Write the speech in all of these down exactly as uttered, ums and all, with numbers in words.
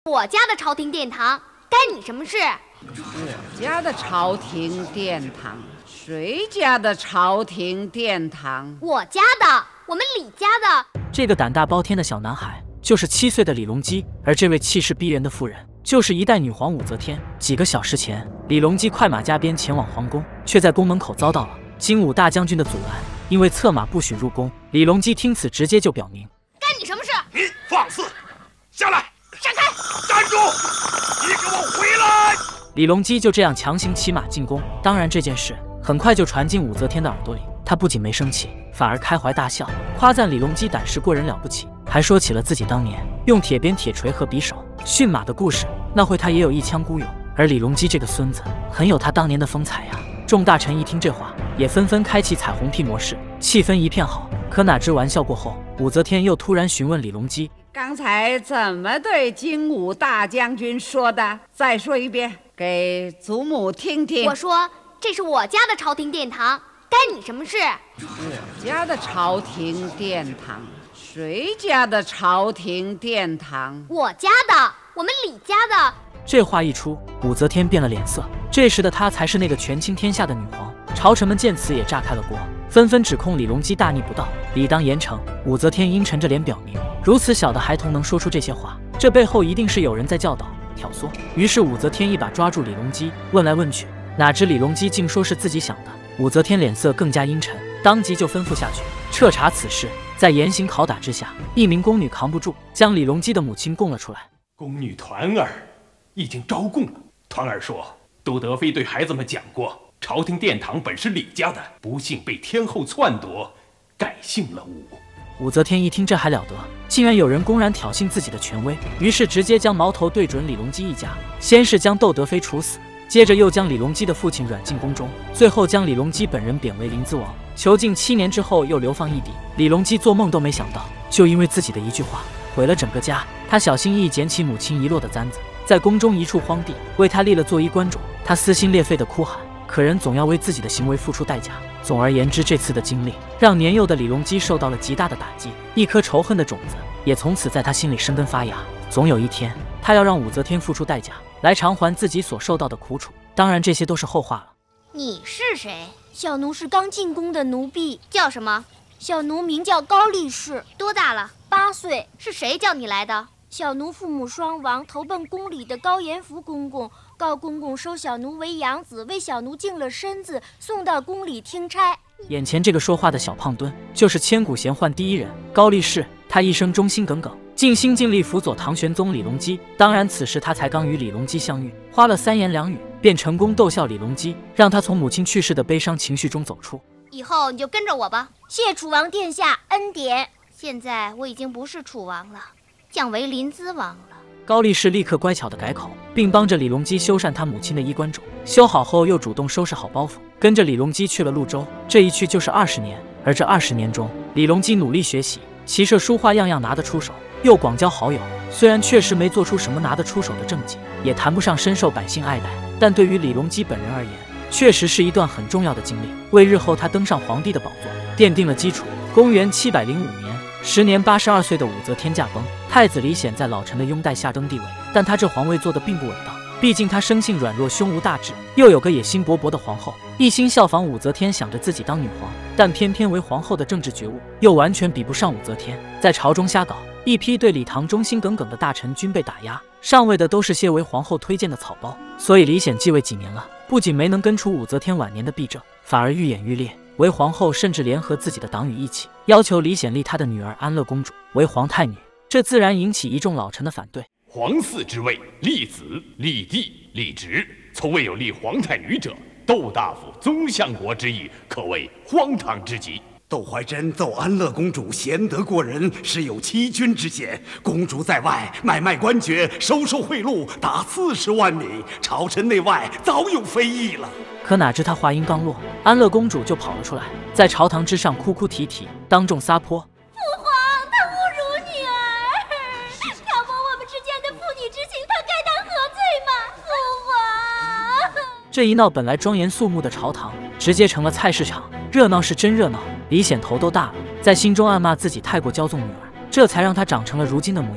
我家的朝廷殿堂，该你什么事？ 我家的朝廷殿堂，谁家的朝廷殿堂？ 我家的，我们李家的。 这个胆大包天的小男孩，就是七岁的李隆基，而这位气势逼人的妇人，就是一代女皇武则天。几个小时前，李隆基快马加鞭前往皇宫，却在宫门口遭到了金武大将军的阻拦，因为策马不许入宫。李隆基听此，直接就表明： 该你什么事？ 你放肆！下来！ 闪开！ 站住！你给我回来！ 李隆基就这样强行骑马进宫。当然，这件事很快就传进武则天的耳朵里，她不仅没生气，反而开怀大笑，夸赞李隆基胆识过人了不起，还说起了自己当年用铁鞭、铁锤和匕首驯马的故事。那会他也有一腔孤勇，而李隆基这个孙子很有他当年的风采呀。众大臣一听这话，也纷纷开启彩虹屁模式，气氛一片好。可哪知玩笑过后，武则天又突然询问李隆基： 刚才怎么对金武大将军说的？再说一遍，给祖母听听。 我说这是我家的朝廷殿堂，该你什么事？ 我家的朝廷殿堂，谁家的朝廷殿堂？ 我家的，我们李家的。 这话一出，武则天变了脸色。这时的她才是那个权倾天下的女皇。朝臣们见此也炸开了锅，纷纷指控李隆基大逆不道，理当严惩。武则天阴沉着脸表明，如此小的孩童能说出这些话，这背后一定是有人在教导挑唆。于是武则天一把抓住李隆基，问来问去，哪知李隆基竟说是自己想的。武则天脸色更加阴沉，当即就吩咐下去彻查此事。在严刑拷打之下，一名宫女扛不住，将李隆基的母亲供了出来。 宫女团儿已经招供了。团儿说，窦德妃对孩子们讲过，朝廷殿堂本是李家的，不幸被天后篡夺，改姓了武。 武则天一听，这还了得，竟然有人公然挑衅自己的权威，于是直接将矛头对准李隆基一家，先是将窦德妃处死，接着又将李隆基的父亲软禁宫中，最后将李隆基本人贬为临淄王，囚禁七年之后又流放异地。李隆基做梦都没想到，就因为自己的一句话毁了整个家。他小心翼翼捡起母亲遗落的簪子，在宫中一处荒地为他立了座衣冠冢。他撕心裂肺地哭喊，可人总要为自己的行为付出代价。总而言之，这次的经历让年幼的李隆基受到了极大的打击，一颗仇恨的种子也从此在他心里生根发芽。总有一天，他要让武则天付出代价，来偿还自己所受到的苦楚。当然，这些都是后话了。 你是谁？ 小奴是刚进宫的奴婢。 叫什么？ 小奴名叫高力士。 多大了？ 八岁。 是谁叫你来的？ 小奴父母双亡，投奔宫里的高延福公公。高公公收小奴为养子，为小奴净了身子，送到宫里听差。 眼前这个说话的小胖墩，就是千古闲宦第一人高力士。他一生忠心耿耿，尽心尽力辅佐唐玄宗李隆基。当然，此时他才刚与李隆基相遇，花了三言两语便成功逗笑李隆基，让他从母亲去世的悲伤情绪中走出。 以后你就跟着我吧。 谢楚王殿下恩典。 现在我已经不是楚王了，降为临淄王了。 高力士立刻乖巧地改口，并帮着李隆基修缮他母亲的衣冠冢。修好后，又主动收拾好包袱，跟着李隆基去了潞州。这一去就是二十年，而这二十年中，李隆基努力学习，骑射书画样样拿得出手，又广交好友。虽然确实没做出什么拿得出手的政绩，也谈不上深受百姓爱戴，但对于李隆基本人而言，确实是一段很重要的经历，为日后他登上皇帝的宝座奠定了基础。公元七百零五年，时年八十二岁的武则天驾崩，太子李显在老臣的拥戴下登帝位，但他这皇位做得并不稳当，毕竟他生性软弱，胸无大志，又有个野心勃勃的皇后，一心效仿武则天，想着自己当女皇，但偏偏为皇后的政治觉悟又完全比不上武则天，在朝中瞎搞，一批对李唐忠心耿耿的大臣均被打压，上位的都是些为皇后推荐的草包。所以李显继位几年了，不仅没能根除武则天晚年的弊政，反而愈演愈烈。为皇后甚至联合自己的党羽一起要求李显立他的女儿安乐公主为皇太女，这自然引起一众老臣的反对。 皇嗣之位，立子、立弟、立侄，从未有立皇太女者。窦大夫宗相国之意，可谓荒唐之极。 窦怀真奏安乐公主贤德过人，实有欺君之嫌。公主在外买卖官爵，收受贿赂达四十万米，朝臣内外早有非议了。 可哪知他话音刚落，安乐公主就跑了出来，在朝堂之上哭哭啼啼，当众撒泼。 父皇，他侮辱女儿，挑拨我们之间的父女之情，他该当何罪吗？父皇！ 这一闹，本来庄严肃穆的朝堂，直接成了菜市场，热闹是真热闹。李显头都大了，在心中暗骂自己太过骄纵女儿，这才让她长成了如今的模样。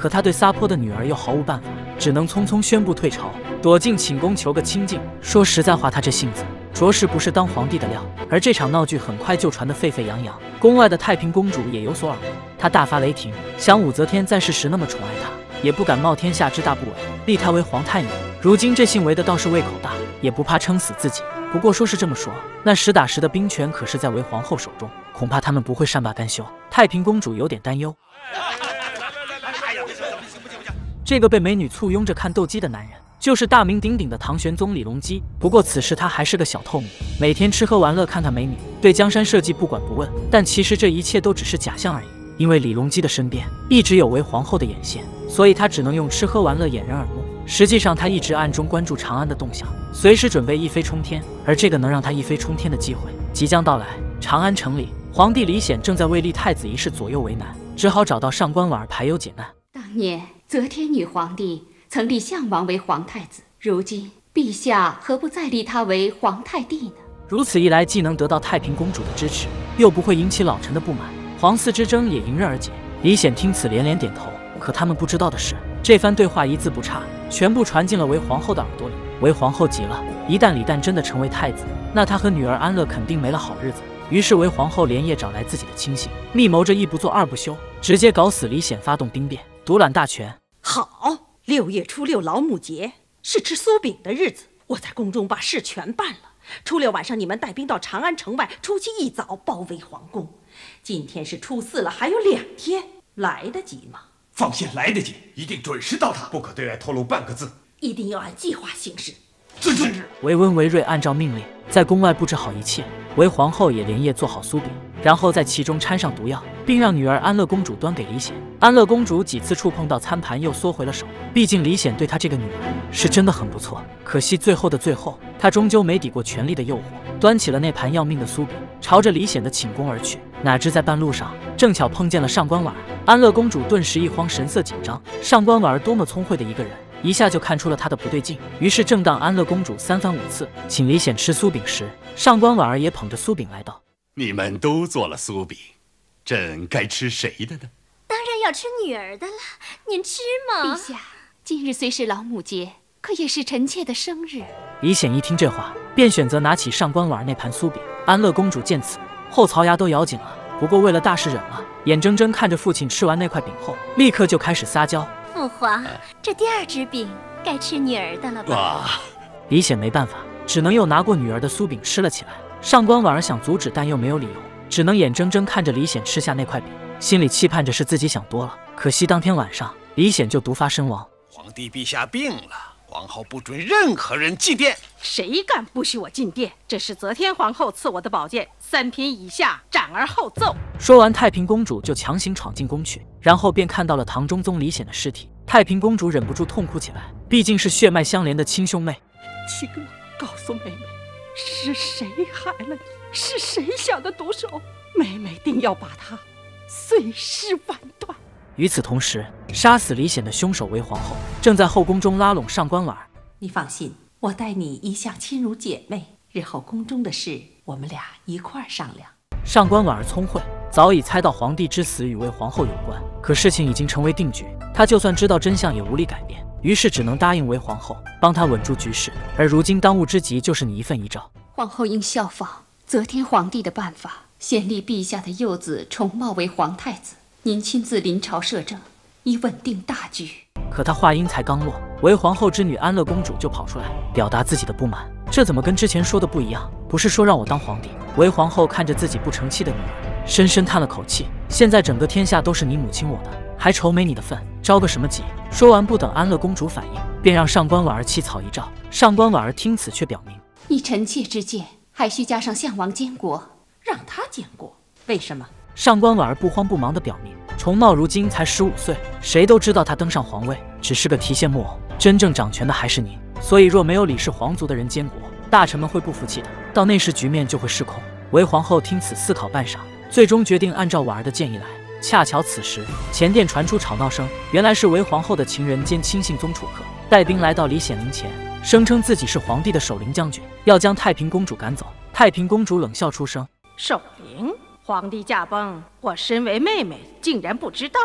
可他对撒泼的女儿又毫无办法，只能匆匆宣布退朝，躲进寝宫求个清静。说实在话，他这性子着实不是当皇帝的料。而这场闹剧很快就传得沸沸扬扬，宫外的太平公主也有所耳闻，她大发雷霆，想武则天在世时那么宠爱她，也不敢冒天下之大不韪，立她为皇太女。如今这姓韦的倒是胃口大，也不怕撑死自己。不过说是这么说，那实打实的兵权可是在韦皇后手中，恐怕他们不会善罢甘休。太平公主有点担忧。这个被美女簇拥着看斗鸡的男人，就是大名鼎鼎的唐玄宗李隆基。不过此时他还是个小透明，每天吃喝玩乐，看看美女，对江山社稷不管不问。但其实这一切都只是假象而已，因为李隆基的身边一直有韦皇后的眼线，所以他只能用吃喝玩乐掩人耳目。实际上他一直暗中关注长安的动向，随时准备一飞冲天。而这个能让他一飞冲天的机会即将到来。长安城里，皇帝李显正在为立太子一事左右为难，只好找到上官婉儿排忧解难。 当年则天女皇帝曾立项王为皇太子，如今陛下何不再立他为皇太帝呢？ 如此一来，既能得到太平公主的支持，又不会引起老臣的不满，皇嗣之争也迎刃而解。李显听此连连点头。可他们不知道的是，这番对话一字不差，全部传进了韦皇后的耳朵里。韦皇后急了，一旦李旦真的成为太子，那她和女儿安乐肯定没了好日子。于是韦皇后连夜找来自己的亲信，密谋着一不做二不休，直接搞死李显，发动兵变，独揽大权。 好，六月初六劳木节是吃酥饼的日子，我在宫中把事全办了。初六晚上你们带兵到长安城外，初七一早包围皇宫。今天是初四了，还有两天，来得及吗？ 放心，来得及，一定准时到达，不可对外透露半个字， 一定要按计划行事。 遵旨。 韦温、韦睿按照命令，在宫外布置好一切。韦皇后也连夜做好酥饼，然后在其中掺上毒药，并让女儿安乐公主端给李显。安乐公主几次触碰到餐盘，又缩回了手。毕竟李显对她这个女儿是真的很不错，可惜最后的最后，她终究没抵过权力的诱惑，端起了那盘要命的酥饼，朝着李显的寝宫而去。哪知在半路上，正巧碰见了上官婉儿。安乐公主顿时一慌，神色紧张。上官婉儿多么聪慧的一个人，一下就看出了她的不对劲。于是正当安乐公主三番五次请李显吃酥饼时，上官婉儿也捧着酥饼来到。 你们都做了酥饼，朕该吃谁的呢？ 当然要吃女儿的了，您吃吗？ 陛下，今日虽是劳木节，可也是臣妾的生日。 李显一听这话，便选择拿起上官婉儿那盘酥饼。安乐公主见此，后槽牙都咬紧了。不过为了大事忍了，眼睁睁看着父亲吃完那块饼后，立刻就开始撒娇。 父皇，这第二只饼该吃女儿的了吧？ 啊！ 李显没办法，只能又拿过女儿的酥饼吃了起来。上官婉儿想阻止，但又没有理由，只能眼睁睁看着李显吃下那块饼，心里期盼着是自己想多了。可惜当天晚上，李显就毒发身亡。 皇帝陛下病了，皇后不准任何人进殿。 谁敢不许我进殿？这是则天皇后赐我的宝剑，三品以下斩而后奏。 说完，太平公主就强行闯进宫去，然后便看到了唐中宗李显的尸体。太平公主忍不住痛哭起来，毕竟是血脉相连的亲兄妹。 请告诉妹妹，是谁害了你？是谁下的毒手？妹妹定要把他碎尸万段。 与此同时，杀死李显的凶手韦皇后正在后宫中拉拢上官婉儿。 你放心，我待你一向亲如姐妹，日后宫中的事我们俩一块儿商量。 上官婉儿聪慧，早已猜到皇帝之死与韦皇后有关，可事情已经成为定局，她就算知道真相也无力改变，于是只能答应韦皇后，帮她稳住局势。而如今当务之急就是你一份遗诏。 皇后应效仿则天皇帝的办法，先立陛下的幼子重茂为皇太子，您亲自临朝摄政，以稳定大局。 可她话音才刚落，韦皇后之女安乐公主就跑出来表达自己的不满。这怎么跟之前说的不一样？不是说让我当皇帝？韦皇后看着自己不成器的女儿，深深叹了口气。现在整个天下都是你母亲我的，还愁没你的份，着个什么急？说完，不等安乐公主反应，便让上官婉儿起草遗诏。上官婉儿听此却表明， 以臣妾之见，还需加上项王监国。 让他监国？为什么？ 上官婉儿不慌不忙地表明，重茂如今才十五岁，谁都知道他登上皇位只是个提线木偶，真正掌权的还是您。所以若没有李氏皇族的人监国，大臣们会不服气的，到那时局面就会失控。韦皇后听此思考半晌，最终决定按照婉儿的建议来。恰巧此时前殿传出吵闹声，原来是韦皇后的情人兼亲信宗楚客带兵来到李显陵前，声称自己是皇帝的守陵将军，要将太平公主赶走。太平公主冷笑出声： 守陵？皇帝驾崩，我身为妹妹竟然不知道，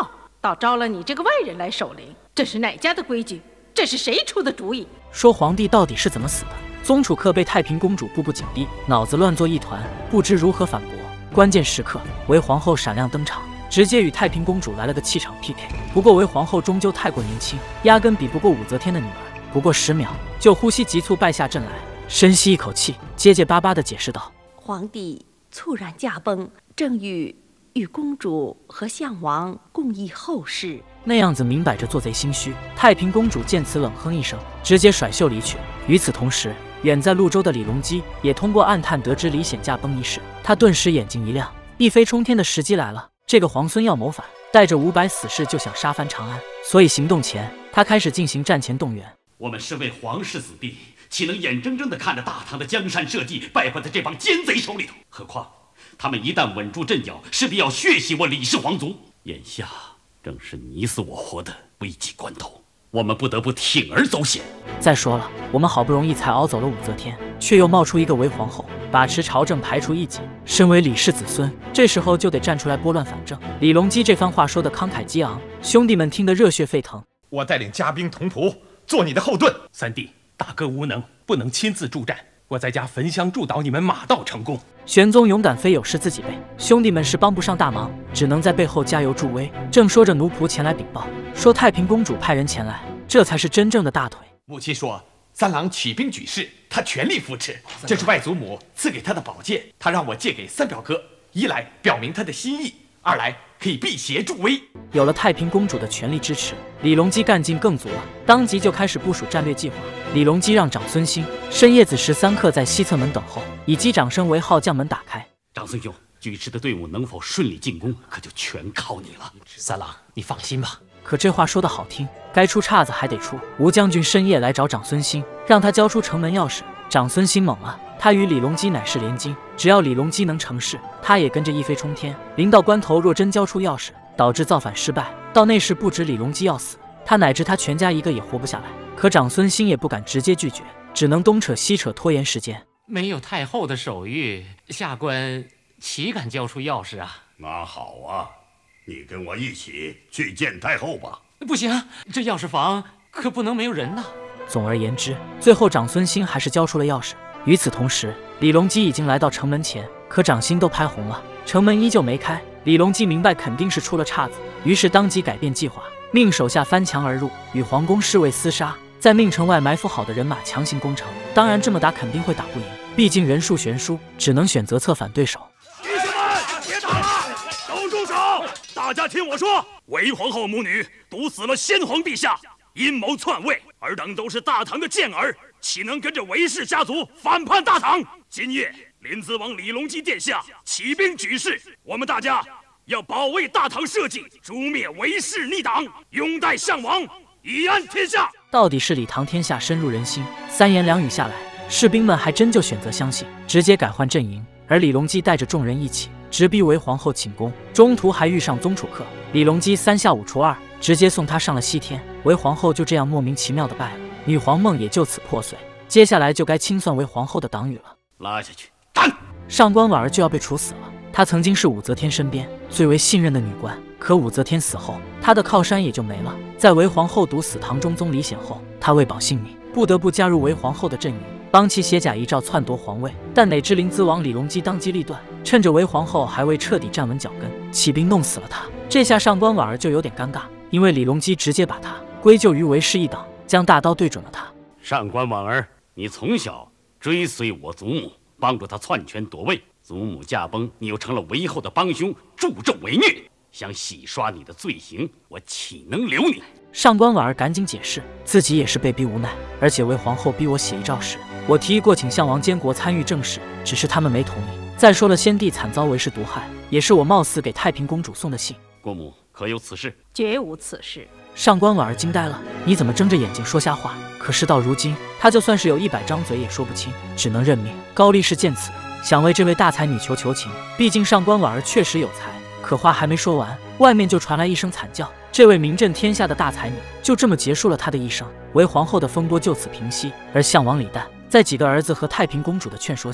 倒招了你这个外人来守灵，这是哪家的规矩？这是谁出的主意？ 说皇帝到底是怎么死的？宗楚客被太平公主步步紧逼，脑子乱作一团，不知如何反驳。关键时刻，韦皇后闪亮登场，直接与太平公主来了个气场 P K。不过韦皇后终究太过年轻，压根比不过武则天的女儿。不过十秒就呼吸急促败下阵来，深吸一口气，结结巴巴地解释道：“ 皇帝猝然驾崩，正与与公主和项王共议后事。” 那样子明摆着做贼心虚。太平公主见此冷哼一声，直接甩袖离去。与此同时，远在潞州的李隆基也通过暗探得知李显驾崩一事，他顿时眼睛一亮，一飞冲天的时机来了。这个皇孙要谋反，带着五百死士就想杀翻长安，所以行动前他开始进行战前动员。 我们身为皇室子弟，岂能眼睁睁地看着大唐的江山社稷败坏在这帮奸贼手里头？何况他们一旦稳住阵脚，势必要血洗我李氏皇族。眼下正是你死我活的危急关头，我们不得不铤而走险。 再说了，我们好不容易才熬走了武则天，却又冒出一个韦皇后，把持朝政排除异己。身为李氏子孙，这时候就得站出来拨乱反正。李隆基这番话说的慷慨激昂，兄弟们听得热血沸腾。 我带领家兵同仆，做你的后盾。 三弟，大哥无能，不能亲自助战，我在家焚香祝祷你们马到成功。 玄宗勇敢非有失自己辈，兄弟们是帮不上大忙，只能在背后加油助威。正说着，奴仆前来禀报，说太平公主派人前来，这才是真正的大腿。 母亲说，三郎起兵举事，他全力扶持，这是外祖母赐给他的宝剑，他让我借给三表哥，一来表明他的心意，二来可以辟邪助威。 有了太平公主的全力支持，李隆基干劲更足了，当即就开始部署战略计划。李隆基让长孙兴深夜子时三刻在西侧门等候，以击掌声为号将门打开。 长孙兄，举事的队伍能否顺利进攻，可就全靠你了。 三郎，你放心吧。 可这话说得好听，该出岔子还得出。吴将军深夜来找长孙兴，让他交出城门钥匙。长孙兴懵了，他与李隆基乃是联军，只要李隆基能成事，他也跟着一飞冲天。临到关头，若真交出钥匙，导致造反失败，到那时不止李隆基要死，他乃至他全家一个也活不下来。可长孙兴也不敢直接拒绝，只能东扯西扯拖延时间。 没有太后的手谕，下官岂敢交出钥匙啊？ 那好啊，你跟我一起去见太后吧。 不行，这钥匙房可不能没有人呐。 总而言之，最后长孙兴还是交出了钥匙。与此同时，李隆基已经来到城门前，可掌心都拍红了，城门依旧没开。李隆基明白肯定是出了岔子，于是当即改变计划，命手下翻墙而入，与皇宫侍卫厮杀，在命城外埋伏好的人马强行攻城。当然，这么打肯定会打不赢，毕竟人数悬殊，只能选择策反对手。 弟兄们，别打了，都住手！大家听我说，韦皇后母女毒死了先皇陛下，阴谋篡位，尔等都是大唐的健儿，岂能跟着韦氏家族反叛大唐？今夜临淄王李隆基殿下起兵举事，我们大家要保卫大唐社稷，诛灭韦氏逆党，拥戴项王，以安天下。 到底是李唐天下深入人心，三言两语下来，士兵们还真就选择相信，直接改换阵营。而李隆基带着众人一起直逼韦皇后寝宫，中途还遇上宗楚客。李隆基三下五除二，直接送他上了西天。韦皇后就这样莫名其妙的败了，女皇梦也就此破碎。接下来就该清算韦皇后的党羽了。 拉下去，斩！ 上官婉儿就要被处死了。她曾经是武则天身边最为信任的女官，可武则天死后，她的靠山也就没了。在韦皇后毒死唐中宗李显后，她为保性命，不得不加入韦皇后的阵营，帮其携假遗诏篡夺皇位。但哪知临淄王李隆基当机立断，趁着韦皇后还未彻底站稳脚跟，起兵弄死了她。这下上官婉儿就有点尴尬，因为李隆基直接把她归咎于韦氏一党，将大刀对准了她。 上官婉儿，你从小追随我祖母，帮助她篡权夺位，祖母驾崩，你又成了韦后的帮凶，助纣为虐，想洗刷你的罪行，我岂能留你？ 上官婉儿赶紧解释，自己也是被逼无奈，而且韦皇后逼我写遗诏时，我提议过请项王监国参与政事，只是他们没同意。再说了，先帝惨遭韦氏毒害，也是我冒死给太平公主送的信。 国母可有此事？ 绝无此事。 上官婉儿惊呆了，你怎么睁着眼睛说瞎话？可事到如今，他就算是有一百张嘴也说不清，只能认命。高力士见此，想为这位大才女求求情，毕竟上官婉儿确实有才。可话还没说完，外面就传来一声惨叫，这位名震天下的大才女就这么结束了她的一生。韦皇后的风波就此平息，而项王李旦在几个儿子和太平公主的劝说下，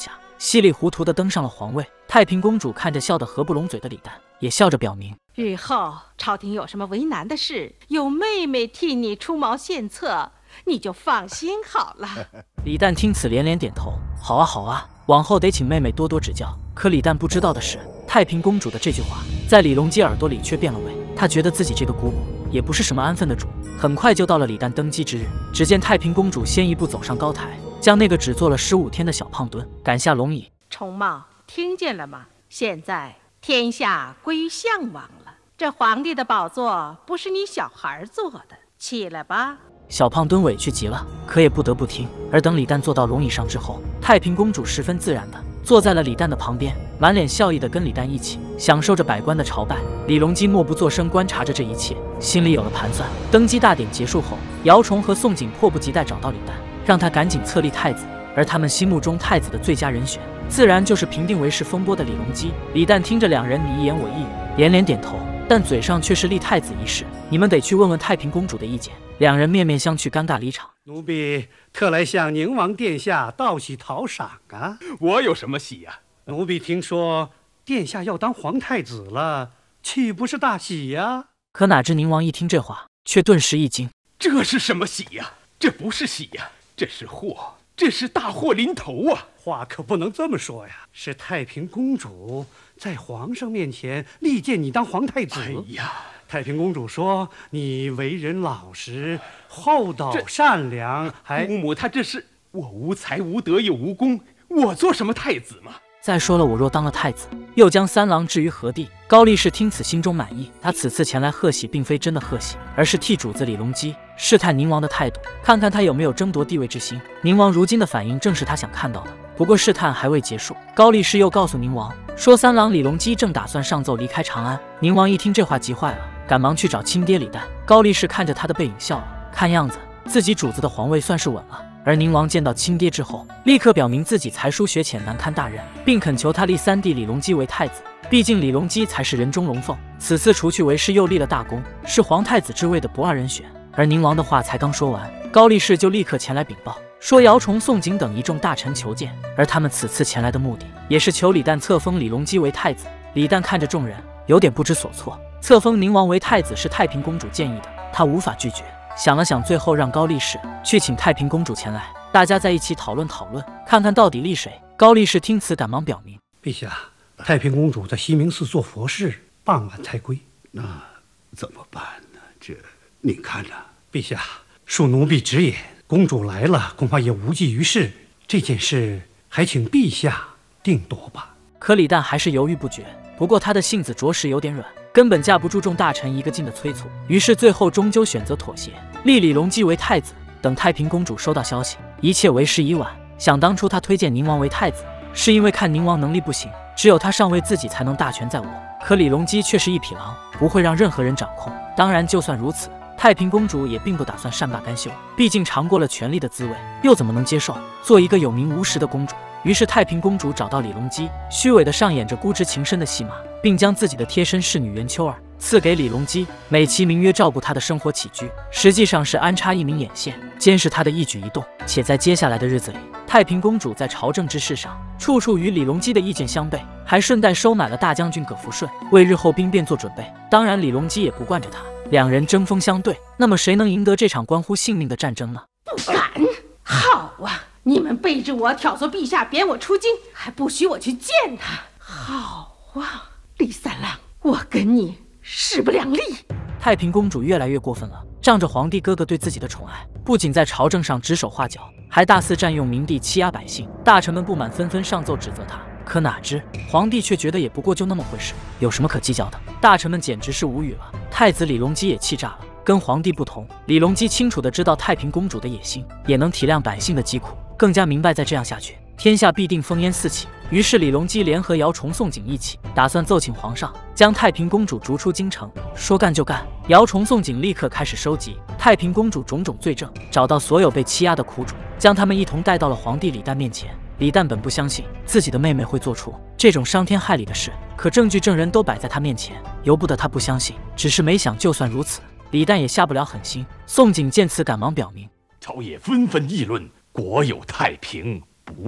稀里糊涂地登上了皇位。太平公主看着笑得合不拢嘴的李旦，也笑着表明， 日后朝廷有什么为难的事，有妹妹替你出谋献策，你就放心好了。 李旦听此连连点头，好啊好啊，往后得请妹妹多多指教。可李旦不知道的是，太平公主的这句话在李隆基耳朵里却变了味。他觉得自己这个姑姑也不是什么安分的主。很快就到了李旦登基之日，只见太平公主先一步走上高台，将那个只做了十五天的小胖墩赶下龙椅。 重茂，听见了吗？现在天下归于项王了，这皇帝的宝座不是你小孩坐的，起来吧。 小胖墩委屈极了，可也不得不听。而等李旦坐到龙椅上之后，太平公主十分自然地坐在了李旦的旁边，满脸笑意地跟李旦一起享受着百官的朝拜。李隆基默不作声观察着这一切，心里有了盘算。登基大典结束后，姚崇和宋璟迫不及待找到李旦，让他赶紧册立太子。而他们心目中太子的最佳人选，自然就是平定韦氏风波的李隆基。李旦听着两人你一言我一语，连连点头，但嘴上却是立太子一事，你们得去问问太平公主的意见。两人面面相觑，尴尬离场。 奴婢特来向宁王殿下道喜讨赏啊！ 我有什么喜呀、 啊？奴婢听说殿下要当皇太子了，岂不是大喜呀、啊？ 可哪知宁王一听这话，却顿时一惊： 这是什么喜呀、啊？这不是喜呀、啊，这是祸，这是大祸临头啊！ 话可不能这么说呀！是太平公主在皇上面前力荐你当皇太子。 哎呀！ 太平公主说你为人老实、厚道、善良，还姑母她这是我无才无德又无功，我做什么太子嘛？ 再说了，我若当了太子，又将三郎置于何地？高力士听此心中满意，他此次前来贺喜，并非真的贺喜，而是替主子李隆基试探宁王的态度，看看他有没有争夺帝位之心。宁王如今的反应正是他想看到的。不过试探还未结束，高力士又告诉宁王说，三郎李隆基正打算上奏离开长安。宁王一听这话急坏了，赶忙去找亲爹李旦。高力士看着他的背影笑了，看样子自己主子的皇位算是稳了。而宁王见到亲爹之后，立刻表明自己才疏学浅，难堪大任，并恳求他立三弟李隆基为太子。毕竟李隆基才是人中龙凤，此次除去韦氏又立了大功，是皇太子之位的不二人选。而宁王的话才刚说完，高力士就立刻前来禀报，说姚崇、宋璟等一众大臣求见，而他们此次前来的目的，也是求李旦册封李隆基为太子。李旦看着众人，有点不知所措。册封宁王为太子是太平公主建议的，他无法拒绝。想了想，最后让高力士去请太平公主前来，大家在一起讨论讨论，看看到底立谁。高力士听此，赶忙表明： 陛下，太平公主在西明寺做佛事，傍晚才归。 那怎么办呢？这您看着。 陛下，恕奴婢直言，公主来了，恐怕也无济于事。这件事还请陛下定夺吧。 可李旦还是犹豫不决。不过他的性子着实有点软，根本架不住众大臣一个劲的催促，于是最后终究选择妥协，立李隆基为太子。等太平公主收到消息，一切为时已晚。想当初他推荐宁王为太子，是因为看宁王能力不行，只有他上位，自己才能大权在握。可李隆基却是一匹狼，不会让任何人掌控。当然，就算如此，太平公主也并不打算善罢甘休，毕竟尝过了权力的滋味，又怎么能接受做一个有名无实的公主？于是太平公主找到李隆基，虚伪地上演着孤执情深的戏码，并将自己的贴身侍女袁秋儿赐给李隆基，美其名曰照顾他的生活起居，实际上是安插一名眼线，监视他的一举一动。且在接下来的日子里，太平公主在朝政之事上处处与李隆基的意见相悖，还顺带收买了大将军葛福顺，为日后兵变做准备。当然，李隆基也不惯着他，两人针锋相对。那么谁能赢得这场关乎性命的战争呢？ 不敢！好啊！你们背着我挑唆陛下贬我出京，还不许我去见他。好啊，李三郎，我跟你势不两立。 太平公主越来越过分了，仗着皇帝哥哥对自己的宠爱，不仅在朝政上指手画脚，还大肆占用明帝欺压百姓。大臣们不满，纷纷上奏指责他。可哪知皇帝却觉得也不过就那么回事，有什么可计较的？大臣们简直是无语了。太子李隆基也气炸了。跟皇帝不同，李隆基清楚地知道太平公主的野心，也能体谅百姓的疾苦，更加明白再这样下去，天下必定烽烟四起。于是李隆基联合姚崇、宋璟一起，打算奏请皇上将太平公主逐出京城。说干就干，姚崇、宋璟立刻开始收集太平公主种种罪证，找到所有被欺压的苦主，将他们一同带到了皇帝李旦面前。李旦本不相信自己的妹妹会做出这种伤天害理的事，可证据证人都摆在他面前，由不得他不相信。只是没想，就算如此，李旦也下不了狠心。宋璟见此，赶忙表明： 朝野纷纷议论，国有太平不太。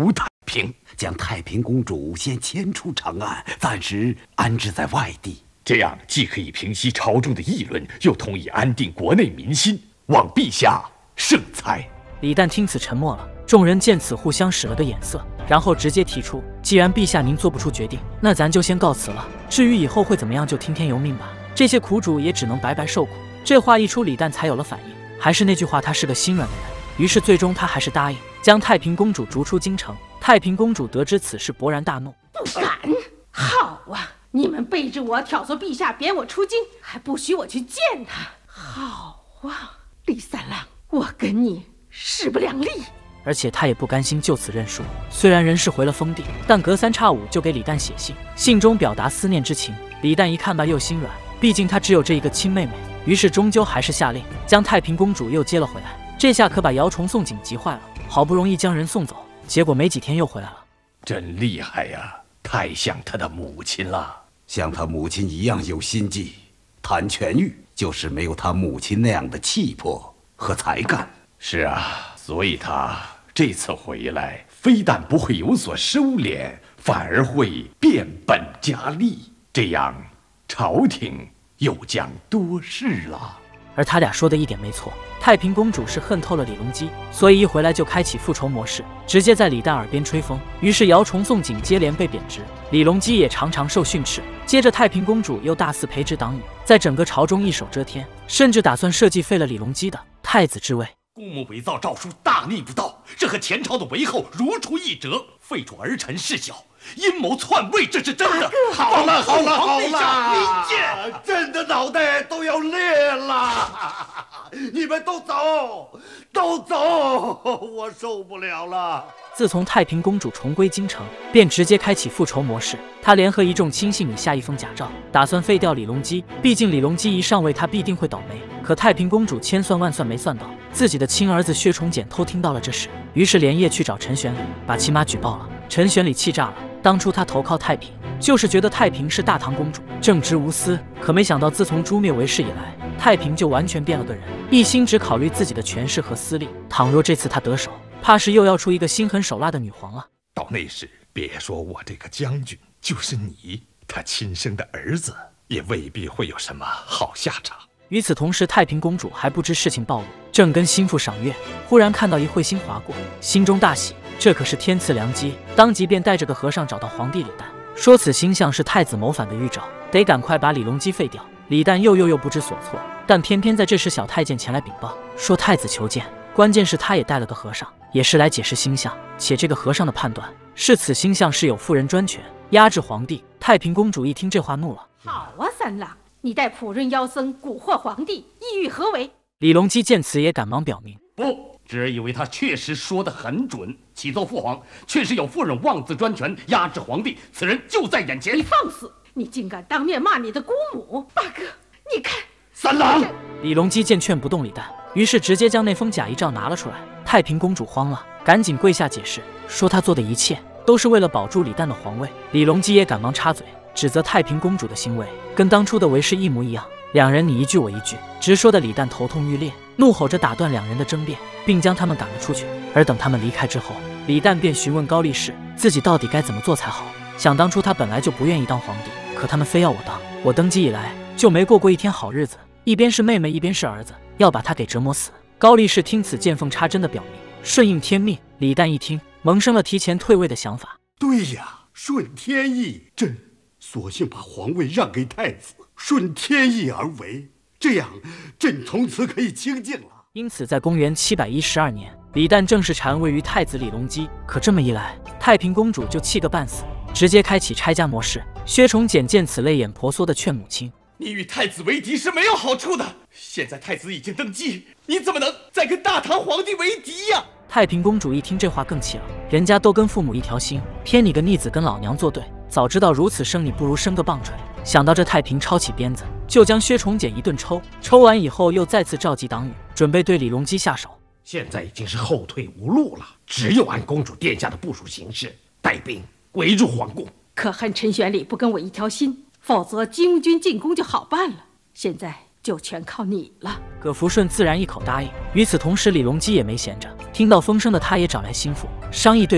平将太平公主先迁出长安，暂时安置在外地。 这样既可以平息朝中的议论，又同以安定国内民心，望陛下圣裁。 李旦听此沉默了，众人见此互相使了个眼色，然后直接提出：既然陛下您做不出决定，那咱就先告辞了。至于以后会怎么样，就听天由命吧。这些苦主也只能白白受苦。这话一出，李旦才有了反应。还是那句话，他是个心软的人。于是最终他还是答应将太平公主逐出京城。太平公主得知此事，勃然大怒： 不敢！好啊，你们背着我挑唆陛下贬我出京，还不许我去见他。好啊，李三郎，我跟你势不两立。 而且他也不甘心就此认输。虽然人是回了封地，但隔三差五就给李旦写信，信中表达思念之情。李旦一看吧，又心软，毕竟他只有这一个亲妹妹，于是终究还是下令将太平公主又接了回来。这下可把姚崇颂景急坏了，好不容易将人送走，结果没几天又回来了。 真厉害呀，太像他的母亲了， 像他母亲一样有心计。谭全玉就是没有他母亲那样的气魄和才干。 是啊，所以他这次回来，非但不会有所收敛，反而会变本加厉，这样朝廷又将多事了。 而他俩说的一点没错，太平公主是恨透了李隆基，所以一回来就开启复仇模式，直接在李旦耳边吹风。于是姚崇颂景接连被贬职，李隆基也常常受训斥。接着太平公主又大肆培植党羽，在整个朝中一手遮天，甚至打算设计废了李隆基的太子之位。 公母伪造诏书，大逆不道，这和前朝的为后如出一辙，废除儿臣事小，阴谋篡位，这是真的。 好了好了好明了， 鉴， 朕的脑袋都要裂了！你们都走，都走，我受不了了。 自从太平公主重归京城，便直接开启复仇模式。他联合一众亲信拟下一封假诏，打算废掉李隆基。毕竟李隆基一上位，他必定会倒霉。可太平公主千算万算没算到，自己的亲儿子薛崇简偷听到了这事，于是连夜去找陈玄礼，把亲妈举报了。陈玄礼气炸了，当初他投靠太平，就是觉得太平是大唐公主，正直无私。可没想到，自从诛灭韦氏以来，太平就完全变了个人，一心只考虑自己的权势和私利。倘若这次他得手，怕是又要出一个心狠手辣的女皇了。 到那时，别说我这个将军，就是你，他亲生的儿子，也未必会有什么好下场。 与此同时，太平公主还不知事情暴露，正跟心腹赏月，忽然看到一彗星划过，心中大喜，这可是天赐良机，当即便带着个和尚找到皇帝李旦，说此星象是太子谋反的预兆，得赶快把李隆基废掉。李旦又又又不知所措，但偏偏在这时，小太监前来禀报，说太子求见。关键是他也带了个和尚，也是来解释星象，且这个和尚的判断是此星象是有妇人专权，压制皇帝。太平公主一听这话怒了： 好啊，三郎，你带普润妖僧蛊惑皇帝，意欲何为？ 李隆基见此也赶忙表明： 不，只以为他确实说得很准，启奏父皇，确实有妇人妄自专权，压制皇帝，此人就在眼前。 你放肆！你竟敢当面骂你的姑母！大哥，你看， 三郎。 李隆基见劝不动李旦，于是直接将那封假遗诏拿了出来。太平公主慌了，赶紧跪下解释，说她做的一切都是为了保住李旦的皇位。李隆基也赶忙插嘴，指责太平公主的行为跟当初的韦氏一模一样，两人你一句我一句，直说的李旦头痛欲裂，怒吼着打断两人的争辩，并将他们赶了出去。而等他们离开之后，李旦便询问高力士自己到底该怎么做才好。想当初他本来就不愿意当皇帝，可他们非要我当，我登基以来就没过过一天好日子，一边是妹妹，一边是儿子，要把他给折磨死。高力士听此见缝插针的表明，顺应天命。李旦一听，萌生了提前退位的想法。 对呀，顺天意，朕索性把皇位让给太子，顺天意而为，这样朕从此可以清静了。 因此，在公元七百一十二年，李旦正式禅位于太子李隆基。可这么一来，太平公主就气个半死，直接开启拆家模式。薛崇简见此，泪眼婆娑地劝母亲： 你与太子为敌是没有好处的，现在太子已经登基，你怎么能再跟大唐皇帝为敌呀？ 太平公主一听这话更气了，人家都跟父母一条心，偏你个逆子跟老娘作对，早知道如此，生你不如生个棒槌。想到这，太平抄起鞭子就将薛崇简一顿抽，抽完以后又再次召集党羽，准备对李隆基下手。 现在已经是后退无路了，只有按公主殿下的部署行事，带兵围住皇宫。 可恨陈玄礼不跟我一条心，否则金乌军进攻就好办了。现在就全靠你了。 葛福顺自然一口答应。与此同时，李隆基也没闲着，听到风声的他也找来心腹商议对策。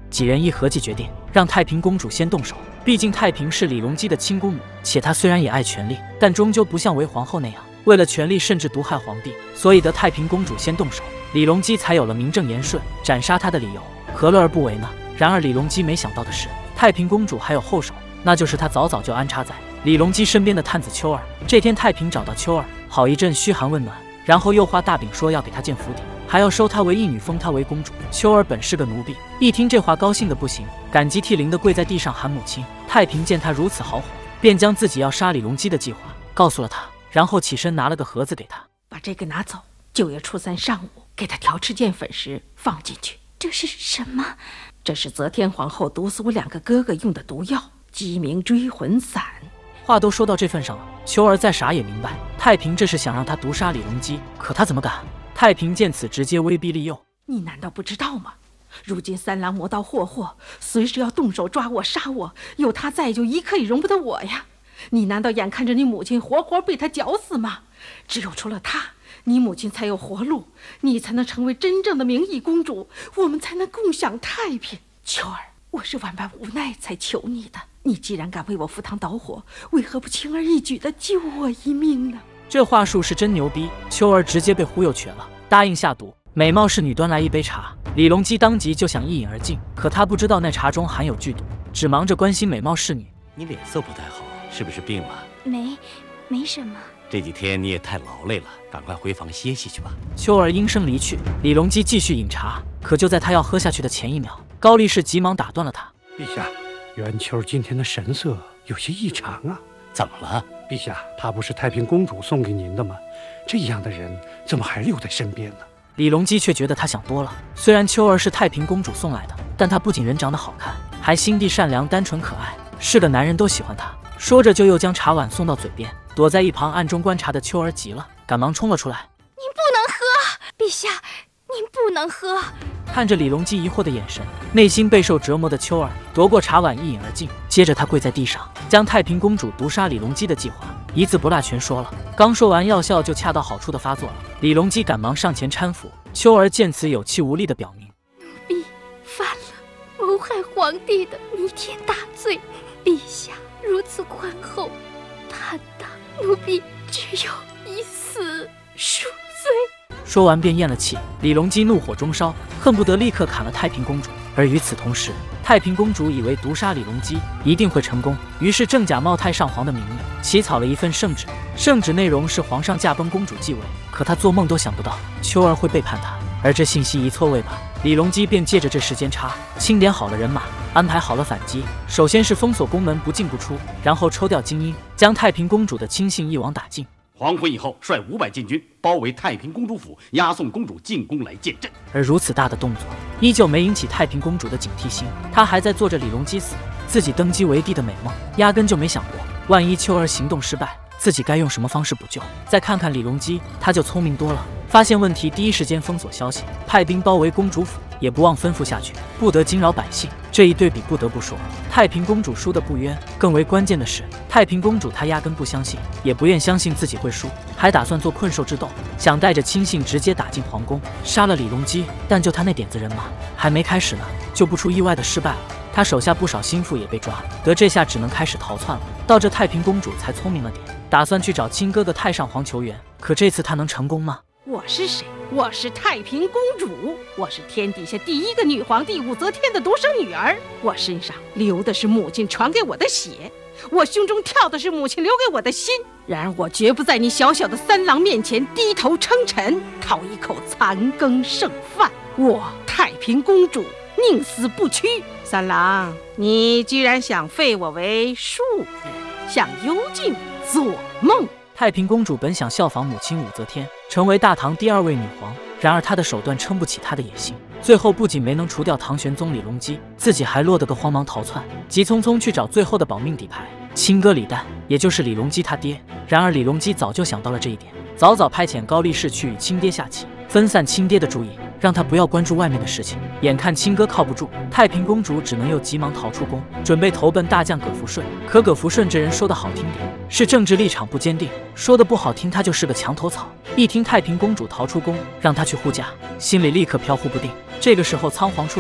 几人一合计决定让太平公主先动手。毕竟太平是李隆基的亲姑母，且她虽然也爱权力，但终究不像为皇后那样为了权力甚至毒害皇帝，所以得太平公主先动手，李隆基才有了名正言顺斩杀她的理由，何乐而不为呢？然而李隆基没想到的是，太平公主还有后手，那就是他早早就安插在李隆基身边的探子秋儿。这天太平找到秋儿，好一阵嘘寒问暖，然后又画大饼说要给她建府邸，还要收她为义女，封她为公主。秋儿本是个奴婢，一听这话高兴的不行，感激涕零的跪在地上喊母亲。太平见她如此好火，便将自己要杀李隆基的计划告诉了她，然后起身拿了个盒子给她， 把这个拿走，九月初三上午给她调制淀粉时放进去。 这是什么？ 这是则天皇后毒死我两个哥哥用的毒药，鸡鸣追魂散。 话都说到这份上了，秋儿再傻也明白，太平这是想让他毒杀李隆基，可他怎么敢？太平见此，直接威逼利诱。 你难道不知道吗？如今三郎魔道霍霍随时要动手抓我杀我，有他在就一刻也容不得我呀！你难道眼看着你母亲活活被他绞死吗？只有除了他，你母亲才有活路，你才能成为真正的明义公主，我们才能共享太平。秋儿，我是万般无奈才求你的，你既然敢为我赴汤蹈火，为何不轻而易举地救我一命呢？ 这话术是真牛逼，秋儿直接被忽悠瘸了，答应下毒。美貌侍女端来一杯茶，李隆基当即就想一饮而尽，可他不知道那茶中含有剧毒，只忙着关心美貌侍女。 你脸色不太好，是不是病了？ 没，没什么。 这几天你也太劳累了，赶快回房歇息去吧。 秋儿应声离去，李隆基继续饮茶，可就在他要喝下去的前一秒，高力士急忙打断了他。 陛下，元秋今天的神色有些异常啊。 怎么了？ 陛下，她不是太平公主送给您的吗？这样的人怎么还留在身边呢？ 李隆基却觉得他想多了，虽然秋儿是太平公主送来的，但她不仅人长得好看，还心地善良、单纯可爱，是个男人都喜欢她。说着就又将茶碗送到嘴边，躲在一旁暗中观察的秋儿急了，赶忙冲了出来。 您不能喝，陛下，您不能喝。 看着李隆基疑惑的眼神，内心备受折磨的秋儿夺过茶碗一饮而尽，接着他跪在地上，将太平公主毒杀李隆基的计划一字不落全说了。刚说完，药效就恰到好处的发作了。李隆基赶忙上前搀扶，秋儿见此有气无力的表明： 奴婢犯了谋害皇帝的弥天大罪，陛下如此宽厚坦荡，奴婢只有一死赎罪。 说完便咽了气。李隆基怒火中烧，恨不得立刻砍了太平公主。而与此同时，太平公主以为毒杀李隆基一定会成功，于是正假冒太上皇的名义起草了一份圣旨。圣旨内容是皇上驾崩，公主继位。可他做梦都想不到秋儿会背叛他，而这信息一错位吧，李隆基便借着这时间差，清点好了人马，安排好了反击。首先是封锁宫门，不进不出，然后抽调精英，将太平公主的亲信一网打尽。 黄昏以后，率五百禁军包围太平公主府，押送公主进宫来见朕。 而如此大的动作，依旧没引起太平公主的警惕心，她还在做着李隆基死，自己登基为帝的美梦，压根就没想过，万一秋儿行动失败，自己该用什么方式补救。再看看李隆基，他就聪明多了，发现问题第一时间封锁消息，派兵包围公主府，也不忘吩咐下去，不得惊扰百姓。这一对比，不得不说，太平公主输得不冤。更为关键的是，太平公主她压根不相信，也不愿相信自己会输，还打算做困兽之斗，想带着亲信直接打进皇宫，杀了李隆基。但就她那点子人马，还没开始呢，就不出意外的失败了。她手下不少心腹也被抓，得这下只能开始逃窜了。到这太平公主才聪明了点，打算去找亲哥哥太上皇求援。可这次她能成功吗？ 我是谁？我是太平公主，我是天底下第一个女皇帝武则天的独生女儿。我身上流的是母亲传给我的血，我胸中跳的是母亲留给我的心。然而我绝不在你小小的三郎面前低头称臣，讨一口残羹剩饭。我太平公主宁死不屈。三郎，你居然想废我为庶人，向幽静做梦。 太平公主本想效仿母亲武则天，成为大唐第二位女皇，然而她的手段撑不起她的野心，最后不仅没能除掉唐玄宗李隆基，自己还落得个慌忙逃窜，急匆匆去找最后的保命底牌亲哥李旦，也就是李隆基他爹。然而李隆基早就想到了这一点，早早派遣高力士去与亲爹下棋，分散亲爹的注意，让他不要关注外面的事情。眼看亲哥靠不住，太平公主只能又急忙逃出宫，准备投奔大将葛福顺。可葛福顺这人说的好听点是政治立场不坚定，说的不好听他就是个墙头草。一听太平公主逃出宫，让他去护驾，心里立刻飘忽不定。这个时候仓皇出逃，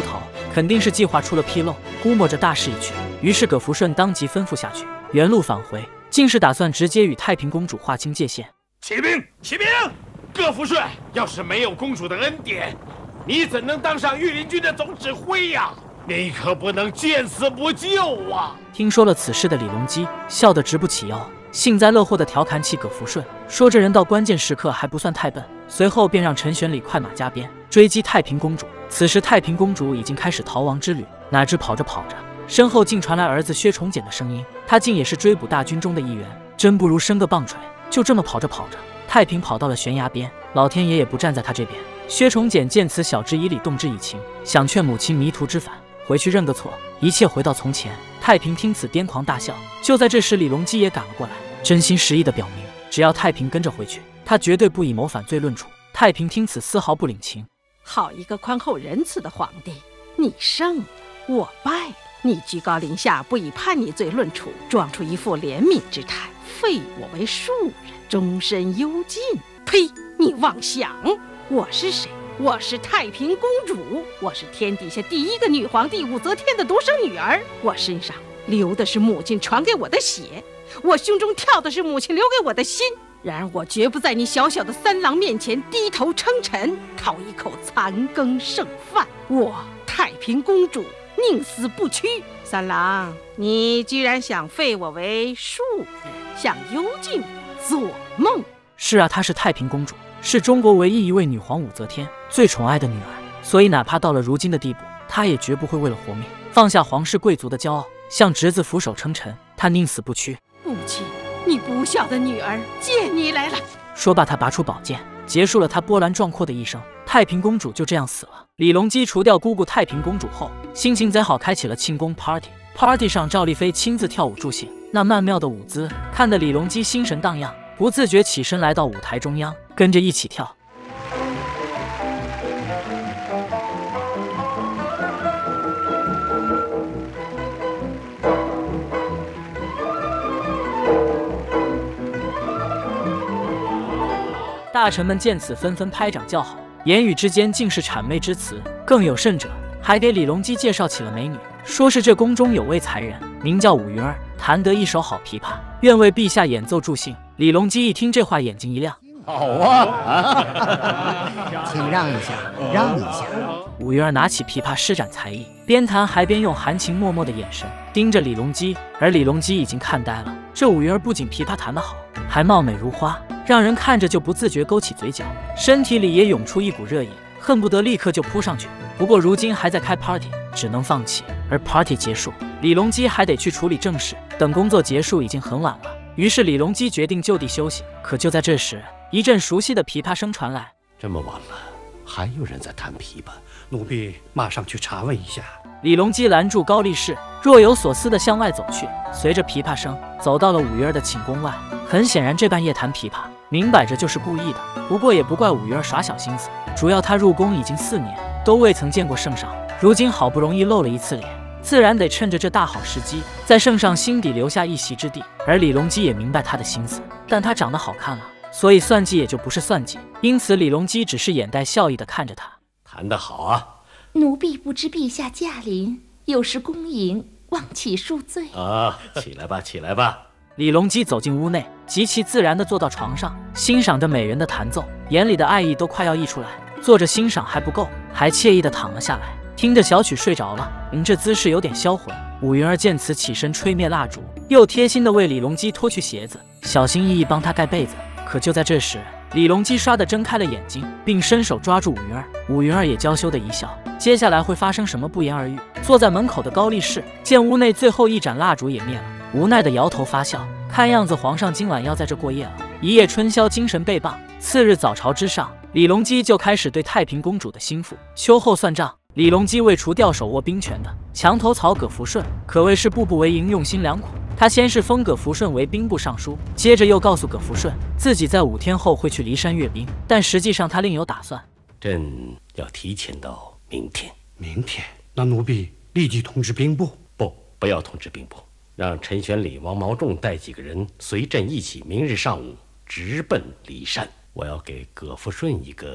肯定是计划出了纰漏，估摸着大势已去。于是葛福顺当即吩咐下去，原路返回，竟是打算直接与太平公主划清界限。 起兵！ 起兵！葛福顺，要是没有公主的恩典，你怎能当上御林军的总指挥呀？你可不能见死不救啊！ 听说了此事的李隆基笑得直不起腰，幸灾乐祸地调侃起葛福顺，说这人到关键时刻还不算太笨。随后便让陈玄礼快马加鞭追击太平公主。此时太平公主已经开始逃亡之旅，哪知跑着跑着，身后竟传来儿子薛崇简的声音，他竟也是追捕大军中的一员，真不如生个棒槌。就这么跑着跑着，太平跑到了悬崖边，老天爷也不站在他这边。薛崇简见此，晓之以理，动之以情，想劝母亲迷途知返，回去认个错，一切回到从前。太平听此癫狂大笑。就在这时，李隆基也赶了过来，真心实意地表明，只要太平跟着回去，他绝对不以谋反罪论处。太平听此丝毫不领情。 好一个宽厚仁慈的皇帝，你胜了，我败了。你居高临下，不以叛逆罪论处，装出一副怜悯之态，废我为庶人，终身幽禁。呸！你妄想！我是谁？我是太平公主，我是天底下第一个女皇帝武则天的独生女儿。我身上流的是母亲传给我的血，我胸中跳的是母亲留给我的心。然而我绝不在你小小的三郎面前低头称臣，讨一口残羹剩饭。我太平公主宁死不屈。三郎，你居然想废我为庶人，想幽禁我，做梦！ 是啊，她是太平公主，是中国唯一一位女皇武则天最宠爱的女儿，所以哪怕到了如今的地步，她也绝不会为了活命放下皇室贵族的骄傲，向侄子俯首称臣。她宁死不屈。 母亲，你不孝的女儿，见你来了！ 说罢，他拔出宝剑，结束了他波澜壮阔的一生。太平公主就这样死了。李隆基除掉姑姑太平公主后，心情贼好，开启了庆功 party。party 上，赵丽妃亲自跳舞助兴，那曼妙的舞姿看得李隆基心神荡漾，不自觉起身来到舞台中央，跟着一起跳。大臣们见此，纷纷拍掌叫好，言语之间尽是谄媚之词。更有甚者，还给李隆基介绍起了美女，说是这宫中有位才人，名叫武云儿，弹得一手好琵琶，愿为陛下演奏助兴。李隆基一听这话，眼睛一亮， 好啊，请让一下，让一下。 武云儿拿起琵琶施展才艺，边弹还边用含情脉脉的眼神盯着李隆基，而李隆基已经看呆了。这武云儿不仅琵琶弹得好，还貌美如花，让人看着就不自觉勾起嘴角，身体里也涌出一股热意，恨不得立刻就扑上去。不过如今还在开 party， 只能放弃。而 party 结束，李隆基还得去处理正事，等工作结束已经很晚了。于是李隆基决定就地休息。可就在这时，一阵熟悉的琵琶声传来。 这么晚了，还有人在弹琵琶？ 奴婢马上去查问一下。 李隆基拦住高力士，若有所思地向外走去，随着琵琶声走到了武云儿的寝宫外。很显然，这半夜弹琵琶，明摆着就是故意的。不过也不怪武云儿耍小心思，主要他入宫已经四年，都未曾见过圣上，如今好不容易露了一次脸，自然得趁着这大好时机，在圣上心底留下一席之地。而李隆基也明白他的心思，但他长得好看了，所以算计也就不是算计。因此李隆基只是眼带笑意地看着他。 弹得好啊！ 奴婢不知陛下驾临，有失恭迎，望起恕罪。 啊，起来吧，起来吧。 李隆基走进屋内，极其自然地坐到床上，欣赏着美人的弹奏，眼里的爱意都快要溢出来。坐着欣赏还不够，还惬意地躺了下来，听着小曲睡着了。嗯，这姿势有点销魂。武云儿见此，起身吹灭蜡烛，又贴心地为李隆基脱去鞋子，小心翼翼帮他盖被子。可就在这时，李隆基唰地睁开了眼睛，并伸手抓住武云儿。武云儿也娇羞地一笑。接下来会发生什么不言而喻。坐在门口的高力士见屋内最后一盏蜡烛也灭了，无奈地摇头发笑。看样子皇上今晚要在这过夜了。一夜春宵，精神倍棒。次日早朝之上，李隆基就开始对太平公主的心腹秋后算账。李隆基为除掉手握兵权的墙头草葛福顺，可谓是步步为营，用心良苦。他先是封葛福顺为兵部尚书，接着又告诉葛福顺自己在五天后会去骊山阅兵，但实际上他另有打算。 朕要提前到明天。 明天？那奴婢立即通知兵部。 不，不要通知兵部，让陈玄礼、王毛仲带几个人随朕一起，明日上午直奔骊山。我要给葛福顺一个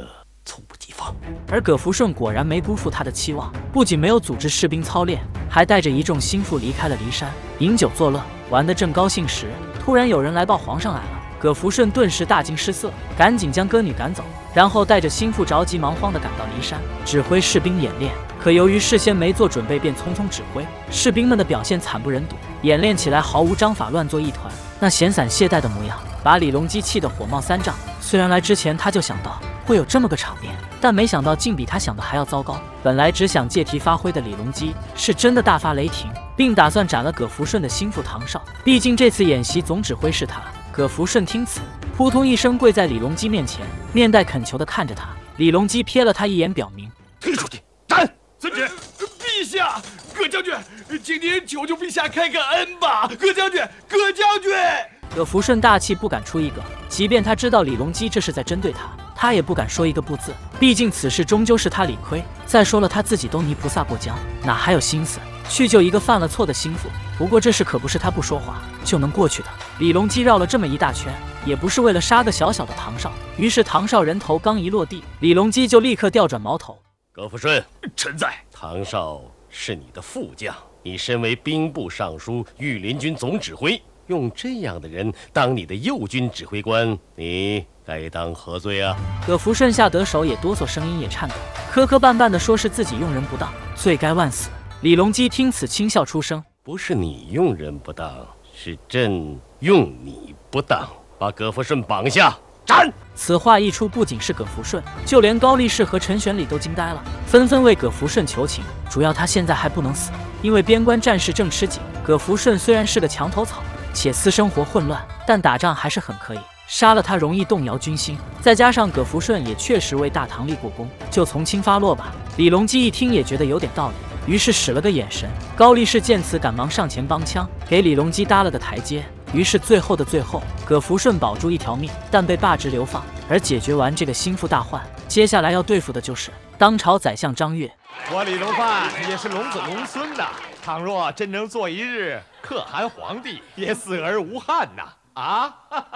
猝不及防。 而葛福顺果然没辜负他的期望，不仅没有组织士兵操练，还带着一众心腹离开了骊山，饮酒作乐，玩得正高兴时，突然有人来报皇上来了。葛福顺顿时大惊失色，赶紧将歌女赶走，然后带着心腹着急忙慌地赶到骊山，指挥士兵演练。可由于事先没做准备，便匆匆指挥，士兵们的表现惨不忍睹，演练起来毫无章法，乱作一团。那闲散懈怠的模样，把李隆基气得火冒三丈。虽然来之前他就想到会有这么个场面，但没想到竟比他想的还要糟糕。本来只想借题发挥的李隆基，是真的大发雷霆，并打算斩了葛福顺的心腹唐绍。毕竟这次演习总指挥是他。葛福顺听此，扑通一声跪在李隆基面前，面带恳求地看着他。李隆基瞥了他一眼，表明推出去斩。遵旨。陛下，葛将军，请您求求陛下开个恩吧！葛将军，葛将军。 葛福顺大气不敢出一个，即便他知道李隆基这是在针对他，他也不敢说一个不字。毕竟此事终究是他理亏。再说了，他自己都泥菩萨过江，哪还有心思去救一个犯了错的心腹？不过这事可不是他不说话就能过去的。李隆基绕了这么一大圈，也不是为了杀个小小的唐绍。于是唐绍人头刚一落地，李隆基就立刻调转矛头。 葛福顺， 臣在。 唐绍是你的副将，你身为兵部尚书、御林军总指挥，用这样的人当你的右军指挥官，你该当何罪啊？ 葛福顺吓得手也哆嗦，声音也颤抖，磕磕绊绊地说是自己用人不当，罪该万死。李隆基听此轻笑出声： 不是你用人不当，是朕用你不当，把葛福顺绑下斩。 此话一出，不仅是葛福顺，就连高力士和陈玄礼都惊呆了，纷纷为葛福顺求情。主要他现在还不能死，因为边关战事正吃紧。葛福顺虽然是个墙头草，且私生活混乱，但打仗还是很可以。杀了他容易动摇军心，再加上葛福顺也确实为大唐立过功，就从轻发落吧。李隆基一听也觉得有点道理，于是使了个眼神。高力士见此，赶忙上前帮腔，给李隆基搭了个台阶。于是最后的最后，葛福顺保住一条命，但被罢职流放。而解决完这个心腹大患，接下来要对付的就是当朝宰相张悦。 我李隆范也是龙子龙孙呐，倘若真能做一日可汗皇帝，也死而无憾呐！啊！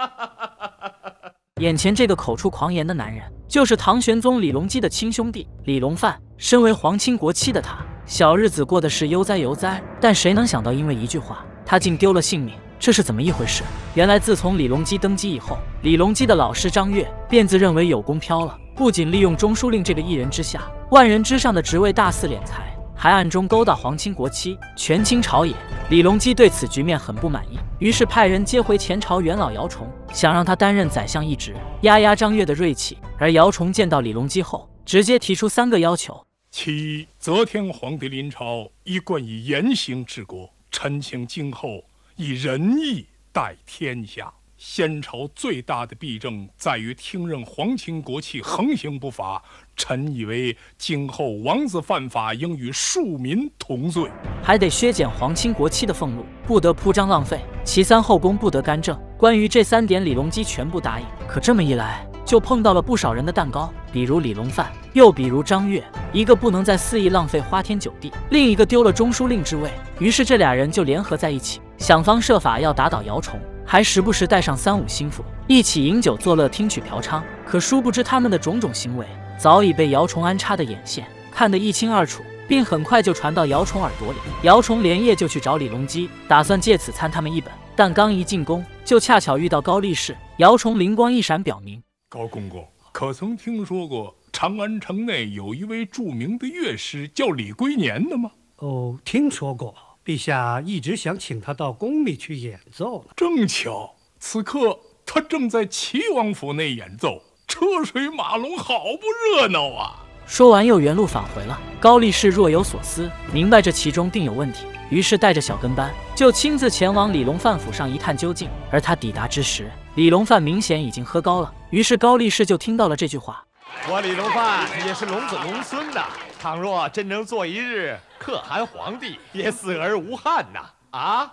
眼前这个口出狂言的男人，就是唐玄宗李隆基的亲兄弟李隆范。身为皇亲国戚的他，小日子过的是悠哉悠哉，但谁能想到，因为一句话，他竟丢了性命。这是怎么一回事？原来自从李隆基登基以后，李隆基的老师张悦便自认为有功飘了，不仅利用中书令这个一人之下、万人之上的职位大肆敛财，还暗中勾搭皇亲国戚，权倾朝野。李隆基对此局面很不满意，于是派人接回前朝元老姚崇，想让他担任宰相一职，压压张悦的锐气。而姚崇见到李隆基后，直接提出三个要求： 其则天皇帝临朝，一贯以严刑治国，臣请今后以仁义待天下。先朝最大的弊政在于听任皇亲国戚横行不法，臣以为今后王子犯法，应与庶民同罪。 还得削减皇亲国戚的俸禄，不得铺张浪费。其三，后宫不得干政。关于这三点，李隆基全部答应。可这么一来，就碰到了不少人的蛋糕，比如李隆范，又比如张悦，一个不能再肆意浪费花天酒地，另一个丢了中书令之位。于是这俩人就联合在一起，想方设法要打倒姚崇，还时不时带上三五心腹，一起饮酒作乐，听曲嫖娼。可殊不知他们的种种行为早已被姚崇安插的眼线看得一清二楚，并很快就传到姚崇耳朵里。姚崇连夜就去找李隆基，打算借此参他们一本。但刚一进宫，就恰巧遇到高力士。姚崇灵光一闪，表明： 高公公，可曾听说过长安城内有一位著名的乐师叫李龟年的吗？ 哦，听说过。陛下一直想请他到宫里去演奏了。 正巧，此刻他正在齐王府内演奏，车水马龙，好不热闹啊！ 说完又原路返回了。高力士若有所思，明白这其中定有问题，于是带着小跟班就亲自前往李隆范府上一探究竟。而他抵达之时，李隆范明显已经喝高了，于是高力士就听到了这句话： 我李隆范也是龙子龙孙呐，倘若真能做一日可汗皇帝，也死而无憾呐！啊！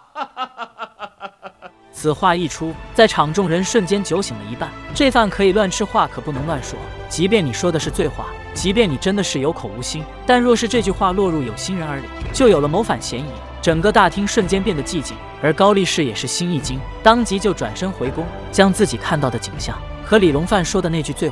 此话一出，在场众人瞬间酒醒了一半。这饭可以乱吃，话可不能乱说。即便你说的是醉话，即便你真的是有口无心，但若是这句话落入有心人耳里，就有了谋反嫌疑。整个大厅瞬间变得寂静，而高力士也是心一惊，当即就转身回宫，将自己看到的景象和李隆范说的那句醉话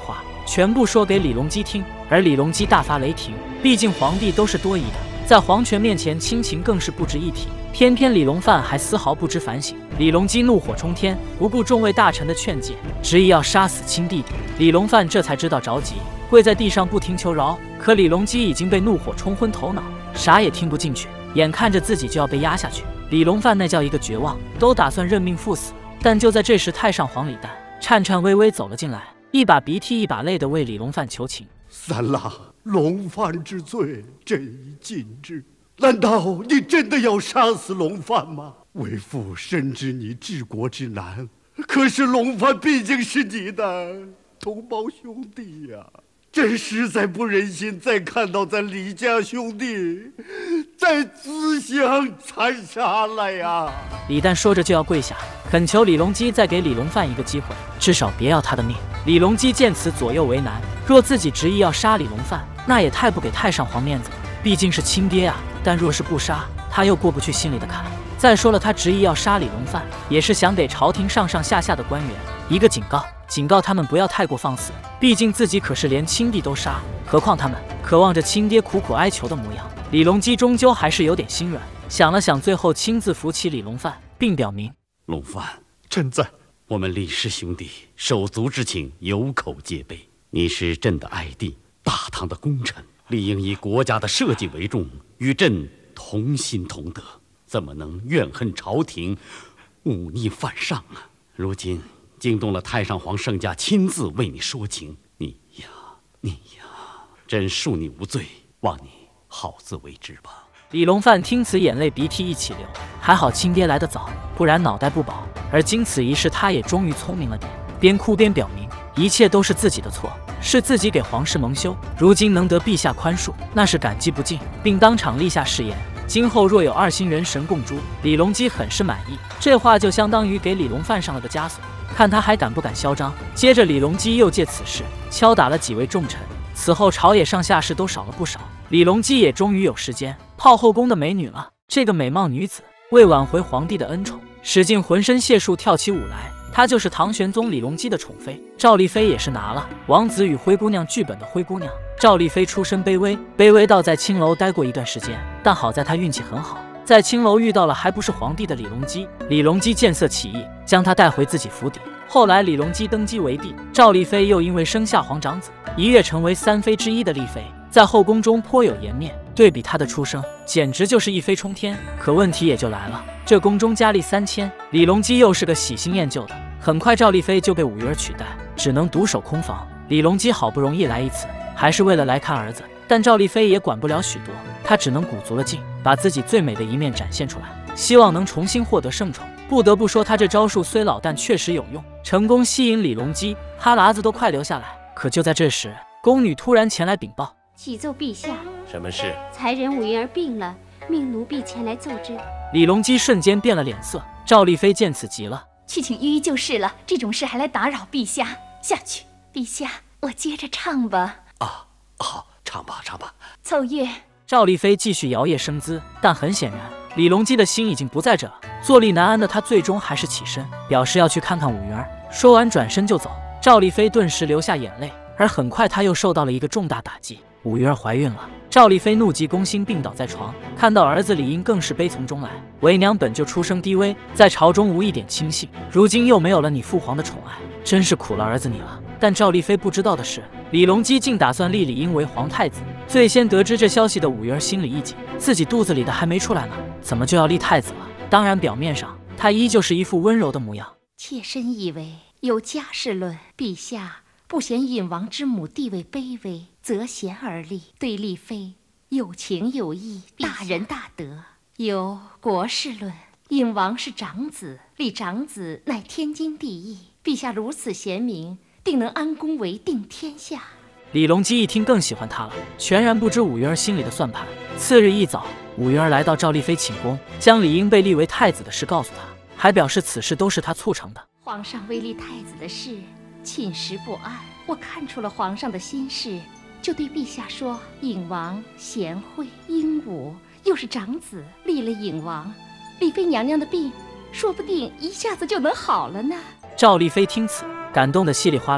全部说给李隆基听。而李隆基大发雷霆，毕竟皇帝都是多疑的，在皇权面前亲情更是不值一提。偏偏李隆范还丝毫不知反省。李隆基怒火冲天，不顾众位大臣的劝诫，执意要杀死亲弟弟。李隆范这才知道着急，跪在地上不停求饶。可李隆基已经被怒火冲昏头脑，啥也听不进去，眼看着自己就要被压下去。李隆范那叫一个绝望，都打算认命赴死。但就在这时，太上皇李旦颤颤巍巍走了进来，一把鼻涕一把泪的为李隆范求情。 三郎，龙范之罪，朕已尽之。难道你真的要杀死龙范吗？为父深知你治国之难，可是龙范毕竟是你的同胞兄弟呀、啊，朕实在不忍心再看到咱李家兄弟再自相残杀了呀！ 李旦说着就要跪下，恳求李隆基再给李隆范一个机会，至少别要他的命。李隆基见此左右为难，若自己执意要杀李隆范，那也太不给太上皇面子了，毕竟是亲爹啊。但若是不杀，他又过不去心里的坎。再说了，他执意要杀李隆范，也是想给朝廷上上下下的官员一个警告，警告他们不要太过放肆。毕竟自己可是连亲弟都杀，何况他们渴望着亲爹苦苦哀求的模样。李隆基终究还是有点心软，想了想，最后亲自扶起李隆范，并表明： 隆范， 朕在。 我们李氏兄弟手足之情有口皆碑，你是朕的爱弟，大唐的功臣，理应以国家的社稷为重，与朕同心同德，怎么能怨恨朝廷，忤逆犯上啊？如今惊动了太上皇圣驾亲自为你说情，你呀，你呀，朕恕你无罪，望你好自为之吧。 李隆范听此，眼泪鼻涕一起流，还好亲爹来得早，不然脑袋不保。而经此一事，他也终于聪明了点，边哭边表明一切都是自己的错，是自己给皇室蒙羞，如今能得陛下宽恕，那是感激不尽，并当场立下誓言，今后若有二心人神共诛。李隆基很是满意，这话就相当于给李隆范上了个枷锁，看他还敢不敢嚣张。接着李隆基又借此事敲打了几位重臣，此后朝野上下士都少了不少。李隆基也终于有时间泡后宫的美女了。这个美貌女子为挽回皇帝的恩宠，使尽浑身解数跳起舞来。她就是唐玄宗李隆基的宠妃赵丽妃，也是拿了《王子与灰姑娘》剧本的灰姑娘。赵丽妃出身卑微，卑微到在青楼待过一段时间，但好在她运气很好，在青楼遇到了还不是皇帝的李隆基。李隆基见色起意，将她带回自己府邸。后来李隆基登基为帝，赵丽妃又因为生下皇长子，一跃成为三妃之一的丽妃，在后宫中颇有颜面。对比她的出生，简直就是一飞冲天。可问题也就来了，这宫中佳丽三千，李隆基又是个喜新厌旧的，很快赵丽妃就被五鱼儿取代，只能独守空房。李隆基好不容易来一次，还是为了来看儿子，但赵丽妃也管不了许多，她只能鼓足了劲，把自己最美的一面展现出来，希望能重新获得圣宠。不得不说，她这招数虽老，但确实有用，成功吸引李隆基，哈喇子都快流下来。可就在这时，宫女突然前来禀报： 启奏陛下， 什么事？ 才人五云儿病了，命奴婢前来奏之。 李隆基瞬间变了脸色，赵丽妃见此急了： 去请御医就是了，这种事还来打扰陛下。下去，陛下，我接着唱吧。 啊，好，唱吧，唱吧。 奏乐。 赵丽妃继续摇曳生姿，但很显然，李隆基的心已经不在这了。坐立难安的他最终还是起身，表示要去看看五云儿。说完转身就走。赵丽妃顿时流下眼泪，而很快她又受到了一个重大打击，五云儿怀孕了。赵丽妃怒急攻心，病倒在床，看到儿子李英更是悲从中来。为娘本就出生低微，在朝中无一点亲信，如今又没有了你父皇的宠爱，真是苦了儿子你了。但赵丽妃不知道的是，李隆基竟打算立李英为皇太子。最先得知这消息的五云儿心里一紧，自己肚子里的还没出来呢，怎么就要立太子了？当然表面上他依旧是一副温柔的模样。 妾身以为有家事论，陛下不嫌尹王之母地位卑微，择贤而立，对丽妃有情有义，大仁大德。有国事论，尹王是长子，立长子乃天经地义，陛下如此贤明，定能安宫为定天下。 李隆基一听更喜欢他了，全然不知五云儿心里的算盘。次日一早，五云儿来到赵丽妃寝宫，将李英被立为太子的事告诉他，还表示此事都是他促成的。 皇上为立太子的事，寝食不安，我看出了皇上的心事，就对陛下说：尹王贤惠英武，又是长子，立了尹王，丽妃娘娘的病说不定一下子就能好了呢。 赵丽妃听此，感动得稀里哗啦，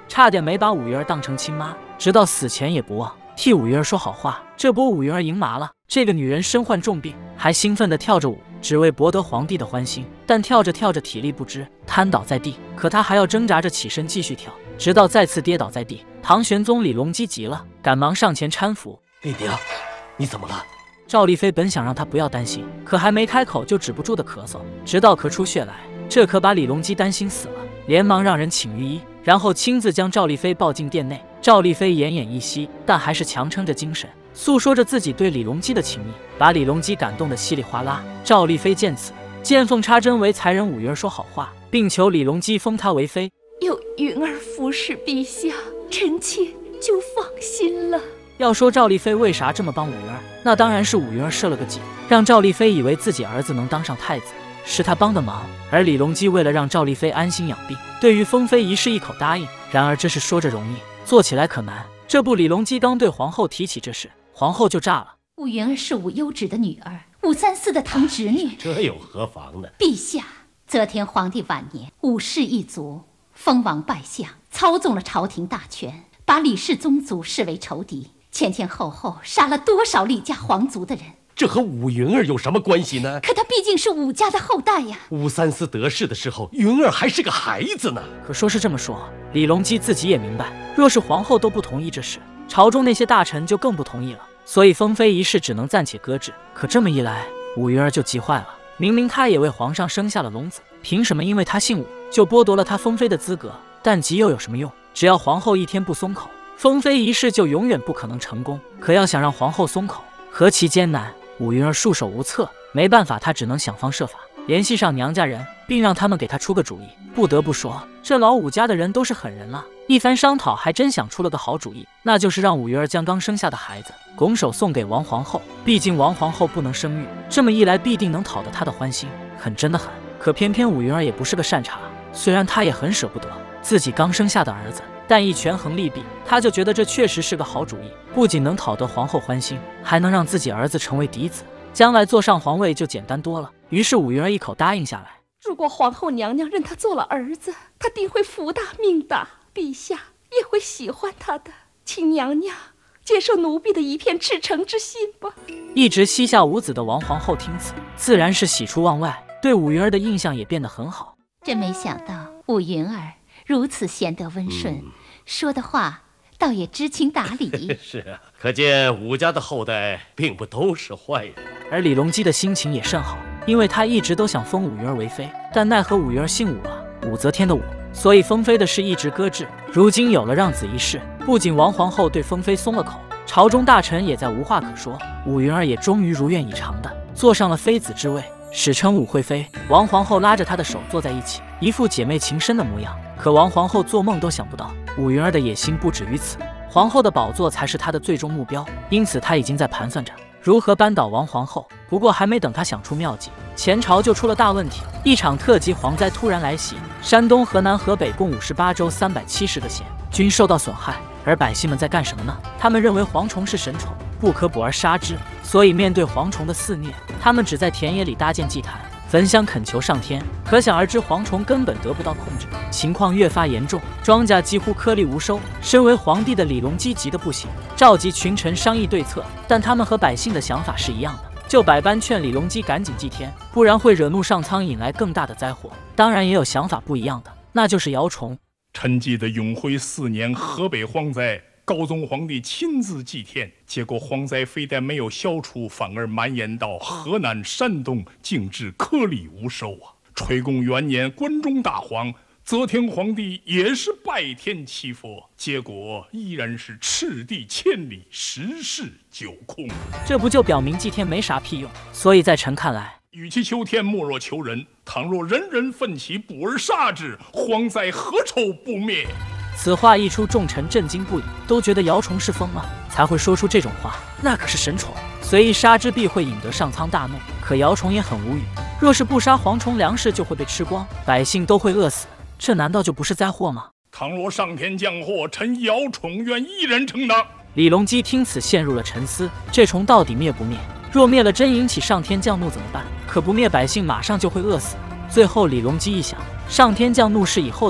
差点没把武云儿当成亲妈，直到死前也不忘替武云儿说好话。这波武云儿赢麻了，这个女人身患重病，还兴奋地跳着舞，只为博得皇帝的欢心。但跳着跳着体力不支，瘫倒在地，可她还要挣扎着起身继续跳，直到再次跌倒在地。唐玄宗李隆基急了，赶忙上前搀扶。 丽娘，你怎么了？ 赵丽妃本想让她不要担心，可还没开口就止不住的咳嗽，直到咳出血来。这可把李隆基担心死了，连忙让人请御医，然后亲自将赵丽妃抱进殿内。赵丽妃奄奄一息，但还是强撑着精神，诉说着自己对李隆基的情谊，把李隆基感动得稀里哗啦。赵丽妃见此，见缝插针为才人武云儿说好话，并求李隆基封她为妃。 有云儿服侍陛下，臣妾就放心了。 要说赵丽妃为啥这么帮武云儿，那当然是武云儿设了个计，让赵丽妃以为自己儿子能当上太子，是他帮的忙。而李隆基为了让赵丽妃安心养病，对于封妃一事一口答应。然而这事说着容易，做起来可难。这不，李隆基刚对皇后提起这事，皇后就炸了。 武云儿是武攸止的女儿，武三思的堂侄女， 这又何妨呢？ 陛下，则天皇帝晚年，武氏一族封王拜相，操纵了朝廷大权，把李氏宗族视为仇敌，前前后后杀了多少李家皇族的人。 这和武云儿有什么关系呢？ 可他毕竟是武家的后代呀。 武三思得势的时候，云儿还是个孩子呢。 可说是这么说，李隆基自己也明白，若是皇后都不同意这事，朝中那些大臣就更不同意了，所以封妃一事只能暂且搁置。可这么一来，武云儿就急坏了。明明他也为皇上生下了龙子，凭什么因为他姓武就剥夺了他封妃的资格？但急又有什么用？只要皇后一天不松口，封妃一事就永远不可能成功。可要想让皇后松口，何其艰难！武云儿束手无策，没办法，他只能想方设法联系上娘家人，并让他们给他出个主意。不得不说，这老武家的人都是狠人了。一番商讨，还真想出了个好主意，那就是让武云儿将刚生下的孩子拱手送给王皇后。毕竟王皇后不能生育，这么一来必定能讨得她的欢心，狠真的很。可偏偏武云儿也不是个善茬，虽然她也很舍不得自己刚生下的儿子，但一权衡利弊，他就觉得这确实是个好主意，不仅能讨得皇后欢心，还能让自己儿子成为嫡子，将来坐上皇位就简单多了。于是武云儿一口答应下来。 如果皇后娘娘认他做了儿子，他定会福大命大，陛下也会喜欢他的。请娘娘接受奴婢的一片赤诚之心吧。 一直膝下无子的王皇后听此，自然是喜出望外，对武云儿的印象也变得很好。 真没想到武云儿如此贤德温顺，嗯、说的话倒也知情达理。 是啊，可见武家的后代并不都是坏人。 而李隆基的心情也甚好，因为他一直都想封武云儿为妃，但奈何武云儿姓武啊，武则天的武，所以封妃的事一直搁置。如今有了让子一事，不仅王皇后对封妃松了口，朝中大臣也在无话可说。武云儿也终于如愿以偿的坐上了妃子之位，史称武惠妃。王皇后拉着她的手坐在一起，一副姐妹情深的模样。可王皇后做梦都想不到，武云儿的野心不止于此，皇后的宝座才是她的最终目标。因此她已经在盘算着如何扳倒王皇后。不过还没等她想出妙计，前朝就出了大问题，一场特级蝗灾突然来袭，山东、河南、河北共五十八州三百七十个县均受到损害。而百姓们在干什么呢？他们认为蝗虫是神宠，不可捕而杀之，所以面对蝗虫的肆虐，他们只在田野里搭建祭坛，焚香恳求上天。可想而知，蝗虫根本得不到控制，情况越发严重，庄稼几乎颗粒无收。身为皇帝的李隆基急得不行，召集群臣商议对策，但他们和百姓的想法是一样的，就百般劝李隆基赶紧祭天，不然会惹怒上苍，引来更大的灾祸。当然也有想法不一样的，那就是姚崇。 臣记得永徽四年河北蝗灾，高宗皇帝亲自祭天，结果蝗灾非但没有消除，反而蔓延到河南、山东，竟至颗粒无收啊！垂公元年，关中大蝗，则天皇帝也是拜天祈佛，结果依然是赤地千里，十室九空。 这不就表明祭天没啥屁用？所以在臣看来， 与其求天，莫若求人。倘若人人奋起，捕而杀之，蝗灾何愁不灭？ 此话一出，众臣震惊不已，都觉得姚崇是疯了，才会说出这种话。那可是神宠，随意杀之必会引得上苍大怒。可姚崇也很无语，若是不杀蝗虫，粮食就会被吃光，百姓都会饿死，这难道就不是灾祸吗？ 倘若上天降祸，臣姚崇愿一人承担。 李隆基听此陷入了沉思，这虫到底灭不灭？若灭了，真引起上天降怒怎么办？可不灭，百姓马上就会饿死。最后李隆基一想，上天降怒是以后的事，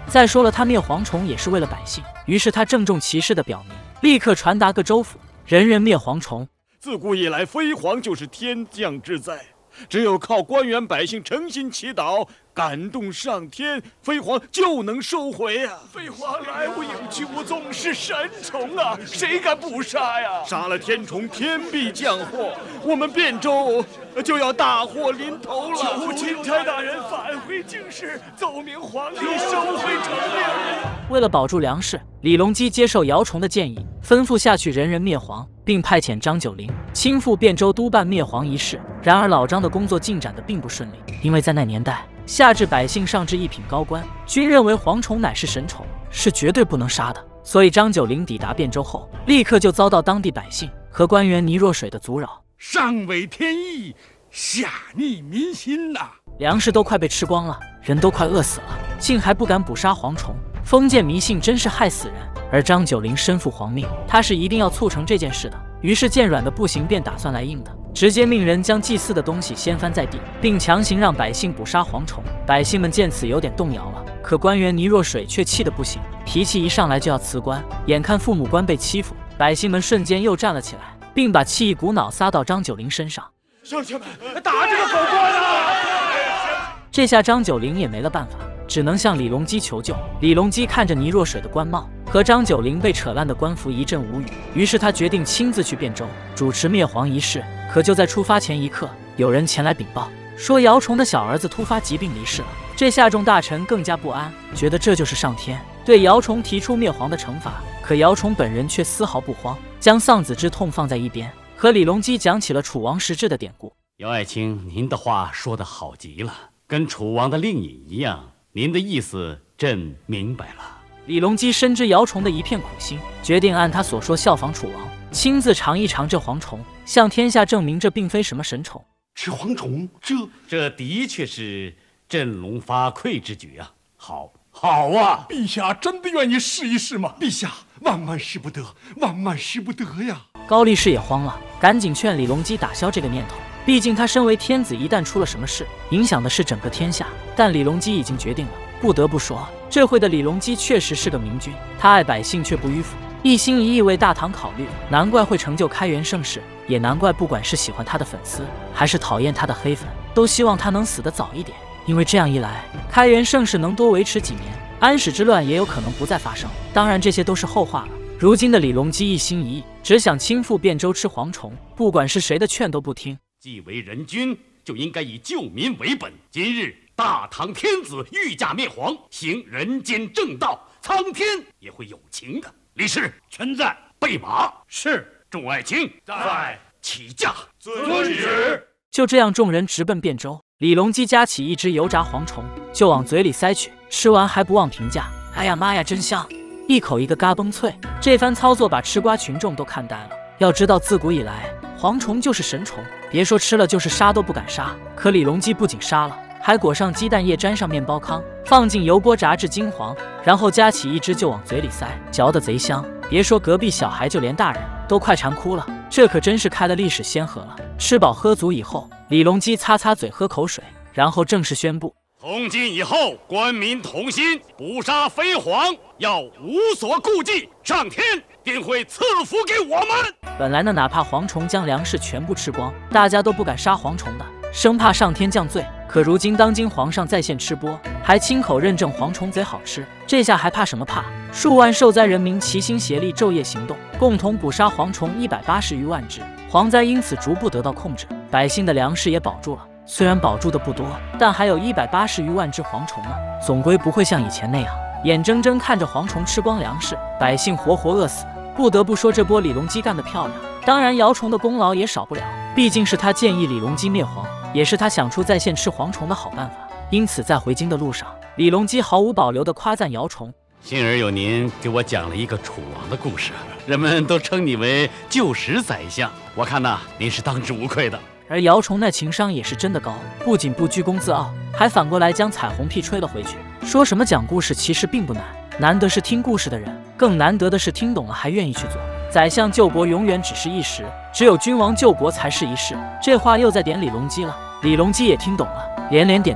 再说了，他灭蝗虫也是为了百姓，于是他郑重其事地表明，立刻传达各州府，人人灭蝗虫。 自古以来，飞蝗就是天降之灾，只有靠官员百姓诚心祈祷，感动上天，飞蝗就能收回啊！ 飞蝗来无影去无踪，是神虫啊，谁敢不杀呀？ 杀了天虫，天必降祸，我们汴州就要大祸临头了。 求钦差大人返回京师，奏明皇帝收回成命。 为了保住粮食，李隆基接受姚崇的建议，吩咐下去人人灭蝗，并派遣张九龄亲赴汴州督办灭蝗一事。然而老张的工作进展的并不顺利，因为在那年代，下至百姓，上至一品高官，均认为蝗虫乃是神虫，是绝对不能杀的。所以张九龄抵达汴州后，立刻就遭到当地百姓和官员倪若水的阻扰。 上违天意，下逆民心呐、啊！ 粮食都快被吃光了，人都快饿死了，竟还不敢捕杀蝗虫，封建迷信真是害死人。而张九龄身负皇命，他是一定要促成这件事的。于是见软的不行，便打算来硬的，直接命人将祭祀的东西掀翻在地，并强行让百姓捕杀蝗虫。百姓们见此有点动摇了，可官员倪若水却气得不行，脾气一上来就要辞官。眼看父母官被欺负，百姓们瞬间又站了起来，并把气一股脑撒到张九龄身上。 乡亲们，打这个狗官啊！ 这下张九龄也没了办法，只能向李隆基求救。李隆基看着倪若水的官帽和张九龄被扯烂的官服，一阵无语。于是他决定亲自去汴州主持灭蝗仪式。可就在出发前一刻，有人前来禀报，说姚崇的小儿子突发疾病离世了。这下众大臣更加不安，觉得这就是上天对姚崇提出灭蝗的惩罚。可姚崇本人却丝毫不慌，将丧子之痛放在一边，和李隆基讲起了楚王实质的典故。 姚爱卿，您的话说得好极了，跟楚王的令尹一样。您的意思朕明白了。 李隆基深知姚崇的一片苦心，决定按他所说效仿楚王，亲自尝一尝这蝗虫，向天下证明这并非什么神虫。 吃蝗虫，这这的确是振聋发聩之举啊！好，好啊！ 陛下真的愿意试一试吗？ 陛下，万万使不得，万万使不得呀！ 高力士也慌了，赶紧劝李隆基打消这个念头。毕竟他身为天子，一旦出了什么事，影响的是整个天下。但李隆基已经决定了。不得不说，这回的李隆基确实是个明君，他爱百姓却不迂腐，一心一意为大唐考虑，难怪会成就开元盛世，也难怪不管是喜欢他的粉丝，还是讨厌他的黑粉，都希望他能死得早一点。因为这样一来，开元盛世能多维持几年，安史之乱也有可能不再发生。当然，这些都是后话了。如今的李隆基一心一意，只想亲赴汴州吃蝗虫，不管是谁的劝都不听。 既为人君，就应该以救民为本。今日大唐天子御驾灭蝗，行人间正道，苍天也会有情的。李氏全在，备马。是。众爱卿在，起驾。 遵旨。 就这样，众人直奔汴州。李隆基夹起一只油炸蝗虫，就往嘴里塞去，吃完还不忘评价：“哎呀妈呀，真香！一口一个嘎嘣脆。”这番操作把吃瓜群众都看呆了。要知道，自古以来，蝗虫就是神虫，别说吃了，就是杀都不敢杀。可李隆基不仅杀了，还裹上鸡蛋液，沾上面包糠，放进油锅炸至金黄，然后夹起一只就往嘴里塞，嚼得贼香。别说隔壁小孩，就连大人都快馋哭了。这可真是开了历史先河了。吃饱喝足以后，李隆基擦擦嘴，喝口水，然后正式宣布： 从今以后，官民同心，捕杀飞蝗要无所顾忌，上天定会赐福给我们。 本来呢，哪怕蝗虫将粮食全部吃光，大家都不敢杀蝗虫的，生怕上天降罪。可如今当今皇上在线吃播，还亲口认证蝗虫贼好吃，这下还怕什么怕？数万受灾人民齐心协力，昼夜行动，共同捕杀蝗虫一百八十余万只，蝗灾因此逐步得到控制，百姓的粮食也保住了。虽然保住的不多，但还有一百八十余万只蝗虫呢，总归不会像以前那样眼睁睁看着蝗虫吃光粮食，百姓活活饿死。不得不说，这波李隆基干得漂亮。当然，姚崇的功劳也少不了，毕竟是他建议李隆基灭蝗，也是他想出在线吃蝗虫的好办法。因此，在回京的路上，李隆基毫无保留地夸赞姚崇。 幸而有您给我讲了一个楚王的故事，人们都称你为旧时宰相，我看呐，您是当之无愧的。 而姚崇那情商也是真的高，不仅不居功自傲，还反过来将彩虹屁吹了回去，说什么讲故事其实并不难，难得是听故事的人，更难得的是听懂了还愿意去做。宰相救国永远只是一时，只有君王救国才是一世。这话又在点李隆基了。李隆基也听懂了，连连点头。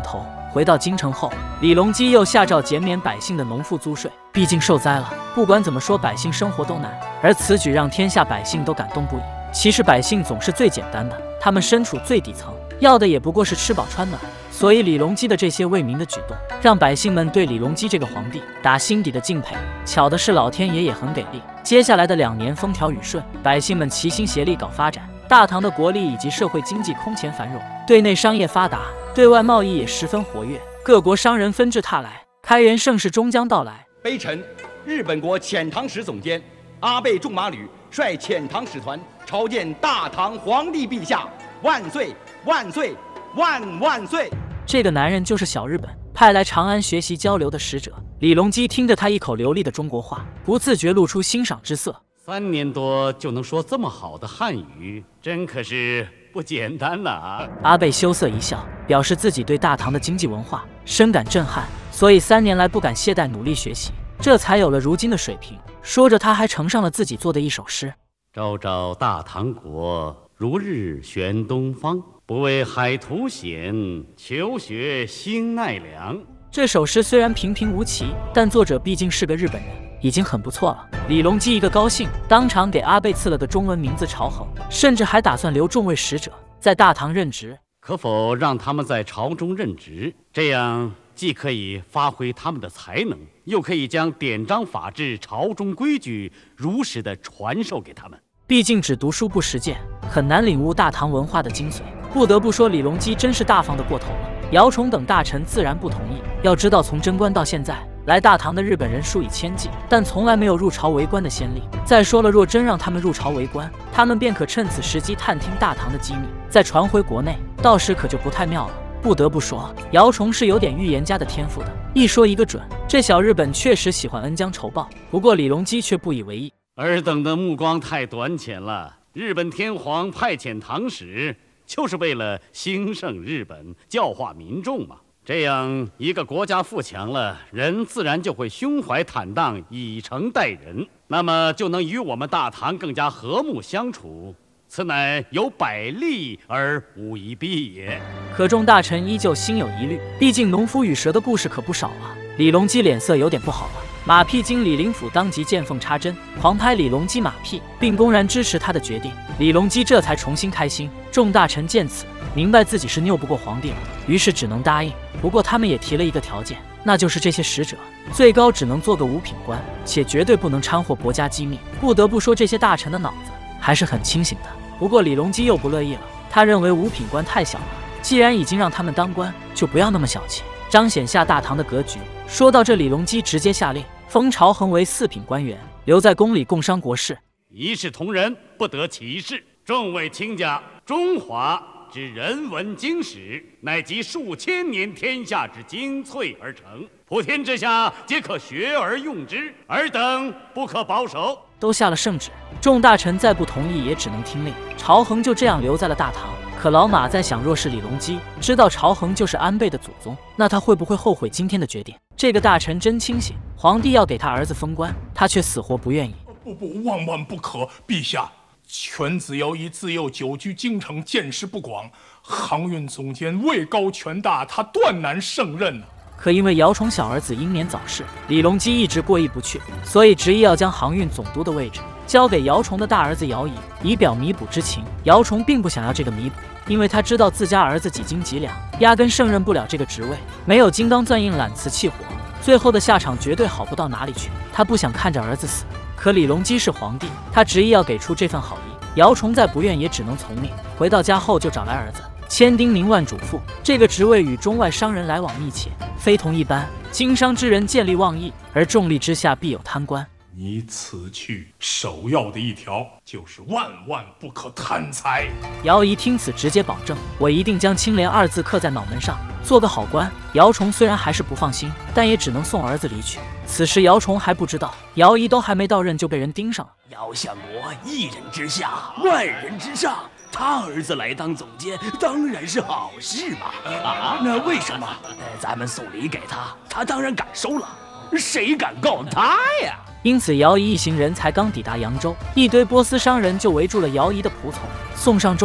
回到京城后，李隆基又下诏减免百姓的农赋租税，毕竟受灾了。不管怎么说，百姓生活都难，而此举让天下百姓都感动不已。其实百姓总是最简单的，他们身处最底层，要的也不过是吃饱穿暖。所以李隆基的这些为民的举动，让百姓们对李隆基这个皇帝打心底的敬佩。巧的是，老天爷也很给力。接下来的两年风调雨顺，百姓们齐心协力搞发展，大唐的国力以及社会经济空前繁荣，对内商业发达，对外贸易也十分活跃，各国商人纷至沓来，开元盛世终将到来。 卑臣，日本国遣唐使总监阿倍仲麻吕率遣唐使团朝见大唐皇帝陛下，万岁万岁万万岁！ 这个男人就是小日本派来长安学习交流的使者。李隆基听着他一口流利的中国话，不自觉露出欣赏之色。 三年多就能说这么好的汉语，真可是不简单了啊！ 阿倍羞涩一笑，表示自己对大唐的经济文化深感震撼，所以三年来不敢懈怠努力学习，这才有了如今的水平。说着，他还呈上了自己做的一首诗： 朝朝大唐国，如日悬东方。不畏海图险，求学兴奈良。 这首诗虽然平平无奇，但作者毕竟是个日本人，已经很不错了。李隆基一个高兴，当场给阿倍赐了个中文名字朝恒，甚至还打算留众位使者在大唐任职。 可否让他们在朝中任职？这样既可以发挥他们的才能，又可以将典章法制、朝中规矩如实的传授给他们。 毕竟只读书不实践，很难领悟大唐文化的精髓。不得不说，李隆基真是大方得过头了。姚崇等大臣自然不同意。要知道，从贞观到现在，来大唐的日本人数以千计，但从来没有入朝为官的先例。再说了，若真让他们入朝为官，他们便可趁此时机探听大唐的机密，再传回国内，到时可就不太妙了。不得不说，姚崇是有点预言家的天赋的，一说一个准。这小日本确实喜欢恩将仇报，不过李隆基却不以为意。 尔等的目光太短浅了。日本天皇派遣唐使，就是为了兴盛日本，教化民众嘛。这样一个国家富强了，人自然就会胸怀坦荡，以诚待人，那么就能与我们大唐更加和睦相处。此乃有百利而无一弊也。 可众大臣依旧心有疑虑，毕竟农夫与蛇的故事可不少啊。李隆基脸色有点不好了。马屁精李林甫当即见缝插针，狂拍李隆基马屁，并公然支持他的决定。李隆基这才重新开心。众大臣见此，明白自己是拗不过皇帝了，于是只能答应。不过他们也提了一个条件，那就是这些使者最高只能做个五品官，且绝对不能掺和国家机密。不得不说，这些大臣的脑子还是很清醒的。不过李隆基又不乐意了，他认为五品官太小了，既然已经让他们当官，就不要那么小气，彰显下大唐的格局。说到这，李隆基直接下令封朝恒为四品官员，留在宫里共商国事， 一视同仁，不得歧视。众位卿家，中华之人文经史，乃集数千年天下之精粹而成，普天之下皆可学而用之，尔等不可保守。 都下了圣旨，众大臣再不同意也只能听令。朝恒就这样留在了大唐。可老马在想，若是李隆基知道朝恒就是安倍的祖宗，那他会不会后悔今天的决定？这个大臣真清醒，皇帝要给他儿子封官，他却死活不愿意。 不不，万万不可！陛下，犬子姚一自幼久居京城，见识不广，航运总监位高权大，他断难胜任啊。 可因为姚崇小儿子英年早逝，李隆基一直过意不去，所以执意要将航运总督的位置交给姚崇的大儿子姚仪，以表弥补之情。姚崇并不想要这个弥补，因为他知道自家儿子几斤几两，压根胜任不了这个职位。没有金刚钻硬揽瓷器活，最后的下场绝对好不到哪里去。他不想看着儿子死，可李隆基是皇帝，他执意要给出这份好意。姚崇再不愿也只能从命。回到家后就找来儿子，千叮咛万嘱咐。这个职位与中外商人来往密切，非同一般。经商之人见利忘义，而重利之下必有贪官。 你此去首要的一条就是万万不可贪财。 姚仪听此直接保证，我一定将清廉二字刻在脑门上，做个好官。姚崇虽然还是不放心，但也只能送儿子离去。此时姚崇还不知道，姚仪都还没到任就被人盯上了。 姚相国一人之下，万人之上，他儿子来当总监，当然是好事嘛。啊，那为什么？呃，咱们送礼给他，他当然敢收了，谁敢告他呀？ 因此，姚仪一行人才刚抵达扬州，一堆波斯商人就围住了姚仪的仆从，送上重礼。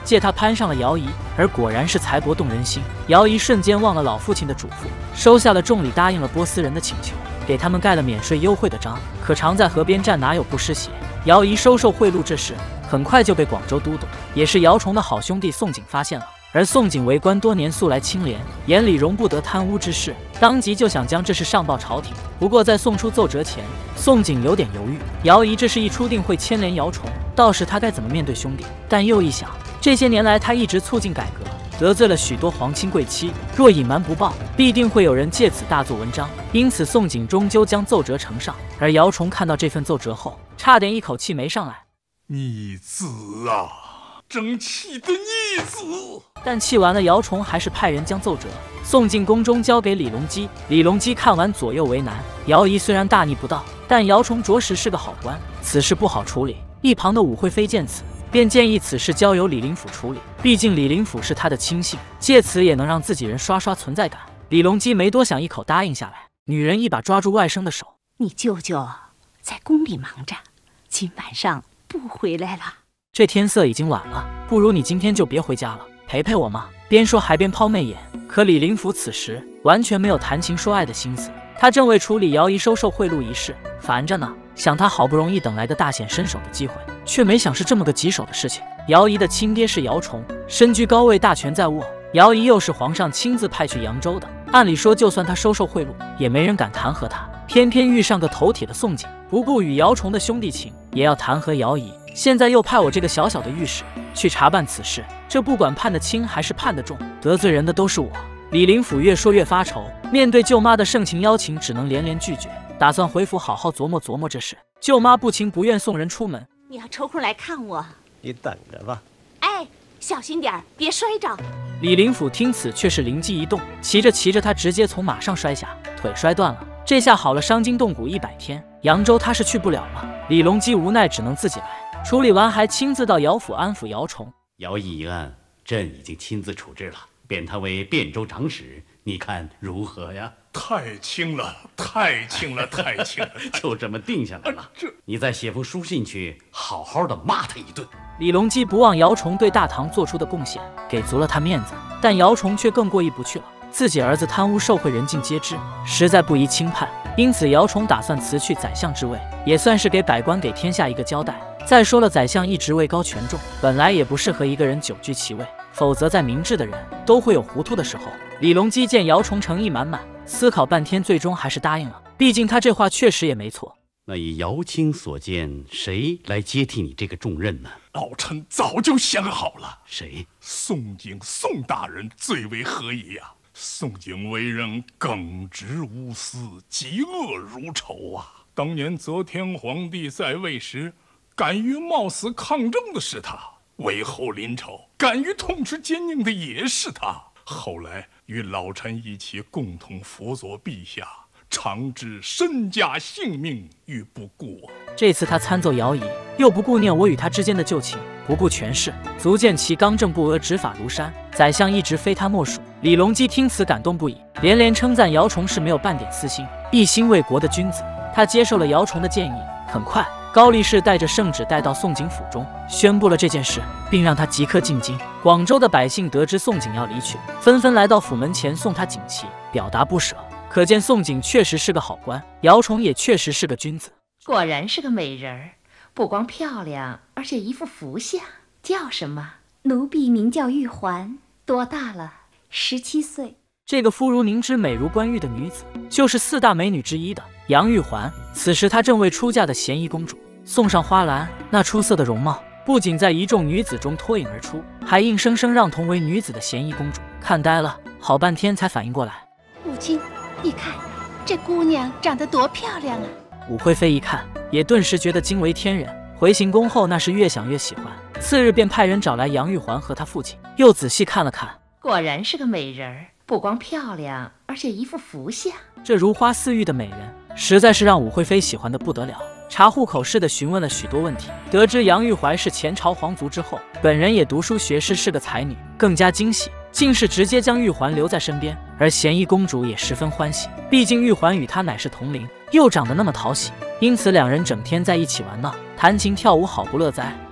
借他攀上了姚仪，而果然是才博动人心。姚仪瞬间忘了老父亲的嘱咐，收下了重礼，答应了波斯人的请求，给他们盖了免税优惠的章。可常在河边站，哪有不湿鞋？姚仪收受贿赂这事，很快就被广州都督，也是姚崇的好兄弟宋璟发现了。而宋璟为官多年，素来清廉，眼里容不得贪污之事，当即就想将这事上报朝廷。不过在送出奏折前，宋璟有点犹豫。姚仪这事一出，定会牵连姚崇，到时他该怎么面对兄弟？但又一想，这些年来他一直促进改革，得罪了许多皇亲贵戚，若隐瞒不报，必定会有人借此大做文章。因此，宋璟终究将奏折呈上。而姚崇看到这份奏折后，差点一口气没上来。 逆子啊，争气的逆子！ 但气完了，姚崇还是派人将奏折送进宫中，交给李隆基。李隆基看完，左右为难。姚仪虽然大逆不道，但姚崇着实是个好官，此事不好处理。一旁的武惠妃见此，便建议此事交由李林甫处理，毕竟李林甫是他的亲信，借此也能让自己人刷刷存在感。李隆基没多想，一口答应下来。女人一把抓住外甥的手：“ 你舅舅在宫里忙着，今晚上不回来了。 这天色已经晚了，不如你今天就别回家了，陪陪我嘛。”边说还边抛媚眼。可李林甫此时完全没有谈情说爱的心思，他正为处理姚仪收受贿赂一事烦着呢。想他好不容易等来的大显身手的机会，却没想是这么个棘手的事情。姚仪的亲爹是姚崇，身居高位，大权在握。姚仪又是皇上亲自派去扬州的，按理说就算他收受贿赂，也没人敢弹劾他。偏偏遇上个头铁的宋璟，不顾与姚崇的兄弟情，也要弹劾姚仪。现在又派我这个小小的御史去查办此事，这不管判得轻还是判得重，得罪人的都是我。李林甫越说越发愁，面对舅妈的盛情邀请，只能连连拒绝，打算回府好好琢磨琢磨这事。舅妈不情不愿送人出门， 你要抽空来看我。 你等着吧。 哎，小心点儿，别摔着。 李林甫听此却是灵机一动，骑着骑着他直接从马上摔下，腿摔断了。这下好了，伤筋动骨一百天，扬州他是去不了了。李隆基无奈只能自己来。处理完还亲自到姚府安抚姚崇。 姚仪一案，朕已经亲自处置了，贬他为汴州长史，你看如何呀？ 太轻了，太轻了，太轻了， 就这么定下来了。啊、这，你再写封书信去，好好的骂他一顿。 李隆基不忘姚崇对大唐做出的贡献，给足了他面子，但姚崇却更过意不去了。自己儿子贪污受贿，人尽皆知，实在不宜轻判。因此，姚崇打算辞去宰相之位，也算是给百官给天下一个交代。再说了，宰相一职位高权重，本来也不适合一个人久居其位，否则在明智的人都会有糊涂的时候。李隆基见姚崇诚意满满，思考半天，最终还是答应了。毕竟他这话确实也没错。 那以姚卿所见，谁来接替你这个重任呢？ 老臣早就想好了。 谁？ 宋璟，宋大人最为合宜呀、啊。宋璟为人耿直无私，嫉恶如仇啊！当年则天皇帝在位时，敢于冒死抗争的是他；韦后临朝，敢于痛斥奸佞的也是他。后来与老臣一起共同辅佐陛下，常置身家性命于不顾。 这次他参奏姚仪，又不顾念我与他之间的旧情，不顾权势，足见其刚正不阿，执法如山。宰相一职非他莫属。李隆基听此感动不已，连连称赞姚崇是没有半点私心，一心为国的君子。他接受了姚崇的建议。很快，高力士带着圣旨带到宋璟府中，宣布了这件事，并让他即刻进京。广州的百姓得知宋璟要离去，纷纷来到府门前送他锦旗，表达不舍。可见宋璟确实是个好官，姚崇也确实是个君子。 果然是个美人儿，不光漂亮，而且一副福相。叫什么？ 奴婢名叫玉环， 多大了？ 十七岁。 这个肤如凝脂、美如冠玉的女子，就是四大美女之一的杨玉环。此时她正为出嫁的咸宜公主送上花篮，那出色的容貌不仅在一众女子中脱颖而出，还硬生生让同为女子的咸宜公主看呆了，好半天才反应过来。 母亲，你看这姑娘长得多漂亮啊！ 武惠妃一看，也顿时觉得惊为天人。回行宫后，那是越想越喜欢。次日便派人找来杨玉环和她父亲，又仔细看了看， 果然是个美人儿，不光漂亮，而且一副福相。 这如花似玉的美人，实在是让武惠妃喜欢得不得了。查户口似的询问了许多问题，得知杨玉环是前朝皇族之后，本人也读书学士，是个才女，更加惊喜，竟是直接将玉环留在身边。而咸宜公主也十分欢喜，毕竟玉环与她乃是同龄，又长得那么讨喜，因此两人整天在一起玩闹、弹琴跳舞，好不乐哉。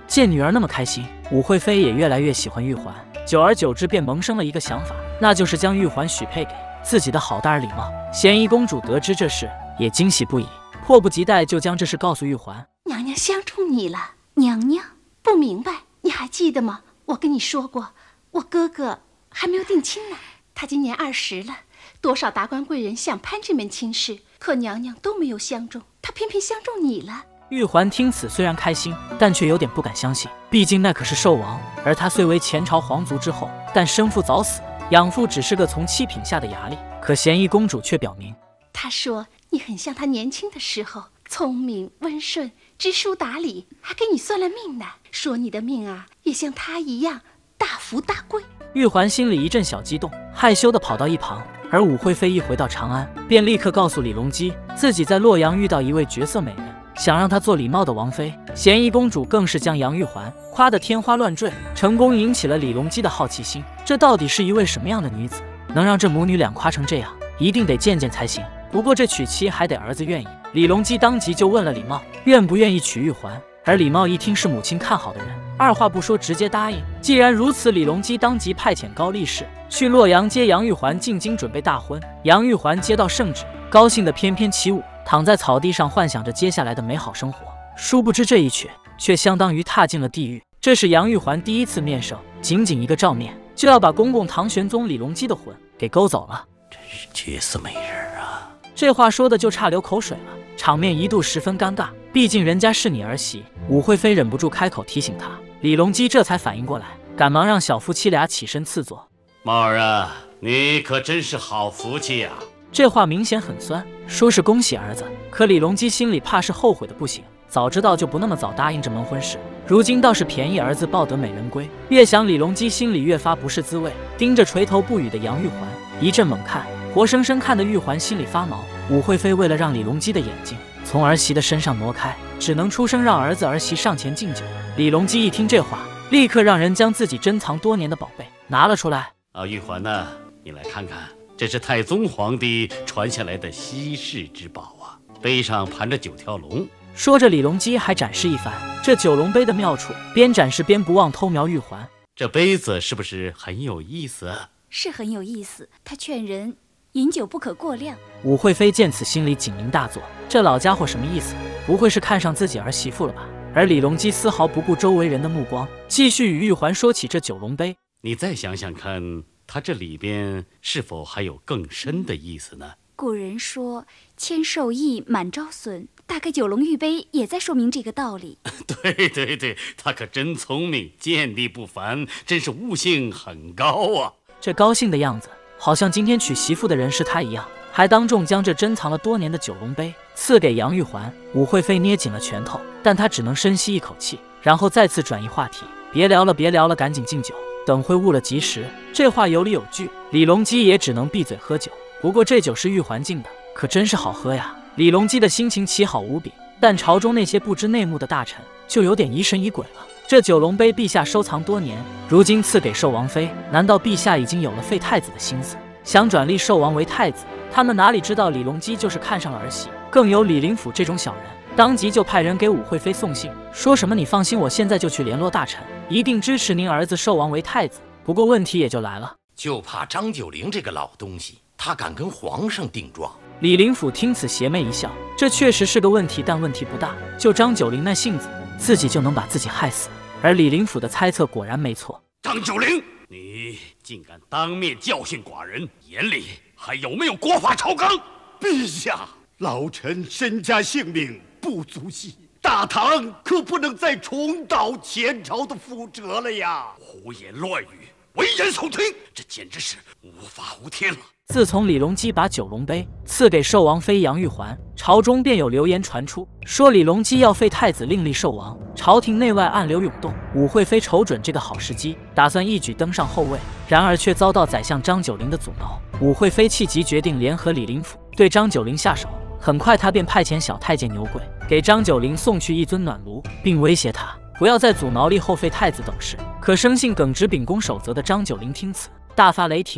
见女儿那么开心，武惠妃也越来越喜欢玉环，久而久之便萌生了一个想法，那就是将玉环许配给自己的好大儿李茂。咸宜公主得知这事，也惊喜不已，迫不及待就将这事告诉玉环。 娘娘相中你了。娘娘不明白，你还记得吗？我跟你说过，我哥哥还没有定亲呢，他今年二十了。多少达官贵人想攀这门亲事，可娘娘都没有相中，他偏偏相中你了。 玉环听此虽然开心，但却有点不敢相信，毕竟那可是寿王，而他虽为前朝皇族之后，但生父早死，养父只是个从七品下的衙吏。可咸宜公主却表明， 她说你很像他年轻的时候，聪明温顺，知书达理，还给你算了命呢，说你的命啊也像他一样大富大贵。 玉环心里一阵小激动，害羞地跑到一旁。而武惠妃一回到长安，便立刻告诉李隆基，自己在洛阳遇到一位绝色美人，想让她做李茂的王妃。咸宜公主更是将杨玉环夸得天花乱坠，成功引起了李隆基的好奇心。这到底是一位什么样的女子，能让这母女俩夸成这样？一定得见见才行。不过这娶妻还得儿子愿意。李隆基当即就问了李茂，愿不愿意娶玉环。而李茂一听是母亲看好的人，二话不说直接答应。既然如此，李隆基当即派遣高力士去洛阳接杨玉环进京准备大婚。杨玉环接到圣旨，高兴得翩翩起舞，躺在草地上幻想着接下来的美好生活。殊不知这一去却相当于踏进了地狱。这是杨玉环第一次面圣，仅仅一个照面就要把公公唐玄宗李隆基的魂给勾走了， 真是绝色美人啊！ 这话说的就差流口水了，场面一度十分尴尬。毕竟人家是你儿媳。武惠妃忍不住开口提醒他，李隆基这才反应过来，赶忙让小夫妻俩起身赐座。 茂儿啊，你可真是好福气呀！ 这话明显很酸，说是恭喜儿子，可李隆基心里怕是后悔的不行，早知道就不那么早答应这门婚事，如今倒是便宜儿子抱得美人归。越想李隆基心里越发不是滋味，盯着垂头不语的杨玉环一阵猛看，活生生看得玉环心里发毛。武惠妃为了让李隆基的眼睛从儿媳的身上挪开，只能出声让儿子儿媳上前敬酒。李隆基一听这话，立刻让人将自己珍藏多年的宝贝拿了出来。 啊，玉环呐，你来看看，这是太宗皇帝传下来的稀世之宝啊，杯上盘着九条龙。 说着，李隆基还展示一番这九龙杯的妙处，边展示边不忘偷瞄玉环。 这杯子是不是很有意思？ 是很有意思，他劝人饮酒不可过量。 武惠妃见此心里警铃大作，这老家伙什么意思？不会是看上自己儿媳妇了吧？而李隆基丝毫不顾周围人的目光，继续与玉环说起这九龙杯。 你再想想看，它这里边是否还有更深的意思呢？ 古人说千受益，满招损，大概九龙玉杯也在说明这个道理。 对对对，他可真聪明，见地不凡，真是悟性很高啊！ 这高兴的样子，好像今天娶媳妇的人是他一样，还当众将这珍藏了多年的九龙杯赐给杨玉环。武惠妃捏紧了拳头，但她只能深吸一口气，然后再次转移话题，别聊了别聊了，赶紧敬酒，等会误了吉时。这话有理有据，李隆基也只能闭嘴喝酒。不过这酒是玉环敬的，可真是好喝呀！李隆基的心情奇好无比，但朝中那些不知内幕的大臣就有点疑神疑鬼了。这九龙杯陛下收藏多年，如今赐给寿王妃，难道陛下已经有了废太子的心思，想转立寿王为太子？他们哪里知道李隆基就是看上了儿媳，更有李林甫这种小人，当即就派人给武惠妃送信，说什么你放心，我现在就去联络大臣，一定支持您儿子寿王为太子。不过问题也就来了， 就怕张九龄这个老东西，他敢跟皇上顶撞。 李林甫听此邪魅一笑，这确实是个问题，但问题不大，就张九龄那性子，自己就能把自己害死。而李林甫的猜测果然没错。 张九龄，你竟敢当面教训寡人，眼里还有没有国法朝纲？ 陛下，老臣身家性命不足惜，大唐可不能再重蹈前朝的覆辙了呀！ 胡言乱语，危言耸听，这简直是无法无天了。 自从李隆基把九龙杯赐给寿王妃杨玉环，朝中便有流言传出，说李隆基要废太子，另立寿王。朝廷内外暗流涌动，武惠妃瞅准这个好时机，打算一举登上后位，然而却遭到宰相张九龄的阻挠。武惠妃气急，决定联合李林甫对张九龄下手。很快，他便派遣小太监牛贵给张九龄送去一尊暖炉，并威胁他不要再阻挠立后废太子等事。可生性耿直秉公守则的张九龄听此大发雷霆。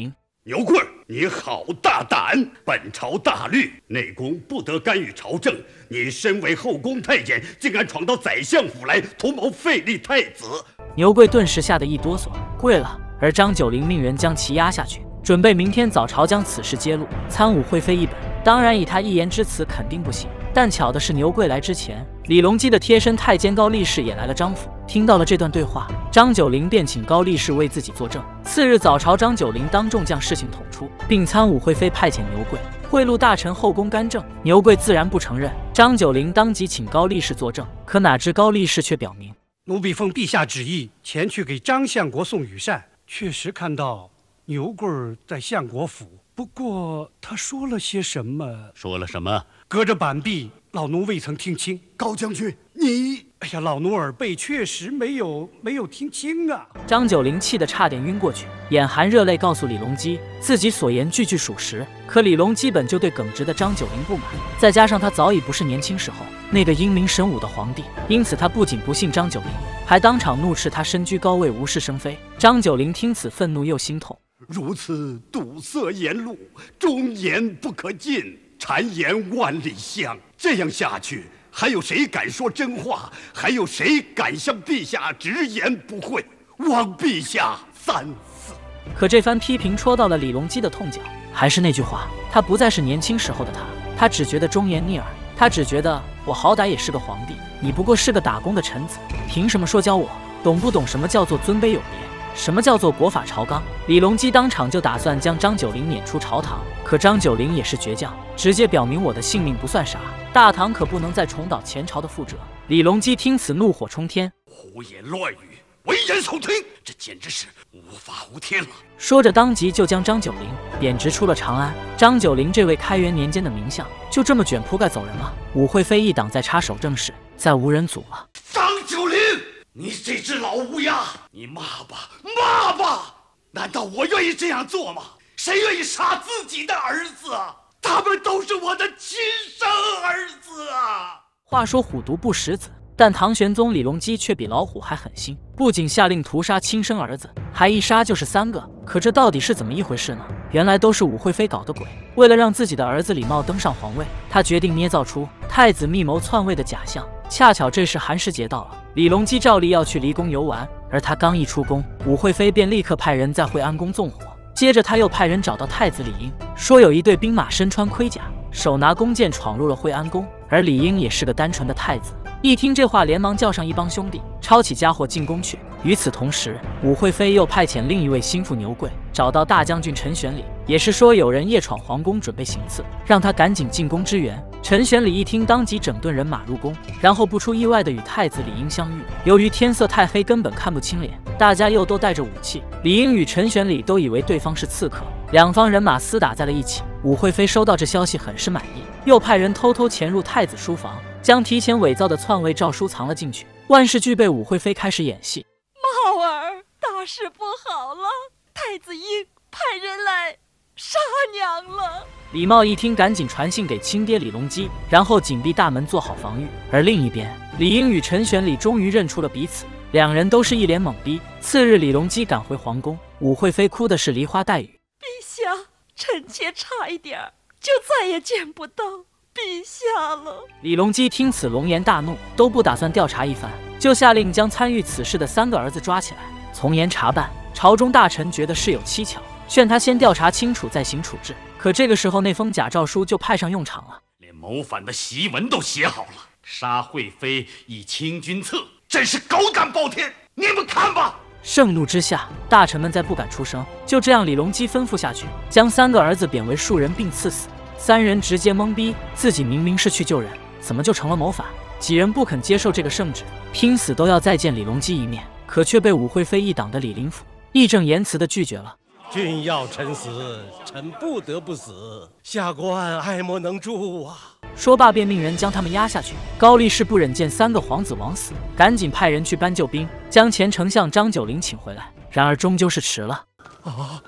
牛贵儿，你好大胆！本朝大律，内宫不得干预朝政。你身为后宫太监，竟敢闯到宰相府来，图谋废立太子。 牛贵顿时吓得一哆嗦，跪了。而张九龄命人将其压下去，准备明天早朝将此事揭露，参武惠妃一本。当然，以他一言之词，肯定不行。但巧的是，牛贵来之前，李隆基的贴身太监高力士也来了张府。听到了这段对话，张九龄便请高力士为自己作证。次日早朝，张九龄当众将事情捅出，并参武惠妃派遣牛贵贿赂大臣后宫干政。牛贵自然不承认，张九龄当即请高力士作证，可哪知高力士却表明， 奴婢奉陛下旨意前去给张相国送羽扇，确实看到牛贵在相国府。不过他说了些什么？ 说了什么？ 隔着板壁，老奴未曾听清。 高将军，你…… 哎呀，老奴耳背确实没有没有听清啊！ 张九龄气得差点晕过去，眼含热泪告诉李隆基，自己所言句句属实。可李隆基本就对耿直的张九龄不满，再加上他早已不是年轻时候那个英明神武的皇帝，因此他不仅不信张九龄，还当场怒斥他身居高位，无事生非。张九龄听此，愤怒又心痛。 如此堵塞言路，忠言不可进，谗言万里香。这样下去，还有谁敢说真话？还有谁敢向陛下直言不讳？望陛下三思。 可这番批评戳到了李隆基的痛脚。还是那句话，他不再是年轻时候的他，他只觉得忠言逆耳，他只觉得我好歹也是个皇帝，你不过是个打工的臣子，凭什么说教我？懂不懂什么叫做尊卑有别？什么叫做国法朝纲？李隆基当场就打算将张九龄撵出朝堂，可张九龄也是倔强，直接表明我的性命不算啥，大唐可不能再重蹈前朝的覆辙。李隆基听此怒火冲天， 胡言乱语，危言耸听，这简直是无法无天了。 说着当即就将张九龄贬职出了长安。张九龄这位开元年间的名相，就这么卷铺盖走人了。武惠妃一党在插手政事，再无人阻了。 张九龄，你这只老乌鸦，你骂吧骂吧！难道我愿意这样做吗？谁愿意杀自己的儿子啊？他们都是我的亲生儿子啊！ 话说虎毒不食子，但唐玄宗李隆基却比老虎还狠心，不仅下令屠杀亲生儿子，还一杀就是三个。可这到底是怎么一回事呢？原来都是武惠妃搞的鬼。为了让自己的儿子李瑁登上皇位，他决定捏造出太子密谋篡位的假象。恰巧这时寒食节到了，李隆基照例要去离宫游玩，而他刚一出宫，武惠妃便立刻派人在惠安宫纵火。接着他又派人找到太子李英，说有一队兵马身穿盔甲，手拿弓箭闯入了惠安宫，而李英也是个单纯的太子。一听这话，连忙叫上一帮兄弟，抄起家伙进宫去。与此同时，武惠妃又派遣另一位心腹牛贵找到大将军陈玄礼，也是说有人夜闯皇宫准备行刺，让他赶紧进宫支援。陈玄礼一听，当即整顿人马入宫，然后不出意外的与太子李英相遇。由于天色太黑，根本看不清脸，大家又都带着武器，李英与陈玄礼都以为对方是刺客，两方人马厮打在了一起。武惠妃收到这消息很是满意，又派人偷偷潜入太子书房，将提前伪造的篡位诏书藏了进去。万事俱备，武惠妃开始演戏。 茂儿，大事不好了！太子英派人来杀娘了。 李瑁一听，赶紧传信给亲爹李隆基，然后紧闭大门做好防御。而另一边，李英与陈玄礼终于认出了彼此，两人都是一脸懵逼。次日，李隆基赶回皇宫，武惠妃哭的是梨花带雨。 陛下，臣妾差一点就再也见不到陛下了。 李隆基听此龙颜大怒，都不打算调查一番，就下令将参与此事的三个儿子抓起来，从严查办。朝中大臣觉得事有蹊跷，劝他先调查清楚再行处置。可这个时候，那封假诏书就派上用场了， 连谋反的檄文都写好了，杀惠妃以清君侧，真是狗胆包天！你们看吧！ 盛怒之下，大臣们再不敢出声。就这样，李隆基吩咐下去，将三个儿子贬为庶人并赐死。三人直接懵逼，自己明明是去救人，怎么就成了谋反？几人不肯接受这个圣旨，拼死都要再见李隆基一面，可却被武惠妃一党的李林甫义正言辞地拒绝了。 君要臣死，臣不得不死，下官爱莫能助啊！ 说罢便命人将他们压下去。高力士不忍见三个皇子枉死，赶紧派人去搬救兵，将前丞相张九龄请回来。然而终究是迟了。 啊，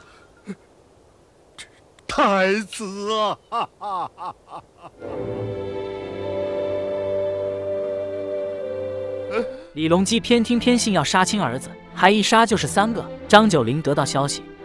太子啊！哈哈哈哈李隆基偏听偏信要杀亲儿子，还一杀就是三个。张九龄得到消息，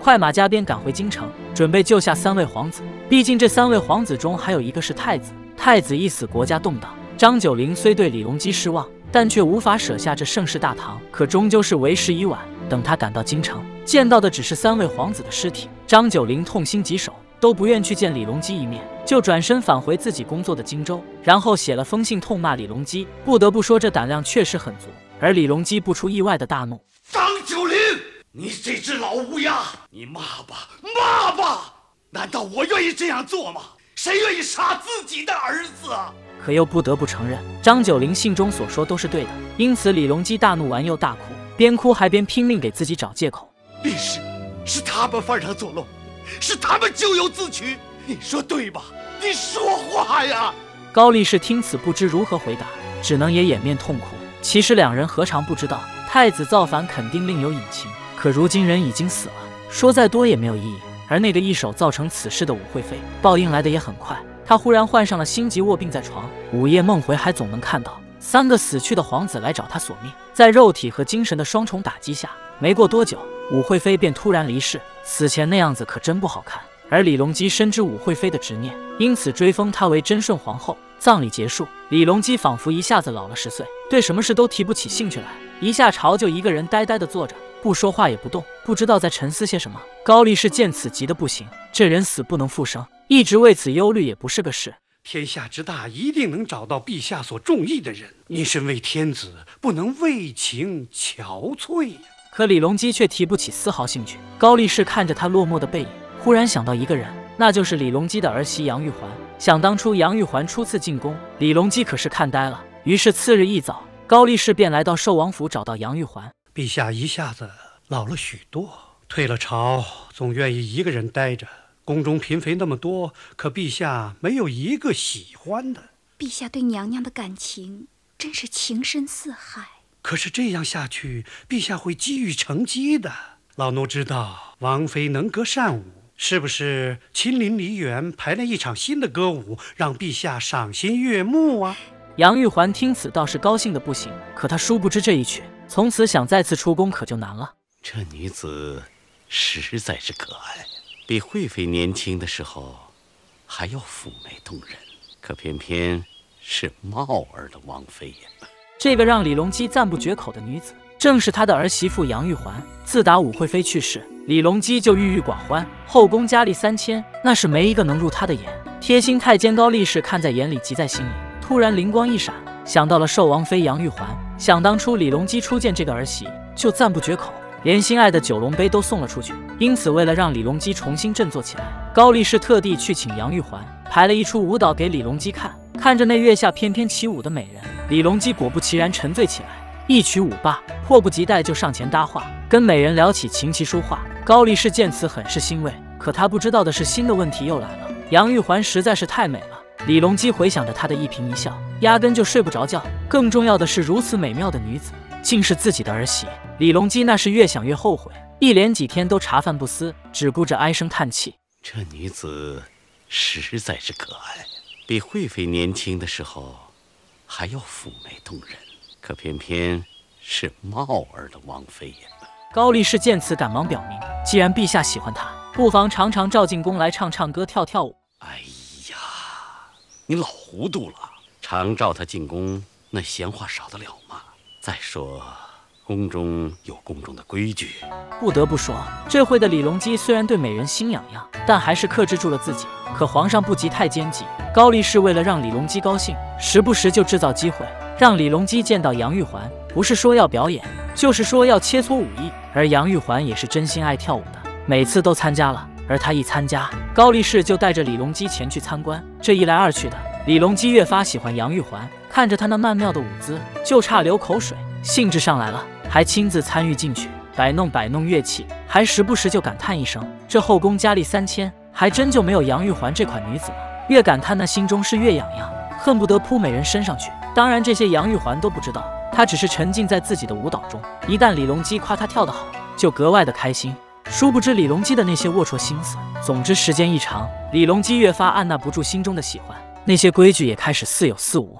快马加鞭赶回京城，准备救下三位皇子。毕竟这三位皇子中还有一个是太子，太子一死，国家动荡。张九龄虽对李隆基失望，但却无法舍下这盛世大唐，可终究是为时已晚。等他赶到京城，见到的只是三位皇子的尸体。张九龄痛心疾首，都不愿去见李隆基一面，就转身返回自己工作的荆州，然后写了封信痛骂李隆基。不得不说，这胆量确实很足。而李隆基不出意外的大怒：“ 张九龄，你这只老乌鸦，你骂吧，骂吧！难道我愿意这样做吗？谁愿意杀自己的儿子啊？” 可又不得不承认，张九龄信中所说都是对的。因此，李隆基大怒完又大哭，边哭还边拼命给自己找借口。 历史是他们犯上作漏，是他们咎由自取，你说对吧？你说话呀！ 高力士听此不知如何回答，只能也掩面痛哭。其实两人何尝不知道，太子造反肯定另有隐情，可如今人已经死了，说再多也没有意义。而那个一手造成此事的武惠妃，报应来得也很快。她忽然患上了心疾，卧病在床，午夜梦回还总能看到三个死去的皇子来找她索命。在肉体和精神的双重打击下，没过多久，武惠妃便突然离世。死前那样子可真不好看。而李隆基深知武惠妃的执念，因此追封她为贞顺皇后。葬礼结束，李隆基仿佛一下子老了十岁，对什么事都提不起兴趣来。一下朝就一个人呆呆地坐着，不说话也不动，不知道在沉思些什么。高力士见此急得不行，这人死不能复生，一直为此忧虑也不是个事。 天下之大，一定能找到陛下所中意的人。您身为天子，不能为情憔悴呀。 可李隆基却提不起丝毫兴趣。高力士看着他落寞的背影，忽然想到一个人，那就是李隆基的儿媳杨玉环。想当初杨玉环初次进宫，李隆基可是看呆了。于是次日一早，高力士便来到寿王府找到杨玉环。 陛下一下子老了许多，退了朝总愿意一个人待着。宫中嫔妃那么多，可陛下没有一个喜欢的。 陛下对娘娘的感情真是情深似海。 可是这样下去，陛下会积郁成疾的。老奴知道王妃能歌善舞，是不是亲临梨园排练一场新的歌舞，让陛下赏心悦目啊？ 杨玉环听此倒是高兴的不行，可她殊不知这一曲，从此想再次出宫可就难了。 这女子实在是可爱，比惠妃年轻的时候还要妩媚动人，可偏偏是茂儿的王妃呀。 这个让李隆基赞不绝口的女子，正是他的儿媳妇杨玉环。自打武惠妃去世，李隆基就郁郁寡欢，后宫佳丽三千，那是没一个能入他的眼。贴心太监高力士看在眼里，急在心里，突然灵光一闪，想到了寿王妃杨玉环。想当初李隆基初见这个儿媳，就赞不绝口，连心爱的九龙杯都送了出去。因此为了让李隆基重新振作起来，高力士特地去请杨玉环排了一出舞蹈给李隆基看。看着那月下翩翩起舞的美人，李隆基果不其然沉醉起来。一曲舞罢，迫不及待就上前搭话，跟美人聊起琴棋书画。高力士见此很是欣慰，可他不知道的是，新的问题又来了。杨玉环实在是太美了，李隆基回想着她的一颦一笑，压根就睡不着觉。更重要的是，如此美妙的女子竟是自己的儿媳。李隆基那是越想越后悔，一连几天都茶饭不思，只顾着唉声叹气。 这女子实在是可爱，比惠妃年轻的时候还要妩媚动人，可偏偏是茂儿的王妃呀。 高力士见此，赶忙表明，既然陛下喜欢她，不妨常常召进宫来唱唱歌、跳跳舞。 哎呀，你老糊涂了，常召她进宫，那闲话少得了吗？再说宫中有宫中的规矩。 不得不说，这会的李隆基虽然对美人心痒痒，但还是克制住了自己。可皇上不急太监急，高力士为了让李隆基高兴，时不时就制造机会，让李隆基见到杨玉环，不是说要表演，就是说要切磋武艺。而杨玉环也是真心爱跳舞的，每次都参加了。而他一参加，高力士就带着李隆基前去参观。这一来二去的，李隆基越发喜欢杨玉环，看着她那曼妙的舞姿，就差流口水，兴致上来了，还亲自参与进去，摆弄摆弄乐器，还时不时就感叹一声：这后宫佳丽三千，还真就没有杨玉环这款女子了。越感叹，那心中是越痒痒，恨不得扑美人身上去。当然，这些杨玉环都不知道，她只是沉浸在自己的舞蹈中。一旦李隆基夸她跳得好，就格外的开心。殊不知李隆基的那些龌龊心思。总之，时间一长，李隆基越发按捺不住心中的喜欢，那些规矩也开始似有似无。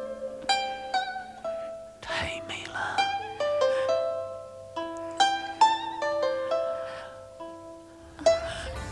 太美了，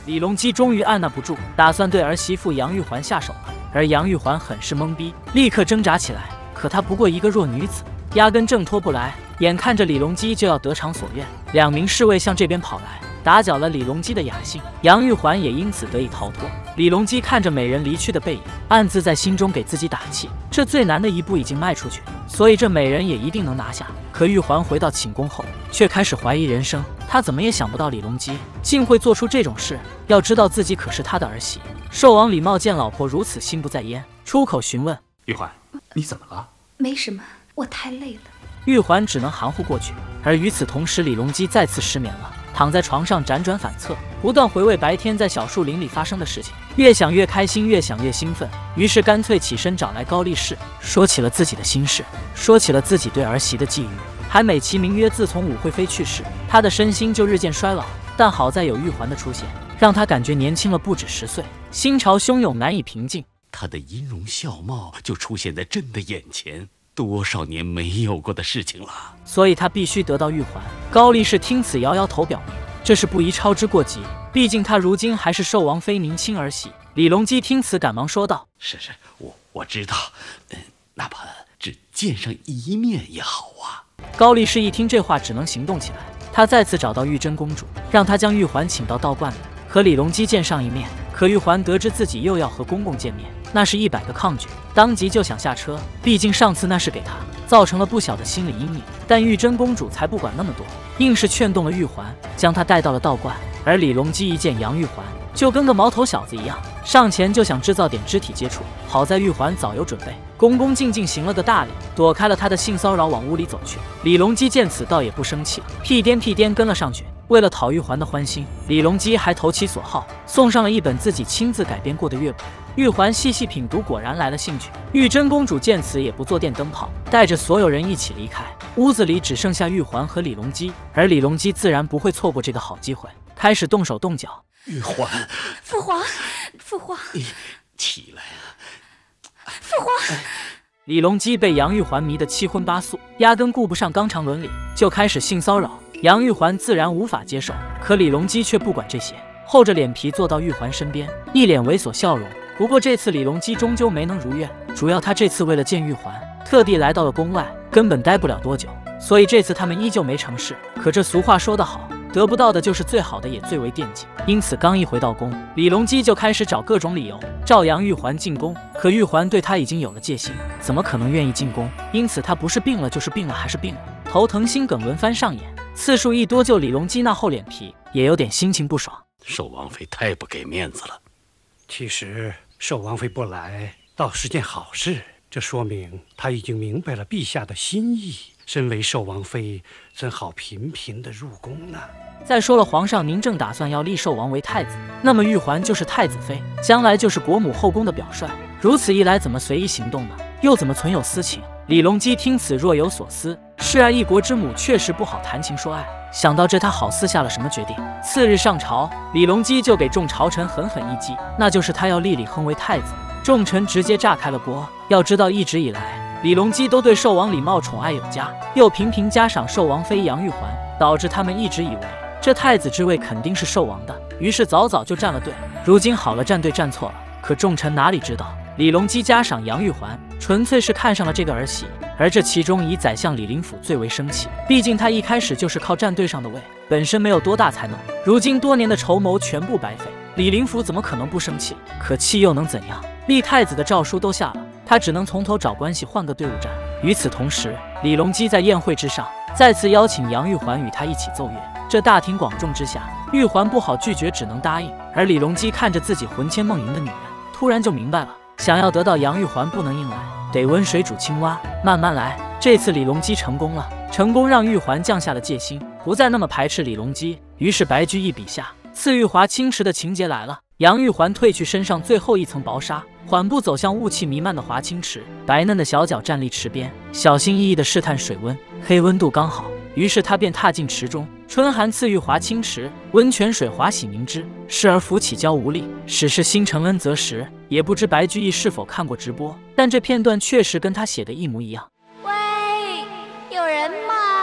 李隆基终于按捺不住，打算对儿媳妇杨玉环下手了。而杨玉环很是懵逼，立刻挣扎起来。可她不过一个弱女子，压根挣脱不来。眼看着李隆基就要得偿所愿，两名侍卫向这边跑来，打搅了李隆基的雅兴，杨玉环也因此得以逃脱。李隆基看着美人离去的背影，暗自在心中给自己打气，这最难的一步已经迈出去，所以这美人也一定能拿下。可玉环回到寝宫后，却开始怀疑人生。她怎么也想不到李隆基竟会做出这种事，要知道自己可是他的儿媳。寿王李茂见老婆如此心不在焉，出口询问：“ 玉环，你怎么了？”“ 没什么，我太累了。” 玉环只能含糊过去。而与此同时，李隆基再次失眠了，躺在床上辗转反侧，不断回味白天在小树林里发生的事情，越想越开心，越想越兴奋。于是干脆起身找来高力士，说起了自己的心事，说起了自己对儿媳的觊觎，还美其名曰自从武惠妃去世，他的身心就日渐衰老。但好在有玉环的出现，让他感觉年轻了不止十岁，心潮汹涌难以平静。 他的音容笑貌就出现在朕的眼前，多少年没有过的事情了， 所以他必须得到玉环。高力士听此摇摇头，表明这是不宜操之过急，毕竟他如今还是寿王妃您亲儿媳。李隆基听此赶忙说道：“ 是是，我我知道，嗯，哪怕只见上一面也好啊。” 高力士一听这话，只能行动起来。他再次找到玉真公主，让她将玉环请到道观里，和李隆基见上一面。可玉环得知自己又要和公公见面，那是一百个抗拒，当即就想下车。毕竟上次那是给他造成了不小的心理阴影。但玉真公主才不管那么多，硬是劝动了玉环，将她带到了道观。而李隆基一见杨玉环，就跟个毛头小子一样，上前就想制造点肢体接触。好在玉环早有准备，恭恭敬敬行了个大礼，躲开了他的性骚扰，往屋里走去。李隆基见此倒也不生气了，屁颠屁颠跟了上去。为了讨玉环的欢心，李隆基还投其所好，送上了一本自己亲自改编过的乐谱。玉环细细品读，果然来了兴趣。玉真公主见此也不做电灯泡，带着所有人一起离开。屋子里只剩下玉环和李隆基，而李隆基自然不会错过这个好机会，开始动手动脚。 玉环， 父皇，父皇， 你起来啊！ 父皇。 李隆基被杨玉环迷得七荤八素，压根顾不上纲常伦理，就开始性骚扰。杨玉环自然无法接受，可李隆基却不管这些，厚着脸皮坐到玉环身边，一脸猥琐笑容。不过这次李隆基终究没能如愿，主要他这次为了见玉环，特地来到了宫外，根本待不了多久，所以这次他们依旧没成事。可这俗话说得好，得不到的就是最好的，也最为惦记。因此刚一回到宫，李隆基就开始找各种理由召杨玉环进宫。可玉环对他已经有了戒心，怎么可能愿意进宫？因此他不是病了就是病了还是病了，头疼心梗轮番上演，次数一多，就李隆基那厚脸皮也有点心情不爽。 寿王妃太不给面子了。 其实寿王妃不来倒是件好事，这说明她已经明白了陛下的心意。身为寿王妃，怎好频频的入宫呢？ 再说了，皇上您正打算要立寿王为太子，那么玉环就是太子妃，将来就是国母后宫的表率。如此一来，怎么随意行动呢？又怎么存有私情？李隆基听此若有所思。是啊，一国之母确实不好谈情说爱。想到这，他好似下了什么决定。次日上朝，李隆基就给众朝臣狠狠一击，那就是他要立李亨为太子。众臣直接炸开了锅。要知道，一直以来李隆基都对寿王李茂宠爱有加，又频频嘉赏寿王妃杨玉环，导致他们一直以为这太子之位肯定是寿王的，于是早早就站了队。如今好了，站队站错了。可众臣哪里知道，李隆基嘉赏杨玉环，纯粹是看上了这个儿媳。而这其中以宰相李林甫最为生气，毕竟他一开始就是靠站队上的位，本身没有多大才能，如今多年的筹谋全部白费，李林甫怎么可能不生气？可气又能怎样？立太子的诏书都下了，他只能从头找关系，换个队伍站。与此同时，李隆基在宴会之上再次邀请杨玉环与他一起奏乐。这大庭广众之下，玉环不好拒绝，只能答应。而李隆基看着自己魂牵梦萦的女人，突然就明白了，想要得到杨玉环，不能硬来，得温水煮青蛙，慢慢来。这次李隆基成功了，成功让玉环降下了戒心，不再那么排斥李隆基。于是白居易笔下赐玉华清池的情节来了。杨玉环褪去身上最后一层薄纱，缓步走向雾气弥漫的华清池，白嫩的小脚站立池边，小心翼翼地试探水温，黑温度刚好。于是他便踏进池中，春寒赐玉华清池，温泉水滑洗凝脂，侍儿扶起娇无力，始是心承恩泽时。也不知白居易是否看过直播，但这片段确实跟他写的一模一样。 喂，有人吗？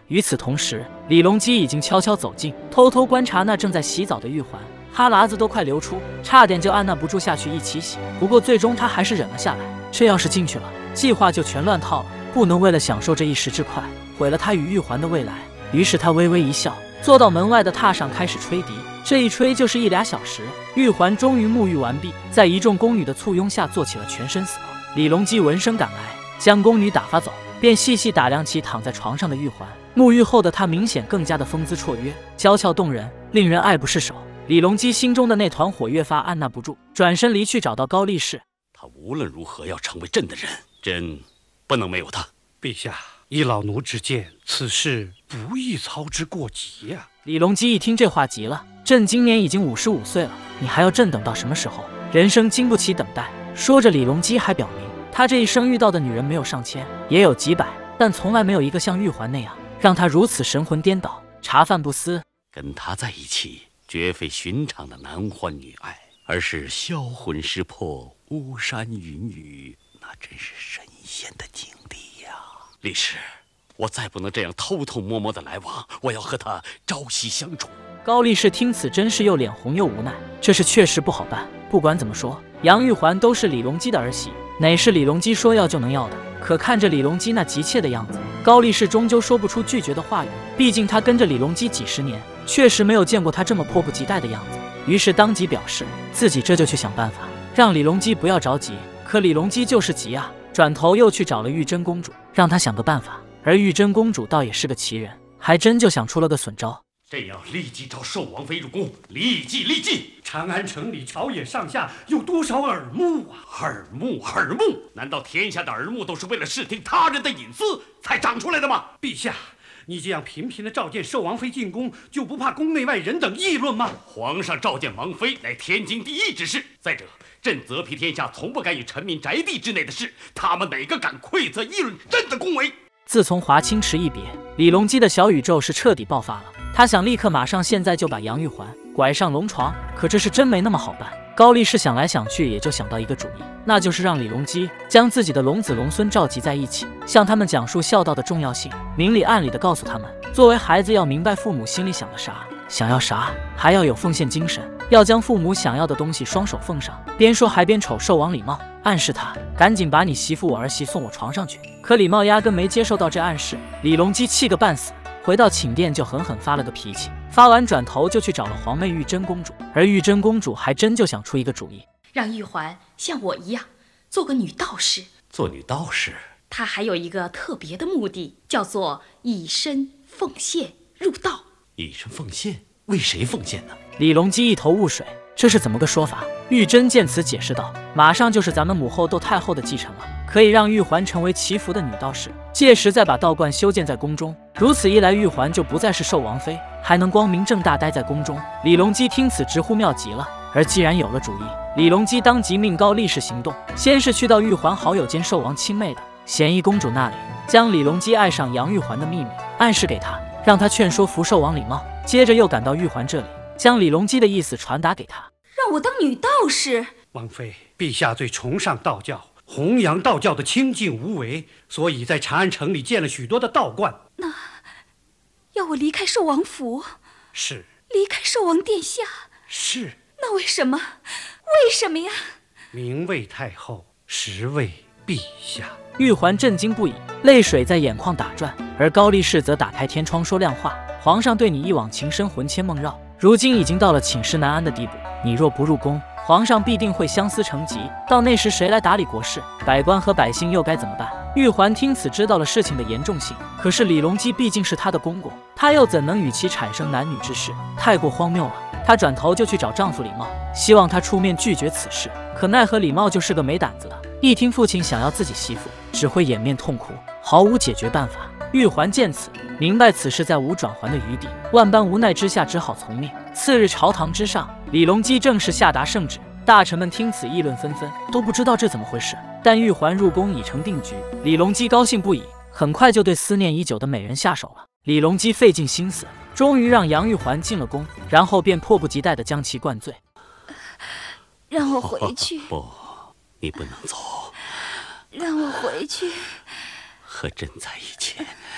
与此同时，李隆基已经悄悄走近，偷偷观察那正在洗澡的玉环，哈喇子都快流出，差点就按捺不住下去一起洗。不过最终他还是忍了下来，这要是进去了，计划就全乱套了，不能为了享受这一时之快，毁了他与玉环的未来。于是他微微一笑，坐到门外的榻上开始吹笛。这一吹就是一俩小时，玉环终于沐浴完毕，在一众宫女的簇拥下做起了全身 S P A。李隆基闻声赶来，将宫女打发走，便细细打量起躺在床上的玉环。沐浴后的她明显更加的风姿绰约，娇俏动人，令人爱不释手。李隆基心中的那团火越发按捺不住，转身离去找到高力士。 他无论如何要成为朕的人，朕不能没有他。 陛下，依老奴之见，此事不宜操之过急呀、啊。 李隆基一听这话急了，朕今年已经五十五岁了，你还要朕等到什么时候？人生经不起等待。说着，李隆基还表明，他这一生遇到的女人没有上千，也有几百，但从来没有一个像玉环那样让他如此神魂颠倒、茶饭不思。 跟他在一起，绝非寻常的男欢女爱，而是销魂识魄、巫山云雨，那真是神仙的境地呀！力士，我再不能这样偷偷摸摸的来往，我要和他朝夕相处。 高力士听此，真是又脸红又无奈，这事确实不好办。不管怎么说，杨玉环都是李隆基的儿媳，哪是李隆基说要就能要的？可看着李隆基那急切的样子，高力士终究说不出拒绝的话语。毕竟他跟着李隆基几十年，确实没有见过他这么迫不及待的样子。于是当即表示自己这就去想办法，让李隆基不要着急。可李隆基就是急啊，转头又去找了玉真公主，让她想个办法。而玉真公主倒也是个奇人，还真就想出了个损招。 朕要立即召寿王妃入宫，立即立即！ 长安城里朝野上下有多少耳目啊？ 耳目，耳目！难道天下的耳目都是为了视听他人的隐私才长出来的吗？ 陛下，你这样频频的召见寿王妃进宫，就不怕宫内外人等议论吗？ 皇上召见王妃乃天经地义之事。再者，朕责辟天下从不干预臣民宅地之内的事，他们哪个敢窥测议论朕的宫闱？ 自从华清池一别，李隆基的小宇宙是彻底爆发了。他想立刻马上现在就把杨玉环拐上龙床，可这事真没那么好办。高力士想来想去，也就想到一个主意，那就是让李隆基将自己的龙子龙孙召集在一起，向他们讲述孝道的重要性，明里暗里的告诉他们，作为孩子要明白父母心里想的啥，想要啥，还要有奉献精神，要将父母想要的东西双手奉上。边说还边瞅寿王李茂，暗示他赶紧把你媳妇我儿媳送我床上去。可李茂压根没接受到这暗示，李隆基气个半死，回到寝殿就狠狠发了个脾气，发完转头就去找了皇妹玉真公主。而玉真公主还真就想出一个主意， 让玉环像我一样做个女道士。 做女道士， 她还有一个特别的目的，叫做以身奉献入道。 以身奉献？为谁奉献呢？ 李隆基一头雾水，这是怎么个说法？玉真见此解释道，马上就是咱们母后窦太后的继承了，可以让玉环成为祈福的女道士，届时再把道观修建在宫中，如此一来玉环就不再是寿王妃，还能光明正大待在宫中。李隆基听此直呼妙极了。而既然有了主意，李隆基当即命高力士行动，先是去到玉环好友兼寿王亲妹的咸宜公主那里，将李隆基爱上杨玉环的秘密暗示给她，让她劝说福寿王李茂。接着又赶到玉环这里，将李隆基的意思传达给她， 让我当女道士。 王妃，陛下最崇尚道教，弘扬道教的清净无为，所以在长安城里建了许多的道观。 那要我离开寿王府？ 是。 离开寿王殿下？ 是。 那为什么？为什么呀？ 名为太后，实为陛下。 玉环震惊不已，泪水在眼眶打转，而高力士则打开天窗说亮话：皇上对你一往情深，魂牵梦绕，如今已经到了寝食难安的地步，你若不入宫，皇上必定会相思成疾，到那时谁来打理国事？百官和百姓又该怎么办？玉环听此知道了事情的严重性，可是李隆基毕竟是她的公公，她又怎能与其产生男女之事？太过荒谬了。她转头就去找丈夫李茂，希望他出面拒绝此事。可奈何李茂就是个没胆子的，一听父亲想要自己媳妇，只会掩面痛哭，毫无解决办法。玉环见此，明白此事再无转圜的余地，万般无奈之下，只好从命。次日朝堂之上，李隆基正式下达圣旨，大臣们听此议论纷纷，都不知道这怎么回事。但玉环入宫已成定局，李隆基高兴不已，很快就对思念已久的美人下手了。李隆基费尽心思，终于让杨玉环进了宫，然后便迫不及待地将其灌醉。 让我回去。 不，你不能走。 让我回去。 和朕在一起，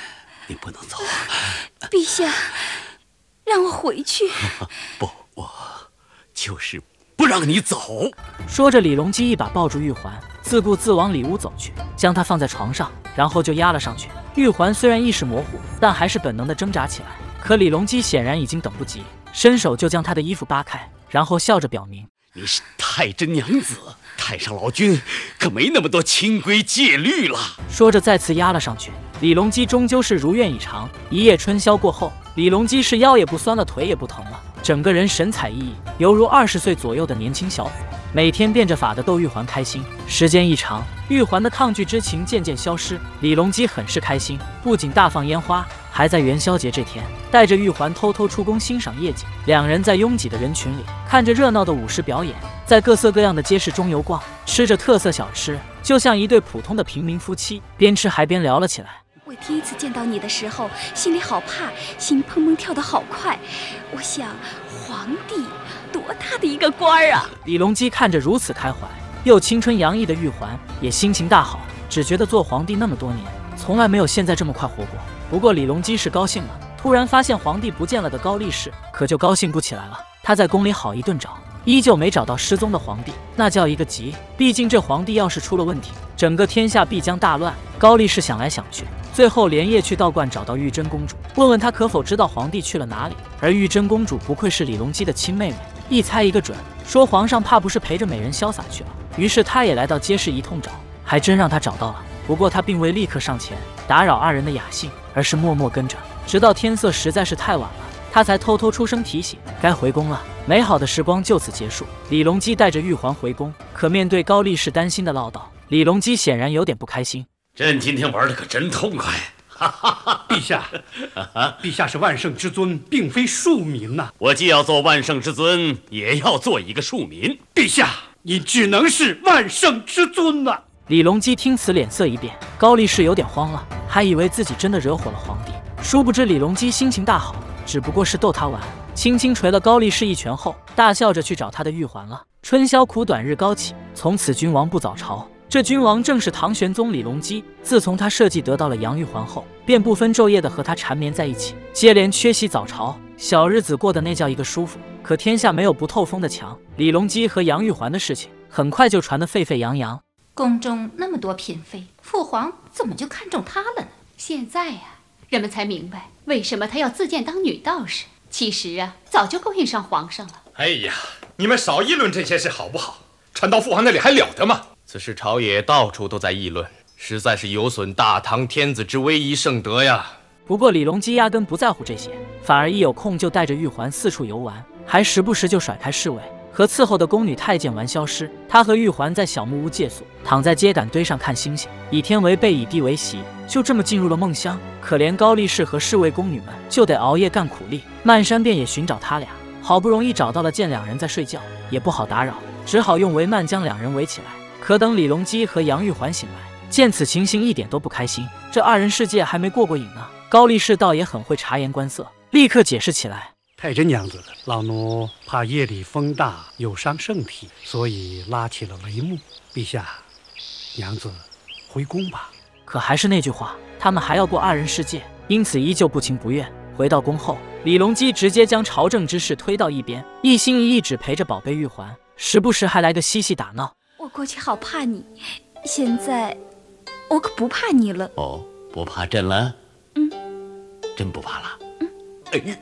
你不能走。 陛下，让我回去。 不，我就是不让你走。 说着，李隆基一把抱住玉环，自顾自往里屋走去，将她放在床上，然后就压了上去。玉环虽然意识模糊，但还是本能地挣扎起来。可李隆基显然已经等不及，伸手就将她的衣服扒开，然后笑着表明：“ 你是太真娘子，太上老君可没那么多清规戒律了。” 说着再次压了上去。李隆基终究是如愿以偿。一夜春宵过后，李隆基是腰也不酸了，腿也不疼了，整个人神采奕奕，犹如二十岁左右的年轻小伙。每天变着法的逗玉环开心。时间一长，玉环的抗拒之情渐渐消失，李隆基很是开心，不仅大放烟花，还在元宵节这天带着玉环偷偷出宫欣赏夜景。两人在拥挤的人群里看着热闹的舞狮表演，在各色各样的街市中游逛，吃着特色小吃，就像一对普通的平民夫妻，边吃还边聊了起来。 我第一次见到你的时候，心里好怕，心砰砰跳得好快。我想，皇帝多大的一个官儿啊！ 李隆基看着如此开怀又青春洋溢的玉环，也心情大好，只觉得做皇帝那么多年，从来没有现在这么快活过。不过李隆基是高兴了，突然发现皇帝不见了的高力士，可就高兴不起来了。他在宫里好一顿找，依旧没找到失踪的皇帝，那叫一个急。毕竟这皇帝要是出了问题，整个天下必将大乱。高力士想来想去，最后连夜去道观找到玉真公主，问问她可否知道皇帝去了哪里。而玉真公主不愧是李隆基的亲妹妹，一猜一个准，说皇上怕不是陪着美人潇洒去了。于是他也来到街市一通找，还真让他找到了。不过他并未立刻上前打扰二人的雅兴，而是默默跟着，直到天色实在是太晚了，他才偷偷出声提醒该回宫了。美好的时光就此结束。李隆基带着玉环回宫，可面对高力士担心的唠叨，李隆基显然有点不开心。 朕今天玩的可真痛快。 陛下，陛下是万圣之尊，并非庶民呐、啊。 我既要做万圣之尊，也要做一个庶民。 陛下，你只能是万圣之尊呐、啊。 李隆基听此脸色一变，高力士有点慌了，还以为自己真的惹火了皇帝，殊不知李隆基心情大好，只不过是逗他玩，轻轻捶了高力士一拳后，大笑着去找他的玉环了。春宵苦短日高起，从此君王不早朝。这君王正是唐玄宗李隆基。自从他设计得到了杨玉环后，便不分昼夜地和她缠绵在一起，接连缺席早朝，小日子过得那叫一个舒服。可天下没有不透风的墙，李隆基和杨玉环的事情很快就传得沸沸扬扬。 宫中那么多嫔妃，父皇怎么就看中她了呢？现在呀、啊，人们才明白为什么她要自荐当女道士。其实啊，早就勾引上皇上了。 哎呀，你们少议论这些事好不好？传到父皇那里还了得吗？ 此事朝野到处都在议论，实在是有损大唐天子之威仪圣德呀。 不过李隆基压根不在乎这些，反而一有空就带着玉环四处游玩，还时不时就甩开侍卫和伺候的宫女太监玩消失。他和玉环在小木屋借宿，躺在秸秆堆上看星星，以天为被，以地为席，就这么进入了梦乡。可怜高力士和侍卫宫女们就得熬夜干苦力，漫山遍野寻找他俩。好不容易找到了，见两人在睡觉，也不好打扰，只好用帷幔将两人围起来。可等李隆基和杨玉环醒来，见此情形一点都不开心。这二人世界还没过过瘾呢。高力士倒也很会察言观色，立刻解释起来： 太真娘子，老奴怕夜里风大有伤圣体，所以拉起了帷幕。陛下，娘子回宫吧。 可还是那句话，他们还要过二人世界，因此依旧不情不愿。回到宫后，李隆基直接将朝政之事推到一边，一心一意只陪着宝贝玉环，时不时还来个嬉戏打闹。 我过去好怕你，现在我可不怕你了。 哦，不怕朕了？ 嗯， 真不怕了。 嗯， 哎，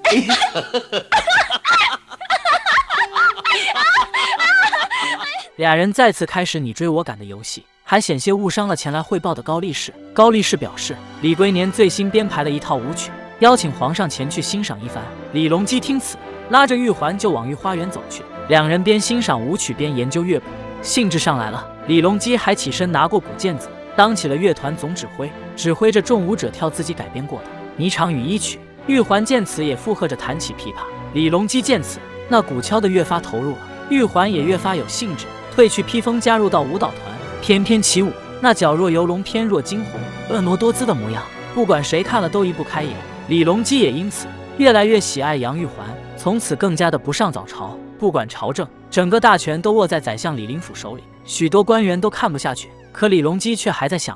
俩人再次开始你追我赶的游戏，还险些误伤了前来汇报的高力士。高力士表示，李龟年最新编排了一套舞曲，邀请皇上前去欣赏一番。李隆基听此，拉着玉环就往御花园走去。两人边欣赏舞曲边研究乐谱，兴致上来了。李隆基还起身拿过古剑子，当起了乐团总指挥，指挥着众舞者跳自己改编过的霓裳羽衣曲。玉环见此也附和着弹起琵琶。李隆基见此，那鼓敲的越发投入了，玉环也越发有兴致，褪去披风加入到舞蹈团，翩翩起舞，那矫若游龙，翩若惊鸿，婀娜多姿的模样，不管谁看了都移不开眼。李隆基也因此越来越喜爱杨玉环，从此更加的不上早朝，不管朝政，整个大权都握在宰相李林甫手里，许多官员都看不下去。可李隆基却还在想着，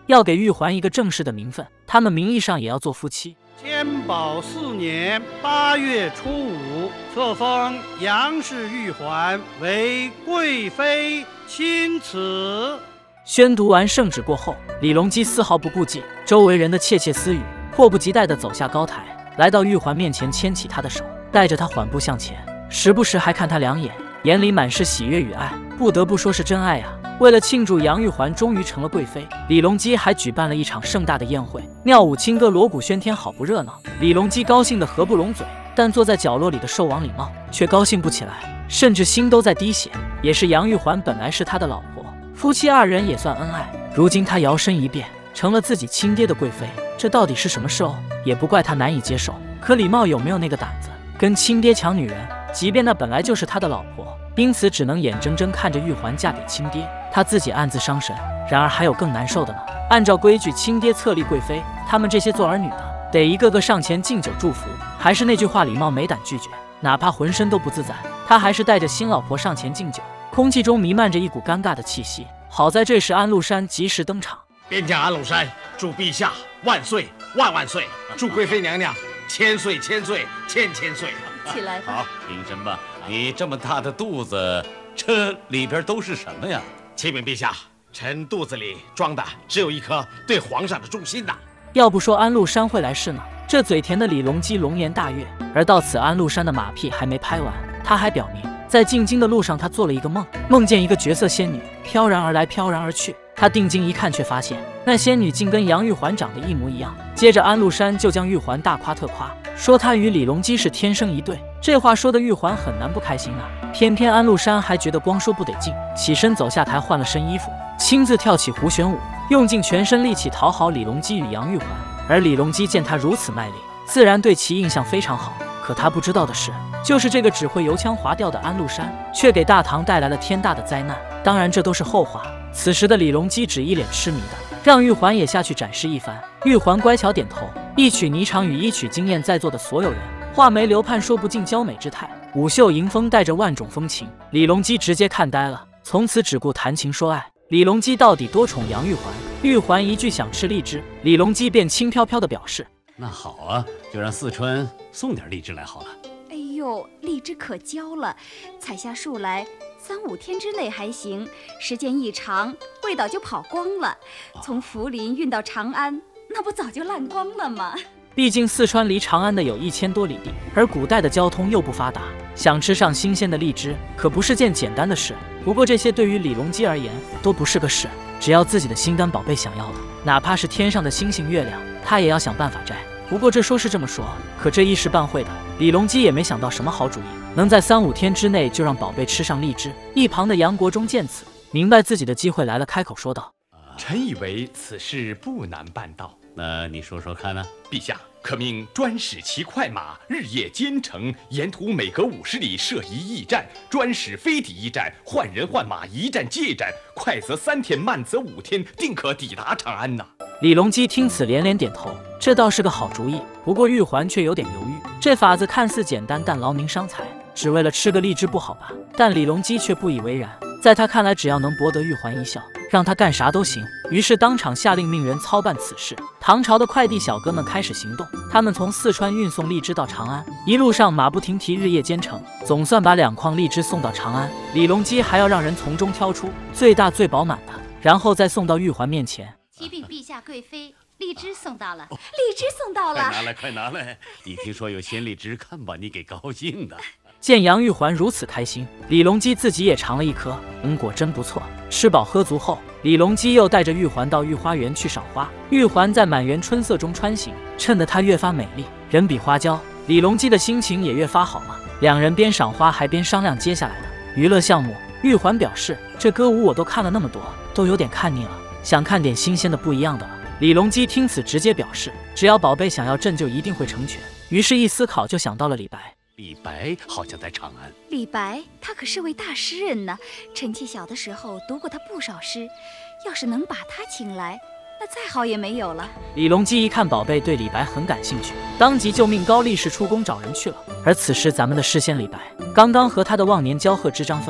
要给玉环一个正式的名分，他们名义上也要做夫妻。 天宝四年八月初五，册封杨氏玉环为贵妃钦此。 宣读完圣旨过后，李隆基丝毫不顾忌周围人的窃窃私语，迫不及待地走下高台，来到玉环面前，牵起她的手，带着她缓步向前，时不时还看她两眼，眼里满是喜悦与爱。不得不说是真爱呀、啊！为了庆祝杨玉环终于成了贵妃，李隆基还举办了一场盛大的宴会，妙舞轻歌，锣鼓喧天，好不热闹。李隆基高兴得合不拢嘴，但坐在角落里的寿王李茂却高兴不起来，甚至心都在滴血。也是杨玉环本来是他的老婆，夫妻二人也算恩爱，如今他摇身一变成了自己亲爹的贵妃，这到底是什么事哦？也不怪他难以接受，可李茂有没有那个胆子跟亲爹抢女人？即便那本来就是他的老婆，因此只能眼睁睁看着玉环嫁给亲爹，他自己暗自伤神。然而还有更难受的呢。按照规矩，亲爹册立贵妃，他们这些做儿女的得一个个上前敬酒祝福。还是那句话，李茂没胆拒绝，哪怕浑身都不自在，他还是带着新老婆上前敬酒。空气中弥漫着一股尴尬的气息。好在这时安禄山及时登场， 边将安禄山祝陛下万岁万万岁，祝贵妃娘娘千岁千岁千千岁。 起来吧。 好，平身吧。你这么大的肚子，这里边都是什么呀？ 启禀陛下，臣肚子里装的只有一颗对皇上的忠心呐。 要不说安禄山会来事呢，这嘴甜的李隆基龙颜大悦。而到此，安禄山的马屁还没拍完，他还表明在进京的路上，他做了一个梦，梦见一个绝色仙女飘然而来，飘然而去。他定睛一看，却发现那仙女竟跟杨玉环长得一模一样。接着安禄山就将玉环大夸特夸，说他与李隆基是天生一对。这话说的玉环很难不开心啊，偏偏安禄山还觉得光说不得劲，起身走下台，换了身衣服，亲自跳起胡旋舞，用尽全身力气讨好李隆基与杨玉环。而李隆基见他如此卖力，自然对其印象非常好。可他不知道的是，就是这个只会油腔滑调的安禄山，却给大唐带来了天大的灾难。当然这都是后话。此时的李隆基只一脸痴迷的让玉环也下去展示一番。玉环乖巧点头，一曲霓裳羽衣曲惊艳在座的所有人，画眉流盼说不尽娇美之态，舞袖迎风带着万种风情。李隆基直接看呆了，从此只顾谈情说爱。李隆基到底多宠杨玉环？玉环一句想吃荔枝，李隆基便轻飘飘地表示： 那好啊，就让四川送点荔枝来好了。 哎呦，荔枝可焦了，采下树来三五天之内还行，时间一长，味道就跑光了。从涪陵运到长安，那不早就烂光了吗？ 毕竟四川离长安的有一千多里地，而古代的交通又不发达，想吃上新鲜的荔枝可不是件简单的事。不过这些对于李隆基而言都不是个事，只要自己的心肝宝贝想要了，哪怕是天上的星星月亮，他也要想办法摘。不过这说是这么说，可这一时半会的，李隆基也没想到什么好主意，能在三五天之内就让宝贝吃上荔枝。一旁的杨国忠见此，明白自己的机会来了，开口说道： 臣以为此事不难办到。 那你说说看呢？ 陛下可命专使骑快马，日夜兼程，沿途每隔五十里设一驿站，专使飞抵驿站，换人换马，一站接一站，快则三天，慢则五天，定可抵达长安呐。 李隆基听此连连点头，这倒是个好主意。不过玉环却有点犹豫，这法子看似简单，但劳民伤财，只为了吃个荔枝不好吧？但李隆基却不以为然，在他看来，只要能博得玉环一笑，让他干啥都行。于是当场下令命人操办此事。唐朝的快递小哥们开始行动，他们从四川运送荔枝到长安，一路上马不停蹄，日夜兼程，总算把两筐荔枝送到长安。李隆基还要让人从中挑出最大最饱满的，然后再送到玉环面前。 启禀陛下贵妃，荔枝送到了，荔枝送到了， 快拿来，快拿来！你听说有鲜荔枝，看把你给高兴的。 见杨玉环如此开心，李隆基自己也尝了一颗，嗯，果真不错。吃饱喝足后，李隆基又带着玉环到御花园去赏花。玉环在满园春色中穿行，衬得她越发美丽，人比花娇。李隆基的心情也越发好了，两人边赏花还边商量接下来的娱乐项目。玉环表示，这歌舞我都看了那么多，都有点看腻了，想看点新鲜的不一样的了。李隆基听此直接表示，只要宝贝想要，朕就一定会成全。于是一思考就想到了李白。 李白好像在长安。 李白他可是位大诗人呢，臣妾小的时候读过他不少诗，要是能把他请来，那再好也没有了。 李隆基一看宝贝对李白很感兴趣，当即就命高力士出宫找人去了。而此时咱们的诗仙李白刚刚和他的忘年交贺之章分开，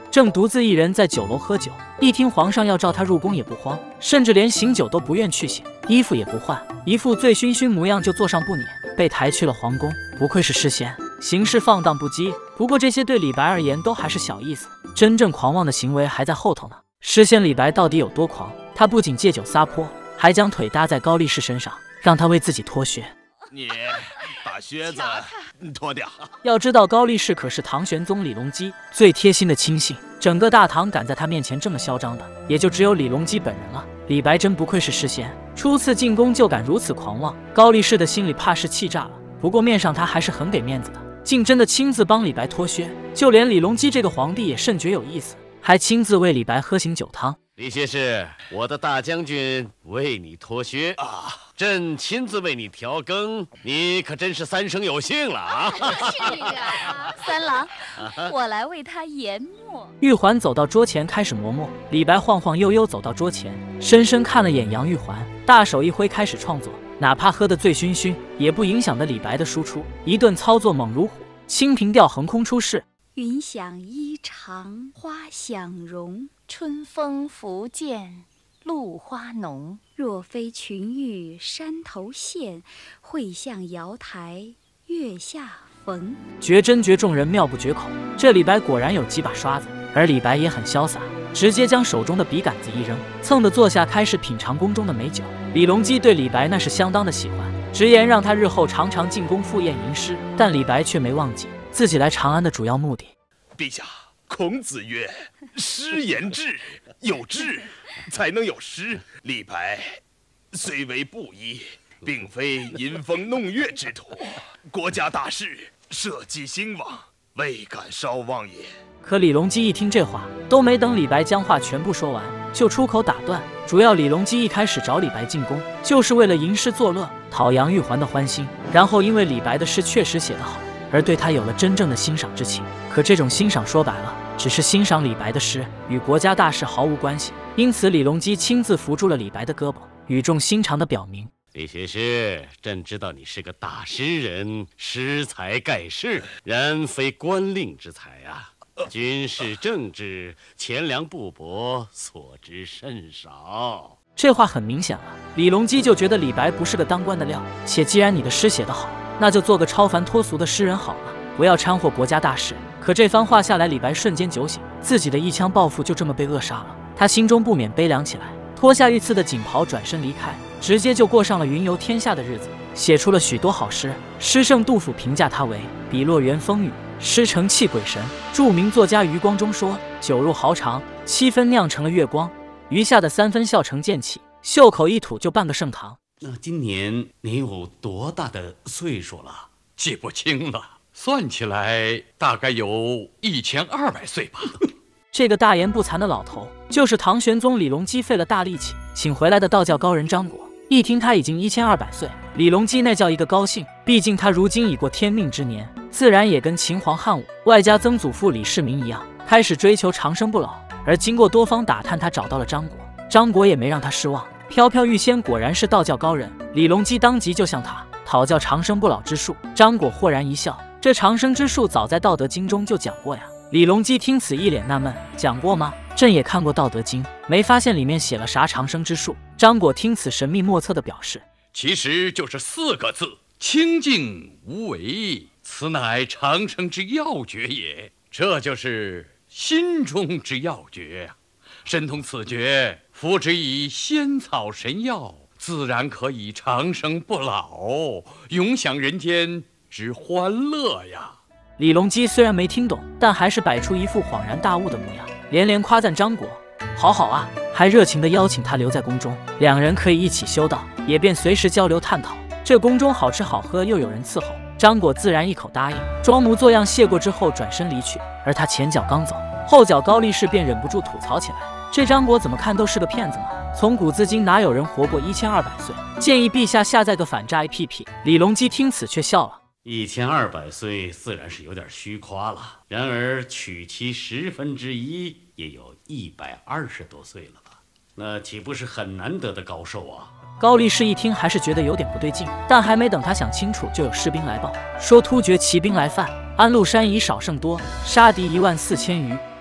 正独自一人在酒楼喝酒，一听皇上要召他入宫也不慌，甚至连醒酒都不愿去醒，衣服也不换，一副醉醺醺模样就坐上步辇，被抬去了皇宫。不愧是诗仙，行事放荡不羁。不过这些对李白而言都还是小意思，真正狂妄的行为还在后头呢。诗仙李白到底有多狂？他不仅借酒撒泼，还将腿搭在高力士身上，让他为自己脱靴。 你把靴子脱掉。 要知道高力士可是唐玄宗李隆基最贴心的亲信，整个大唐敢在他面前这么嚣张的，也就只有李隆基本人了。李白真不愧是诗仙，初次进宫就敢如此狂妄，高力士的心里怕是气炸了。不过面上他还是很给面子的，竟真的亲自帮李白脱靴，就连李隆基这个皇帝也甚觉有意思，还亲自为李白喝醒酒汤。 李学士，我的大将军为你脱靴啊，朕亲自为你调羹，你可真是三生有幸了啊！ 是啊，三郎，我来为他研墨。 玉环走到桌前开始磨墨，李白晃晃悠悠走到桌前，深深看了眼杨玉环，大手一挥开始创作。哪怕喝得醉醺醺，也不影响的李白的输出，一顿操作猛如虎，清平调横空出世。 云想衣裳花想容，春风拂槛露花浓。若非群玉山头现，会向瑶台月下逢。 绝真绝众人妙不绝口，这李白果然有几把刷子，而李白也很潇洒，直接将手中的笔杆子一扔，蹭的坐下开始品尝宫中的美酒。李隆基对李白那是相当的喜欢，直言让他日后常常进宫赴宴吟诗，但李白却没忘记自己来长安的主要目的。 陛下，孔子曰：“诗言志，有志才能有诗。”李白虽为布衣，并非吟风弄月之徒，国家大事，社稷兴亡，未敢稍忘也。 可李隆基一听这话，都没等李白将话全部说完，就出口打断。主要李隆基一开始找李白进宫，就是为了吟诗作乐，讨杨玉环的欢心，然后因为李白的诗确实写得好，而对他有了真正的欣赏之情。可这种欣赏说白了，只是欣赏李白的诗，与国家大事毫无关系。因此李隆基亲自扶住了李白的胳膊，语重心长地表明： 李学士，朕知道你是个大诗人，诗才盖世，然非官令之才啊。军事政治，钱粮布帛，所知甚少。 这话很明显了，李隆基就觉得李白不是个当官的料，且既然你的诗写得好，那就做个超凡脱俗的诗人好了，不要掺和国家大事。可这番话下来，李白瞬间酒醒，自己的一腔抱负就这么被扼杀了，他心中不免悲凉起来，脱下御赐的锦袍，转身离开，直接就过上了云游天下的日子，写出了许多好诗。诗圣杜甫评价他为笔落元风雨，诗成泣鬼神。著名作家余光中说：“酒入豪肠，七分酿成了月光，余下的三分笑成剑气，袖口一吐就半个盛唐。” 那今年您有多大的岁数了？ 记不清了，算起来大概有一千二百岁吧。 这个大言不惭的老头，就是唐玄宗李隆基费了大力气请回来的道教高人张果。一听他已经一千二百岁，李隆基那叫一个高兴，毕竟他如今已过天命之年，自然也跟秦皇汉武外加曾祖父李世民一样，开始追求长生不老。而经过多方打探，他找到了张果，张果也没让他失望，飘飘欲仙果然是道教高人。李隆基当即就向他讨教长生不老之术。张果豁然一笑，这长生之术早在《道德经》中就讲过呀。李隆基听此一脸纳闷，讲过吗？朕也看过《道德经》，没发现里面写了啥长生之术。张果听此神秘莫测的表示， 其实就是四个字：清净无为，此乃长生之要诀也。这就是心中之要诀啊！神通此诀，服之以仙草神药，自然可以长生不老，永享人间之欢乐呀！ 李隆基虽然没听懂，但还是摆出一副恍然大悟的模样，连连夸赞张果好好啊，还热情地邀请他留在宫中，两人可以一起修道，也便随时交流探讨。这宫中好吃好喝，又有人伺候，张果自然一口答应，装模作样谢过之后转身离去。而他前脚刚走，后脚高力士便忍不住吐槽起来：这张果怎么看都是个骗子嘛！从古至今哪有人活过一千二百岁？建议陛下下载个反诈 A P P。李隆基听此却笑了。 一千二百岁自然是有点虚夸了，然而取其十分之一，也有一百二十多岁了吧？那岂不是很难得的高寿啊？ 高力士一听还是觉得有点不对劲，但还没等他想清楚，就有士兵来报，说突厥骑兵来犯，安禄山以少胜多，杀敌一万四千余，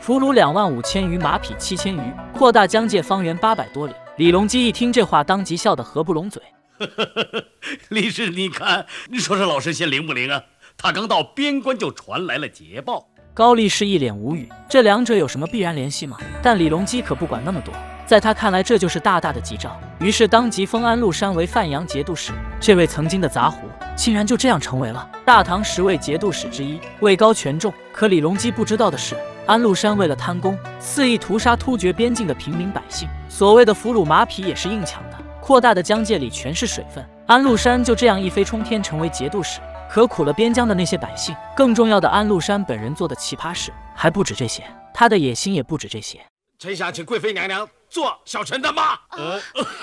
俘虏两万五千余，马匹七千余，扩大疆界方圆八百多里。李隆基一听这话，当即笑得合不拢嘴。 李氏，你看，你说这老神仙灵不灵啊？他刚到边关就传来了捷报。 高力士一脸无语，这两者有什么必然联系吗？但李隆基可不管那么多，在他看来这就是大大的吉兆，于是当即封安禄山为范阳节度使。这位曾经的杂胡，竟然就这样成为了大唐十位节度使之一，位高权重。可李隆基不知道的是，安禄山为了贪功，肆意屠杀突厥边境的平民百姓，所谓的俘虏马匹也是硬抢的，扩大的疆界里全是水分。安禄山就这样一飞冲天，成为节度使。可苦了边疆的那些百姓。更重要的，安禄山本人做的奇葩事还不止这些，他的野心也不止这些。 臣想请贵妃娘娘做小臣的妈。呃，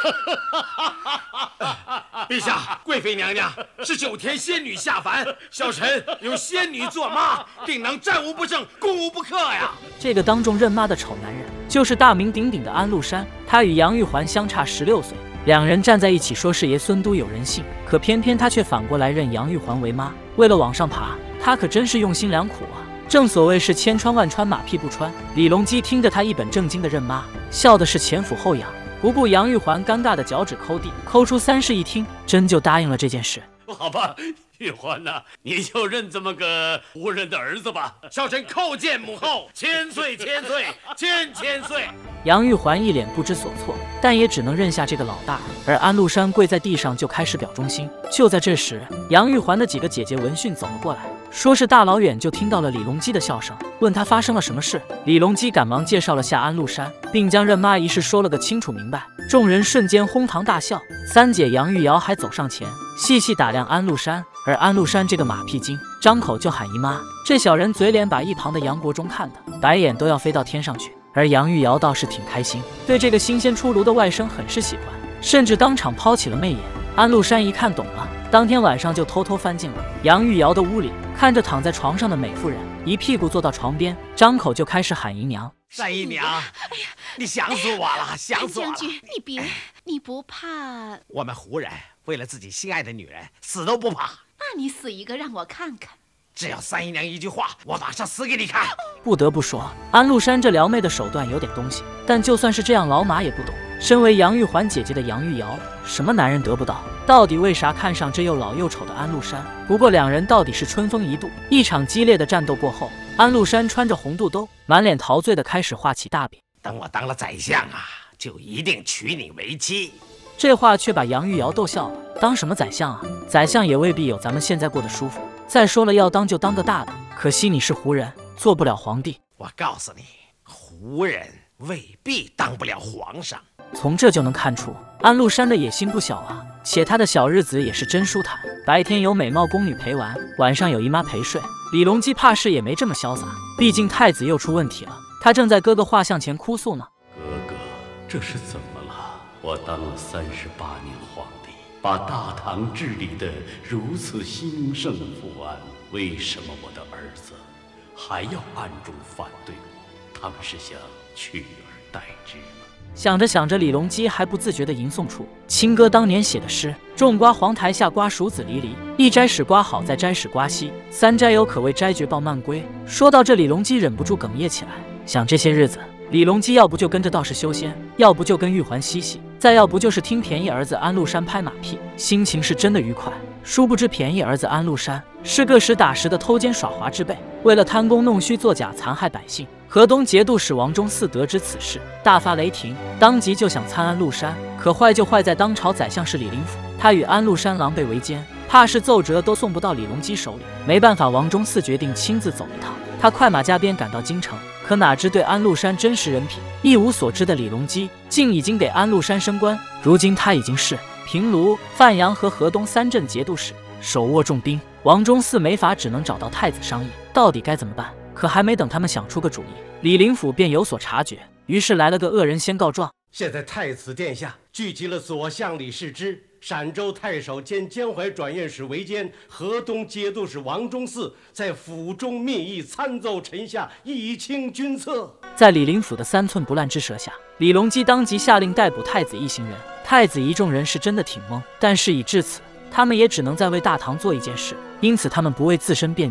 陛下，贵妃娘娘是九天仙女下凡，小臣有仙女做妈，定能战无不胜，攻无不克呀。 这个当众认妈的丑男人，就是大名鼎鼎的安禄山。他与杨玉环相差十六岁。两人站在一起说是爷孙都有人信，可偏偏他却反过来认杨玉环为妈。为了往上爬，他可真是用心良苦啊！正所谓是千穿万穿，马屁不穿。李隆基听着他一本正经的认妈，笑的是前俯后仰，不顾杨玉环尴尬的脚趾抠地，抠出三室一厅，真就答应了这件事。 好吧，玉环呐、啊，你就认这么个无人的儿子吧。 小臣叩见母后，千岁千岁千千岁。 杨玉环一脸不知所措，但也只能认下这个老大。而安禄山跪在地上就开始表忠心。就在这时，杨玉环的几个姐姐闻讯走了过来，说是大老远就听到了李隆基的笑声，问他发生了什么事。李隆基赶忙介绍了下安禄山，并将认妈一事说了个清楚明白。众人瞬间哄堂大笑。三姐杨玉瑶还走上前，细细打量安禄山。而安禄山这个马屁精，张口就喊姨妈，这小人嘴脸把一旁的杨国忠看的白眼都要飞到天上去。而杨玉瑶倒是挺开心，对这个新鲜出炉的外甥很是喜欢，甚至当场抛起了媚眼。安禄山一看懂了，当天晚上就偷偷翻进了杨玉瑶的屋里，看着躺在床上的美妇人，一屁股坐到床边，张口就开始喊姨娘。 单姨娘，哎呀，你想死我了，想死我了！ 将军，你别，你不怕？ 我们胡人为了自己心爱的女人，死都不怕。 那你死一个让我看看。 只要三姨娘一句话，我马上死给你看。 不得不说，安禄山这撩妹的手段有点东西，但就算是这样，老马也不懂。身为杨玉环姐姐的杨玉瑶，什么男人得不到？到底为啥看上这又老又丑的安禄山？不过两人到底是春风一度。一场激烈的战斗过后，安禄山穿着红肚兜，满脸陶醉的开始画起大饼。 等我当了宰相啊，就一定娶你为妻。 这话却把杨玉瑶逗笑了。当什么宰相啊？宰相也未必有咱们现在过得舒服。再说了，要当就当个大的，可惜你是胡人，做不了皇帝。 我告诉你，胡人未必当不了皇上。 从这就能看出，安禄山的野心不小啊。且他的小日子也是真舒坦，白天有美貌宫女陪玩，晚上有姨妈陪睡。李隆基怕是也没这么潇洒，毕竟太子又出问题了。他正在哥哥画像前哭诉呢。 哥哥，这是怎么了？我当了三十八年皇帝，把大唐治理得如此兴盛富安，为什么我的儿子还要暗中反对我？他们是想取而代之吗？ 想着想着，李隆基还不自觉地吟诵出亲哥当年写的诗：种瓜黄台下，瓜熟子离离，一摘使瓜好，再摘使瓜稀，三摘有可谓摘绝报慢归。说到这，李隆基忍不住哽咽起来，想这些日子，李隆基要不就跟着道士修仙，要不就跟玉环嬉戏，再要不就是听便宜儿子安禄山拍马屁，心情是真的愉快。殊不知便宜儿子安禄山是个实打实的偷奸耍滑之辈，为了贪功弄虚作假，残害百姓。河东节度使王忠嗣得知此事，大发雷霆，当即就想参安禄山。可坏就坏在当朝宰相是李林甫，他与安禄山狼狈为奸，怕是奏折都送不到李隆基手里。没办法，王忠嗣决定亲自走一趟。他快马加鞭赶到京城，可哪知对安禄山真实人品一无所知的李隆基，竟已经给安禄山升官。如今他已经是平卢、范阳和河东三镇节度使，手握重兵。王忠嗣没法，只能找到太子商议，到底该怎么办？可还没等他们想出个主意，李林甫便有所察觉，于是来了个恶人先告状。 现在太子殿下聚集了左相李世之、陕州太守兼江淮转院使韦坚、河东节度使王忠嗣，在府中密议参奏臣下，以清君侧。 在李林甫的三寸不烂之舌下，李隆基当即下令逮捕太子一行人。太子一众人是真的挺懵，但事已至此，他们也只能再为大唐做一件事，因此他们不为自身辩解，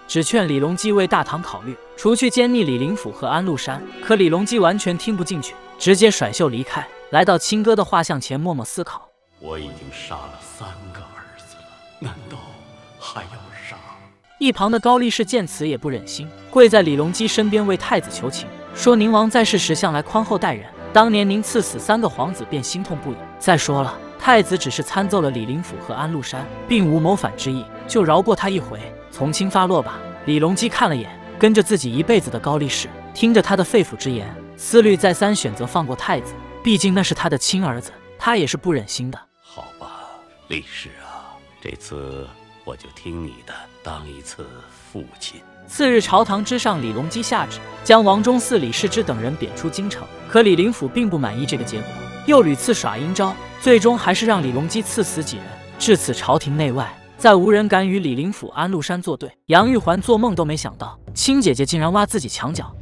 只劝李隆基为大唐考虑，除去奸逆李林甫和安禄山。可李隆基完全听不进去，直接甩袖离开，来到亲哥的画像前默默思考。 我已经杀了三个儿子了，难道还要杀？ 一旁的高力士见此也不忍心，跪在李隆基身边为太子求情，说宁王在世时向来宽厚待人，当年您赐死三个皇子便心痛不已。再说了，太子只是参奏了李林甫和安禄山，并无谋反之意，就饶过他一回，从轻发落吧。李隆基看了眼跟着自己一辈子的高力士，听着他的肺腑之言，思虑再三，选择放过太子，毕竟那是他的亲儿子，他也是不忍心的。 好吧，力士啊，这次我就听你的，当一次父亲。 次日，朝堂之上，李隆基下旨将王忠嗣、李世之等人贬出京城。可李林甫并不满意这个结果，又屡次耍阴招，最终还是让李隆基赐死几人。至此，朝廷内外再无人敢与李林甫、安禄山作对。杨玉环做梦都没想到，亲姐姐竟然挖自己墙角。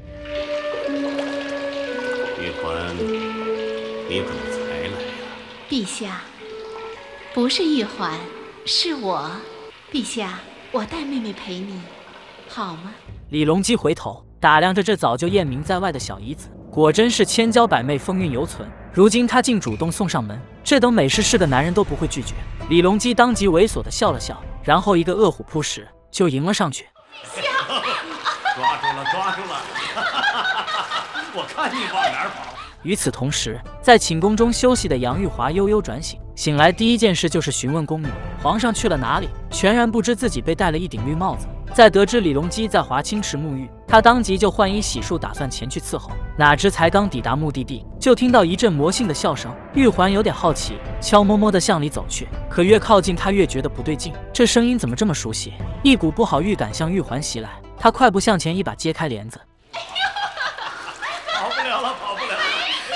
玉环，你怎么才来呀？ 陛下，不是玉环，是我。陛下，我带妹妹陪你，好吗？ 李隆基回头打量着这早就艳名在外的小姨子，果真是千娇百媚，风韵犹存。如今他竟主动送上门，这等美事是个男人都不会拒绝。李隆基当即猥琐地笑了笑，然后一个饿虎扑食就迎了上去。 抓住了，抓住了！我看你往哪儿跑！ 与此同时，在寝宫中休息的杨玉华悠悠转醒，醒来第一件事就是询问宫女皇上去了哪里，全然不知自己被戴了一顶绿帽子。在得知李隆基在华清池沐浴，他当即就换衣洗漱，打算前去伺候。哪知才刚抵达目的地，就听到一阵魔性的笑声。玉环有点好奇，悄摸摸地向里走去，可越靠近，他越觉得不对劲，这声音怎么这么熟悉？一股不好预感向玉环袭来，他快步向前，一把揭开帘子。 跑不了了，跑不了了！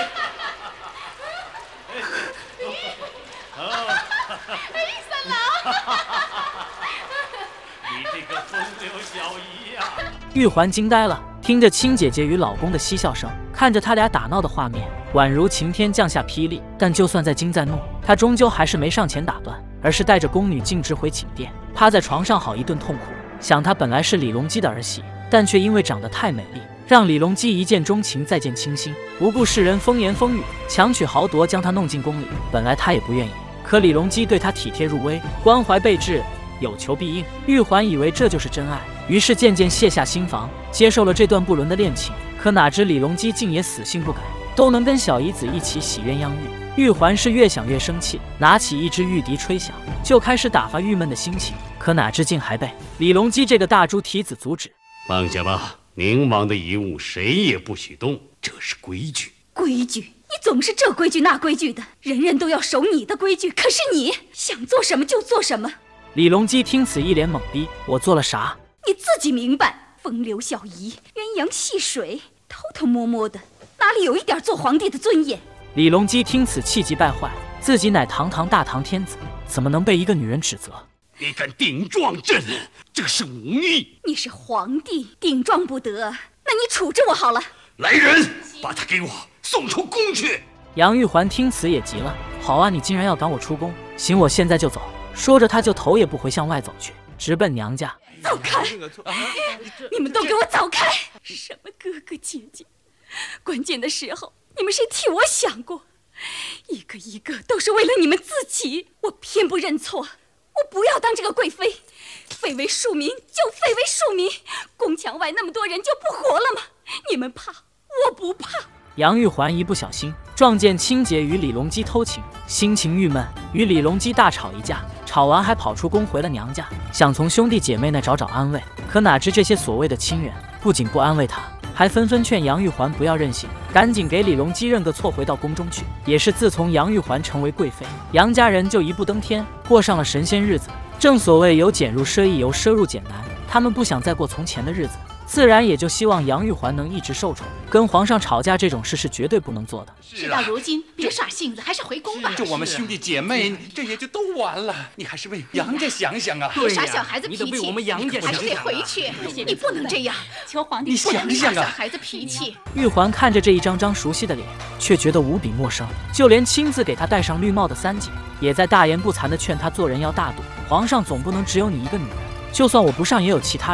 哎，三郎， 你这个风流小姨呀！ 玉环惊呆了，听着亲姐姐与老公的嬉笑声，看着他俩打闹的画面，宛如晴天降下霹雳。但就算再惊再怒，她终究还是没上前打断，而是带着宫女径直回寝殿，趴在床上好一顿痛哭。想她本来是李隆基的儿媳，但却因为长得太美丽，让李隆基一见钟情，再见倾心，不顾世人风言风语，强取豪夺，将她弄进宫里。本来她也不愿意，可李隆基对她体贴入微，关怀备至，有求必应。玉环以为这就是真爱，于是渐渐卸下心防，接受了这段不伦的恋情。可哪知李隆基竟也死性不改，都能跟小姨子一起洗鸳鸯浴。玉环是越想越生气，拿起一支玉笛吹响，就开始打发郁闷的心情。可哪知竟还被李隆基这个大猪蹄子阻止。 放下吧，宁王的遗物谁也不许动，这是规矩。 规矩？你总是这规矩那规矩的，人人都要守你的规矩，可是你想做什么就做什么。 李隆基听此一脸懵逼，我做了啥？ 你自己明白。风流小姨，鸳鸯戏水，偷偷摸摸的，哪里有一点做皇帝的尊严？ 李隆基听此气急败坏，自己乃堂堂大唐天子，怎么能被一个女人指责？ 你敢顶撞朕，这是忤逆！ 你是皇帝，顶撞不得，那你处置我好了。 来人，把他给我送出宫去！ 杨玉环听此也急了，好啊，你竟然要赶我出宫，行，我现在就走。说着，他就头也不回向外走去，直奔娘家。 走开！你们都给我走开！什么哥哥姐姐，关键的时候你们谁替我想过？一个一个都是为了你们自己，我偏不认错，我不要当这个贵妃，废为庶民就废为庶民，宫墙外那么多人就不活了吗？你们怕，我不怕。 杨玉环一不小心撞见亲姐与李隆基偷情，心情郁闷，与李隆基大吵一架，吵完还跑出宫回了娘家，想从兄弟姐妹那找找安慰。可哪知这些所谓的亲人不仅不安慰她，还纷纷劝杨玉环不要任性，赶紧给李隆基认个错，回到宫中去。也是自从杨玉环成为贵妃，杨家人就一步登天，过上了神仙日子。正所谓由俭入奢易，由奢入俭难，他们不想再过从前的日子，自然也就希望杨玉环能一直受宠。跟皇上吵架这种事是绝对不能做的。 事到如今，别耍性子，还是回宫吧。 这我们兄弟姐妹，这也就都完了。你还是为杨家想想啊！ 别耍小孩子脾气， 你得为我们杨家还是得回去。你不能这样，求皇帝不能耍小孩子脾气。 玉环看着这一张张熟悉的脸，却觉得无比陌生。就连亲自给她戴上绿帽的三姐，也在大言不惭地劝她做人要大度。皇上总不能只有你一个女人，就算我不上，也有其他人。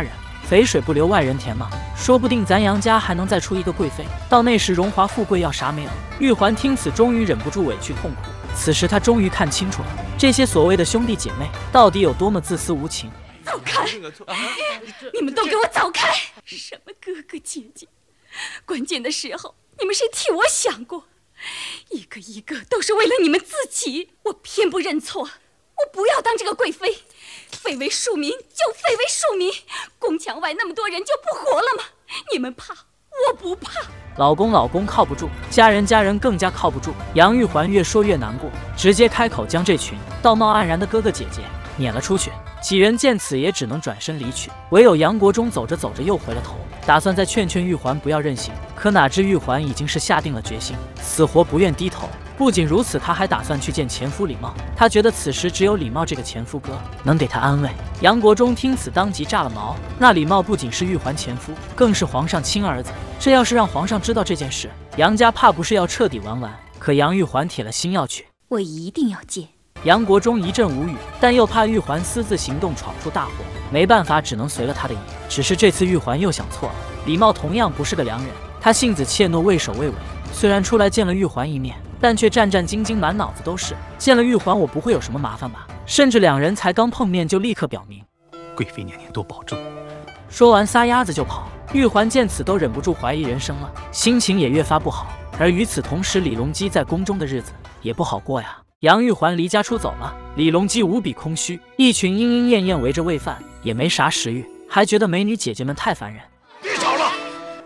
肥水不流外人田嘛，说不定咱杨家还能再出一个贵妃，到那时荣华富贵要啥没有。玉环听此，终于忍不住委屈痛苦。此时她终于看清楚了，这些所谓的兄弟姐妹到底有多么自私无情。 走开！你们都给我走开！什么哥哥姐姐，关键的时候你们谁替我想过？一个一个都是为了你们自己，我偏不认错，我不要当这个贵妃。废为庶民就废为庶民，宫墙外那么多人就不活了吗？你们怕，我不怕。 老公老公靠不住，家人家人更加靠不住。杨玉环越说越难过，直接开口将这群道貌岸然的哥哥姐姐撵了出去。几人见此也只能转身离去，唯有杨国忠走着走着又回了头，打算再劝劝玉环不要任性。可哪知玉环已经是下定了决心，死活不愿低头。不仅如此，他还打算去见前夫李茂。他觉得此时只有李茂这个前夫哥能给他安慰。杨国忠听此当即炸了毛，那李茂不仅是玉环前夫，更是皇上亲儿子。这要是让皇上知道这件事，杨家怕不是要彻底玩完。可杨玉环铁了心要去， 我一定要见。 杨国忠一阵无语，但又怕玉环私自行动闯出大祸，没办法，只能随了他的意。只是这次玉环又想错了，李茂同样不是个良人，他性子怯懦，畏首畏尾。虽然出来见了玉环一面，但却战战兢兢，满脑子都是见了玉环我不会有什么麻烦吧。甚至两人才刚碰面就立刻表明， 贵妃娘娘多保重。 说完撒丫子就跑。玉环见此都忍不住怀疑人生了，心情也越发不好。而与此同时，李隆基在宫中的日子也不好过呀。杨玉环离家出走了，李隆基无比空虚，一群莺莺燕燕围着喂饭，也没啥食欲，还觉得美女姐姐们太烦人。 别吵了，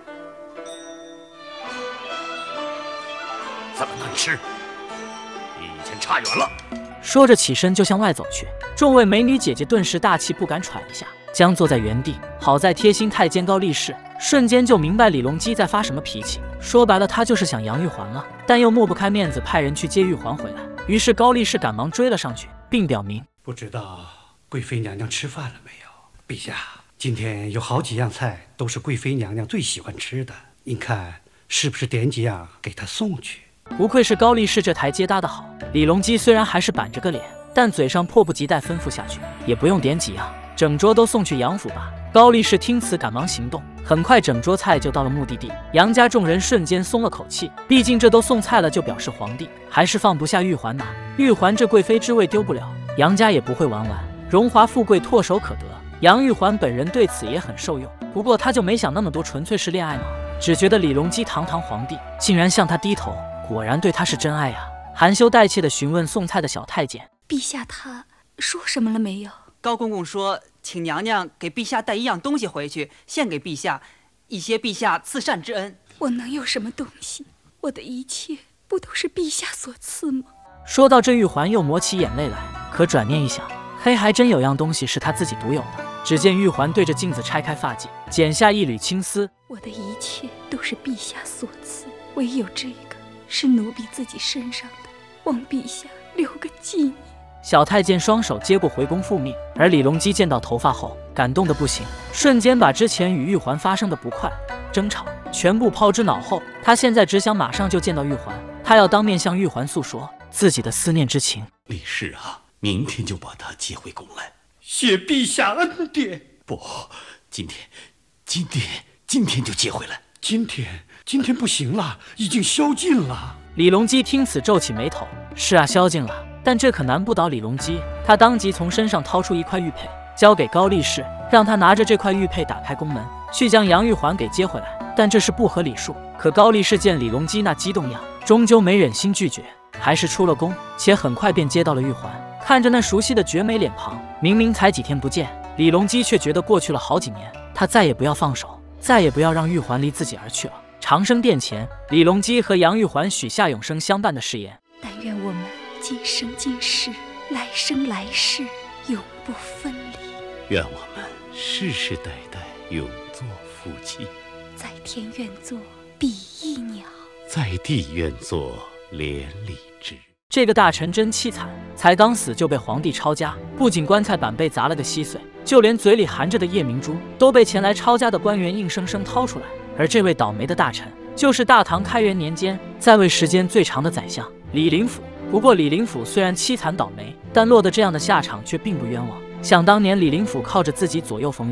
这么难吃，比以前差远了。 说着起身就向外走去，众位美女姐姐顿时大气不敢喘一下，僵坐在原地。好在贴心太监高力士瞬间就明白李隆基在发什么脾气，说白了他就是想杨玉环了，但又抹不开面子，派人去接玉环回来。于是高力士赶忙追了上去，并表明不知道贵妃娘娘吃饭了没有？陛下，今天有好几样菜都是贵妃娘娘最喜欢吃的，您看是不是点几样给她送去？ 不愧是高力士这台接搭的好。李隆基虽然还是板着个脸，但嘴上迫不及待吩咐下去，也不用点几样，整桌都送去杨府吧。高力士听此赶忙行动，很快整桌菜就到了目的地。杨家众人瞬间松了口气，毕竟这都送菜了，就表示皇帝还是放不下玉环呐。玉环这贵妃之位丢不了，杨家也不会玩完，荣华富贵唾手可得。杨玉环本人对此也很受用，不过他就没想那么多，纯粹是恋爱脑，只觉得李隆基堂堂皇帝竟然向他低头，果然对他是真爱呀。含羞带怯地询问送菜的小太监： 陛下他说什么了没有？ 高公公说请娘娘给陛下带一样东西回去，献给陛下，以谢陛下赐善之恩。 我能有什么东西？我的一切不都是陛下所赐吗？ 说到这，玉环又抹起眼泪来，可转念一想，嘿，还真有样东西是她自己独有的。只见玉环对着镜子拆开发髻，剪下一缕青丝。 我的一切都是陛下所赐，唯有这个是奴婢自己身上的，望陛下留个纪念。 小太监双手接过回宫复命，而李隆基见到头发后，感动的不行，瞬间把之前与玉环发生的不快、争吵全部抛之脑后。他现在只想马上就见到玉环，他要当面向玉环诉说自己的思念之情。 李氏啊，明天就把她接回宫来。 谢陛下恩典。 不，今天，今天，今天就接回来。 今天，今天不行了，已经宵禁了。 李隆基听此皱起眉头，是啊，宵禁了。但这可难不倒李隆基，他当即从身上掏出一块玉佩，交给高力士，让他拿着这块玉佩打开宫门，去将杨玉环给接回来。但这是不合礼数。可高力士见李隆基那激动样，终究没忍心拒绝，还是出了宫，且很快便接到了玉环。看着那熟悉的绝美脸庞，明明才几天不见，李隆基却觉得过去了好几年。他再也不要放手，再也不要让玉环离自己而去了。长生殿前，李隆基和杨玉环许下永生相伴的誓言， 但愿我们今生今世，来生来世，永不分离。 愿我们世世代代永做夫妻， 在天愿作比翼鸟， 在地愿作连理枝。 这个大臣真凄惨，才刚死就被皇帝抄家，不仅棺材板被砸了个稀碎，就连嘴里含着的夜明珠都被前来抄家的官员硬生生掏出来。而这位倒霉的大臣，就是大唐开元年间在位时间最长的宰相李林甫。不过李林甫虽然凄惨倒霉，但落得这样的下场却并不冤枉。想当年李林甫靠着自己左右逢源，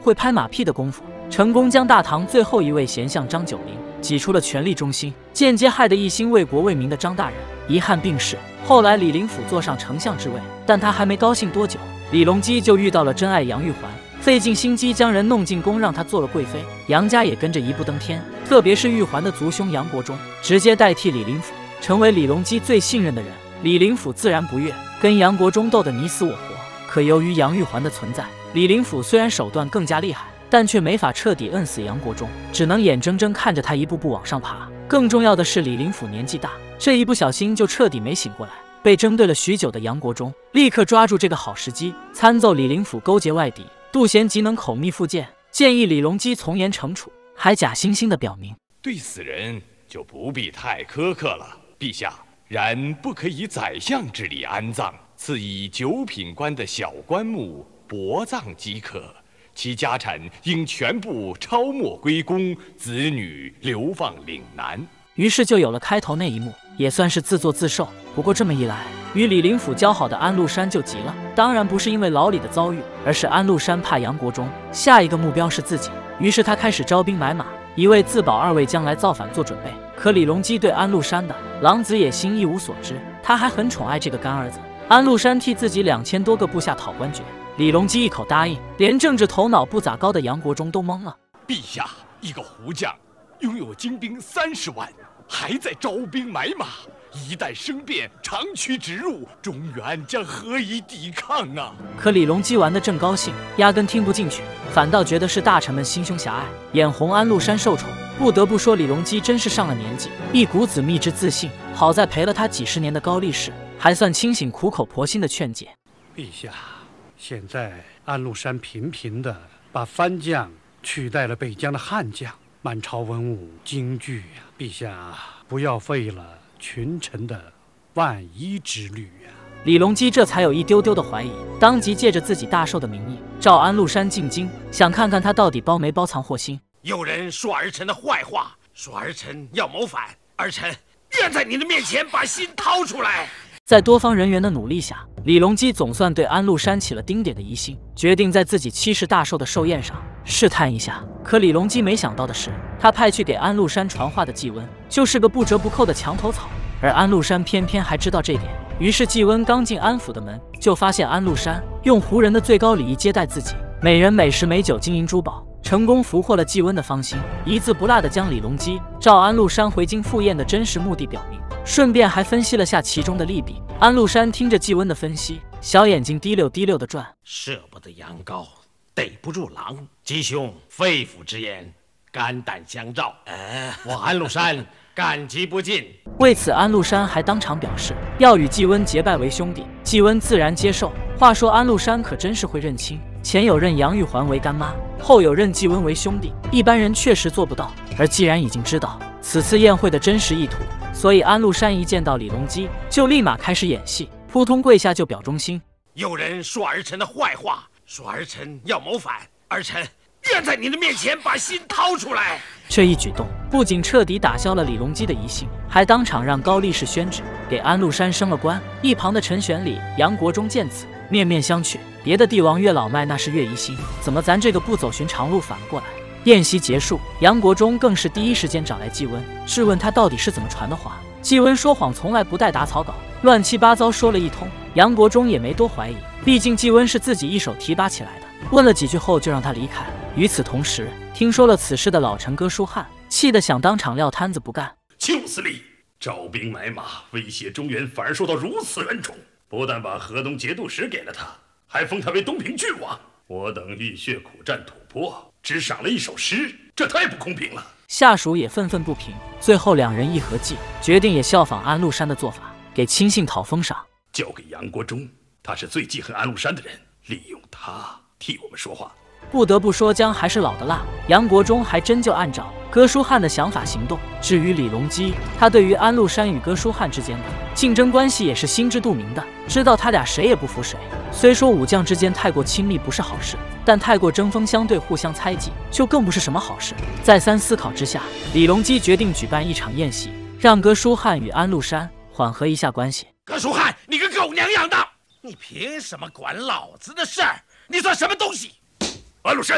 会拍马屁的功夫，成功将大唐最后一位贤相张九龄挤出了权力中心，间接害得一心为国为民的张大人遗憾病逝。后来李林甫坐上丞相之位，但他还没高兴多久，李隆基就遇到了真爱杨玉环，费尽心机将人弄进宫，让她做了贵妃，杨家也跟着一步登天。特别是玉环的族兄杨国忠，直接代替李林甫成为李隆基最信任的人。李林甫自然不悦，跟杨国忠斗得你死我活。可由于杨玉环的存在，李林甫虽然手段更加厉害，但却没法彻底摁死杨国忠，只能眼睁睁看着他一步步往上爬。更重要的是，李林甫年纪大，这一不小心就彻底没醒过来。被针对了许久的杨国忠立刻抓住这个好时机，参奏李林甫勾结外敌，杜贤极能口蜜腹剑，建议李隆基从严惩处，还假惺惺地表明对死人就不必太苛刻了。陛下，然不可以宰相之礼安葬，赐以九品官的小棺木薄葬即可。其家产应全部抄没归公，子女流放岭南。 于是就有了开头那一幕，也算是自作自受。不过这么一来，与李林甫交好的安禄山就急了，当然不是因为老李的遭遇，而是安禄山怕杨国忠下一个目标是自己，于是他开始招兵买马，一为自保，二为将来造反做准备。可李隆基对安禄山的狼子野心一无所知，他还很宠爱这个干儿子。安禄山替自己两千多个部下讨官爵，李隆基一口答应，连政治头脑不咋高的杨国忠都懵了。 陛下，一个胡将拥有精兵三十万，还在招兵买马，一旦生变，长驱直入，中原将何以抵抗啊？ 可李隆基玩得正高兴，压根听不进去，反倒觉得是大臣们心胸狭隘，眼红安禄山受宠。不得不说，李隆基真是上了年纪，一股子秘之自信。好在陪了他几十年的高力士，还算清醒，苦口婆心的劝解。 陛下，现在安禄山频频的把番将取代了北疆的汉将，满朝文武惊惧呀！陛下不要废了群臣的万一之虑呀！ 李隆基这才有一丢丢的怀疑，当即借着自己大寿的名义，召安禄山进京，想看看他到底包没包藏祸心。 有人说儿臣的坏话，说儿臣要谋反，儿臣愿在你的面前把心掏出来。 在多方人员的努力下，李隆基总算对安禄山起了丁点的疑心，决定在自己七十大寿的寿宴上试探一下。可李隆基没想到的是，他派去给安禄山传话的季温就是个不折不扣的墙头草，而安禄山偏偏还知道这点。于是季温刚进安府的门，就发现安禄山用胡人的最高礼仪接待自己，美人美食美酒金银珠宝，成功俘获了季温的芳心，一字不落地将李隆基召安禄山回京赴宴的真实目的表明，顺便还分析了下其中的利弊。安禄山听着季温的分析，小眼睛滴溜滴溜地转。 射不得羊羔，逮不住狼。吉兄肺腑之言，肝胆相照。哎，我安禄山感激不尽。 为此，安禄山还当场表示要与季温结拜为兄弟，季温自然接受。话说安禄山可真是会认亲，前有认杨玉环为干妈，后有认季温为兄弟，一般人确实做不到。而既然已经知道此次宴会的真实意图，所以安禄山一见到李隆基，就立马开始演戏，扑通跪下就表忠心。 有人说儿臣的坏话，说儿臣要谋反，儿臣愿在你的面前把心掏出来。 这一举动不仅彻底打消了李隆基的疑心，还当场让高力士宣旨给安禄山升了官。一旁的陈玄礼、杨国忠见此，面面相觑。别的帝王越老迈那是越疑心，怎么咱这个不走寻常路反过来？宴席结束，杨国忠更是第一时间找来季温，质问他到底是怎么传的话。季温说谎从来不带打草稿，乱七八糟说了一通。杨国忠也没多怀疑，毕竟季温是自己一手提拔起来的。问了几句后就让他离开。与此同时，听说了此事的老臣哥舒翰气得想当场撂摊子不干。 邱司令招兵买马，威胁中原，反而受到如此恩宠，不但把河东节度使给了他，还封他为东平郡王。我等浴血苦战吐蕃，只赏了一首诗，这太不公平了。 下属也愤愤不平，最后两人一合计，决定也效仿安禄山的做法，给亲信讨封赏。 交给杨国忠，他是最记恨安禄山的人，利用他替我们说话。 不得不说，姜还是老的辣。杨国忠还真就按照哥舒翰的想法行动。至于李隆基，他对于安禄山与哥舒翰之间的竞争关系也是心知肚明的，知道他俩谁也不服谁。虽说武将之间太过亲密不是好事，但太过针锋相对、互相猜忌，就更不是什么好事。再三思考之下，李隆基决定举办一场宴席，让哥舒翰与安禄山缓和一下关系。 哥舒翰，你个狗娘养的，你凭什么管老子的事儿？你算什么东西？ 安禄山，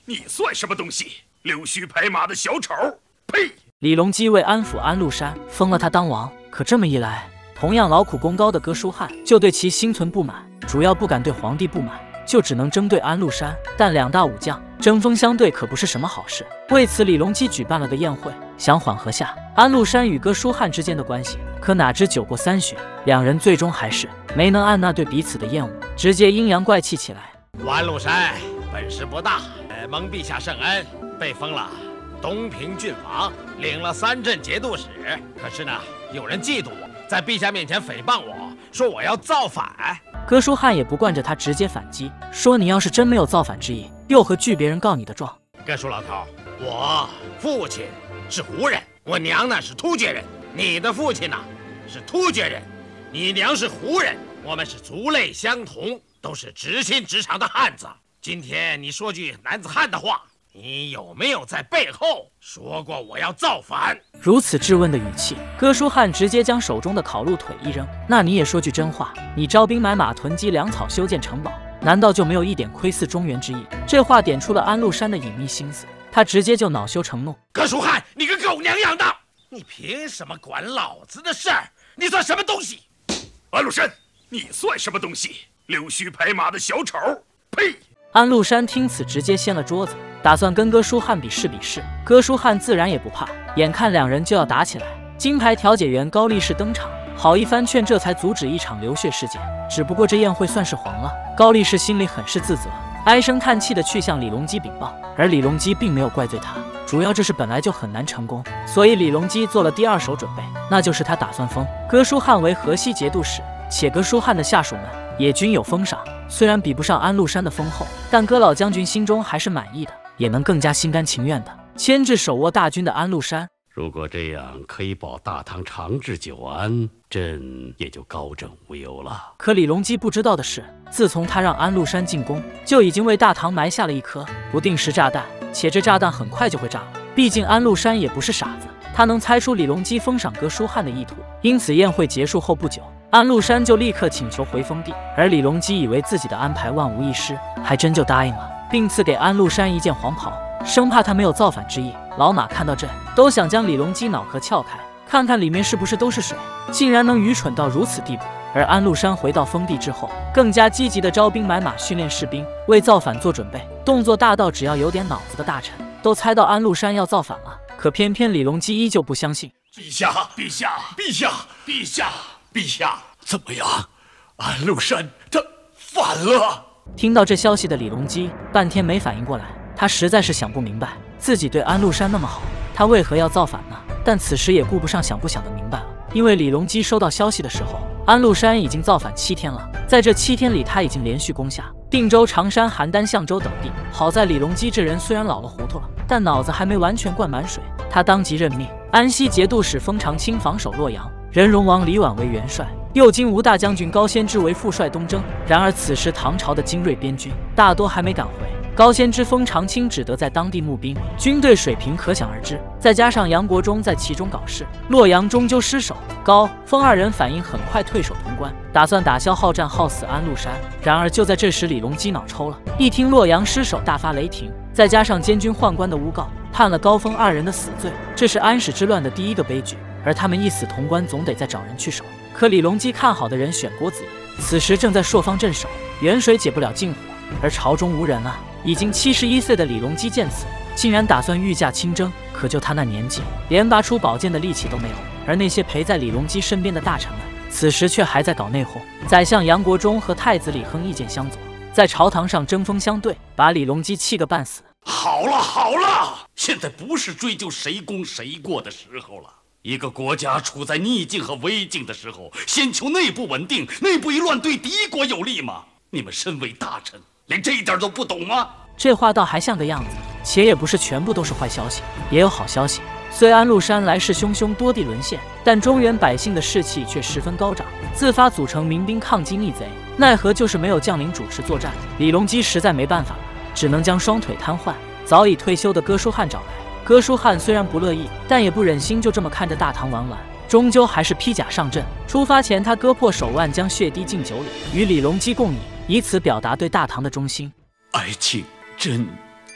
你算什么东西？溜须拍马的小丑！呸！ 李隆基为安抚安禄山，封了他当王。可这么一来，同样劳苦功高的哥舒翰就对其心存不满，主要不敢对皇帝不满，就只能针对安禄山。但两大武将针锋相对，可不是什么好事。为此，李隆基举办了个宴会，想缓和下安禄山与哥舒翰之间的关系。可哪知酒过三巡，两人最终还是没能按捺对彼此的厌恶，直接阴阳怪气起来。 安禄山本事不大，呃，蒙陛下圣恩，被封了东平郡王，领了三镇节度使。可是呢，有人嫉妒我，在陛下面前诽谤我，说我要造反。 哥舒翰也不惯着他，直接反击，说你要是真没有造反之意，又何惧别人告你的状？ 哥舒老头，我父亲是胡人，我娘呢是突厥人。你的父亲呢是突厥人，你娘是胡人，我们是族类相同，都是直心直肠的汉子。今天你说句男子汉的话，你有没有在背后说过我要造反？ 如此质问的语气，哥舒翰直接将手中的烤鹿腿一扔。那你也说句真话，你招兵买马，囤积粮草，修建城堡，难道就没有一点窥伺中原之意？这话点出了安禄山的隐秘心思，他直接就恼羞成怒。 哥舒翰，你个狗娘养的，你凭什么管老子的事儿？你算什么东西？ 安禄山，你算什么东西？溜须拍马的小丑！呸！ 安禄山听此直接掀了桌子，打算跟哥舒翰比试比试。哥舒翰自然也不怕，眼看两人就要打起来，金牌调解员高力士登场，好一番劝，这才阻止一场流血事件。只不过这宴会算是黄了，高力士心里很是自责，唉声叹气的去向李隆基禀报。而李隆基并没有怪罪他，主要这事本来就很难成功，所以李隆基做了第二手准备，那就是他打算封哥舒翰为河西节度使，且哥舒翰的下属们也均有封赏。虽然比不上安禄山的丰厚，但哥老将军心中还是满意的，也能更加心甘情愿的牵制手握大军的安禄山。 如果这样可以保大唐长治久安，朕也就高枕无忧了。 可李隆基不知道的是，自从他让安禄山进宫，就已经为大唐埋下了一颗不定时炸弹，且这炸弹很快就会炸了。毕竟安禄山也不是傻子，他能猜出李隆基封赏哥舒翰的意图。因此宴会结束后不久，安禄山就立刻请求回封地，而李隆基以为自己的安排万无一失，还真就答应了，并赐给安禄山一件黄袍，生怕他没有造反之意。老马看到这，都想将李隆基脑壳撬开，看看里面是不是都是水，竟然能愚蠢到如此地步。而安禄山回到封地之后，更加积极的招兵买马，训练士兵，为造反做准备，动作大到只要有点脑子的大臣都猜到安禄山要造反了。可偏偏李隆基依旧不相信。 陛下，陛下，陛下，陛下，陛下，怎么样？安禄山他反了！ 听到这消息的李隆基半天没反应过来，他实在是想不明白，自己对安禄山那么好，他为何要造反呢？但此时也顾不上想不想的明白了，因为李隆基收到消息的时候，安禄山已经造反七天了。在这七天里，他已经连续攻下定州、常山、邯郸、象州等地。好在李隆基这人虽然老了糊涂了，但脑子还没完全灌满水。他当即任命安西节度使封长清防守洛阳，任荣王李绾为元帅，右京吴大将军高仙芝为副帅东征。然而此时唐朝的精锐边军大多还没赶回，高仙芝、封长清只得在当地募兵，军队水平可想而知。再加上杨国忠在其中搞事，洛阳终究失守。高、封二人反应很快，退守潼关，打算打消好战，耗死安禄山。然而就在这时，李隆基脑抽了，一听洛阳失守，大发雷霆，再加上监军宦官的诬告，判了高封二人的死罪。这是安史之乱的第一个悲剧，而他们一死，潼关总得再找人去守。可李隆基看好的人选郭子仪，此时正在朔方镇守，远水解不了近火，而朝中无人啊。已经七十一岁的李隆基见此，竟然打算御驾亲征。可就他那年纪，连拔出宝剑的力气都没有。而那些陪在李隆基身边的大臣们，此时却还在搞内讧。宰相杨国忠和太子李亨意见相左，在朝堂上针锋相对，把李隆基气个半死。 好了好了，现在不是追究谁功谁过的时候了。一个国家处在逆境和危境的时候，先求内部稳定，内部一乱对敌国有利吗？你们身为大臣，连这一点都不懂吗？ 这话倒还像个样子，且也不是全部都是坏消息，也有好消息。虽安禄山来势汹汹，多地沦陷，但中原百姓的士气却十分高涨，自发组成民兵抗击逆贼。奈何就是没有将领主持作战，李隆基实在没办法了，只能将双腿瘫痪、早已退休的哥舒翰找来。哥舒翰虽然不乐意，但也不忍心就这么看着大唐玩完，终究还是披甲上阵。出发前，他割破手腕，将血滴进酒里，与李隆基共饮，以此表达对大唐的忠心。 爱卿，朕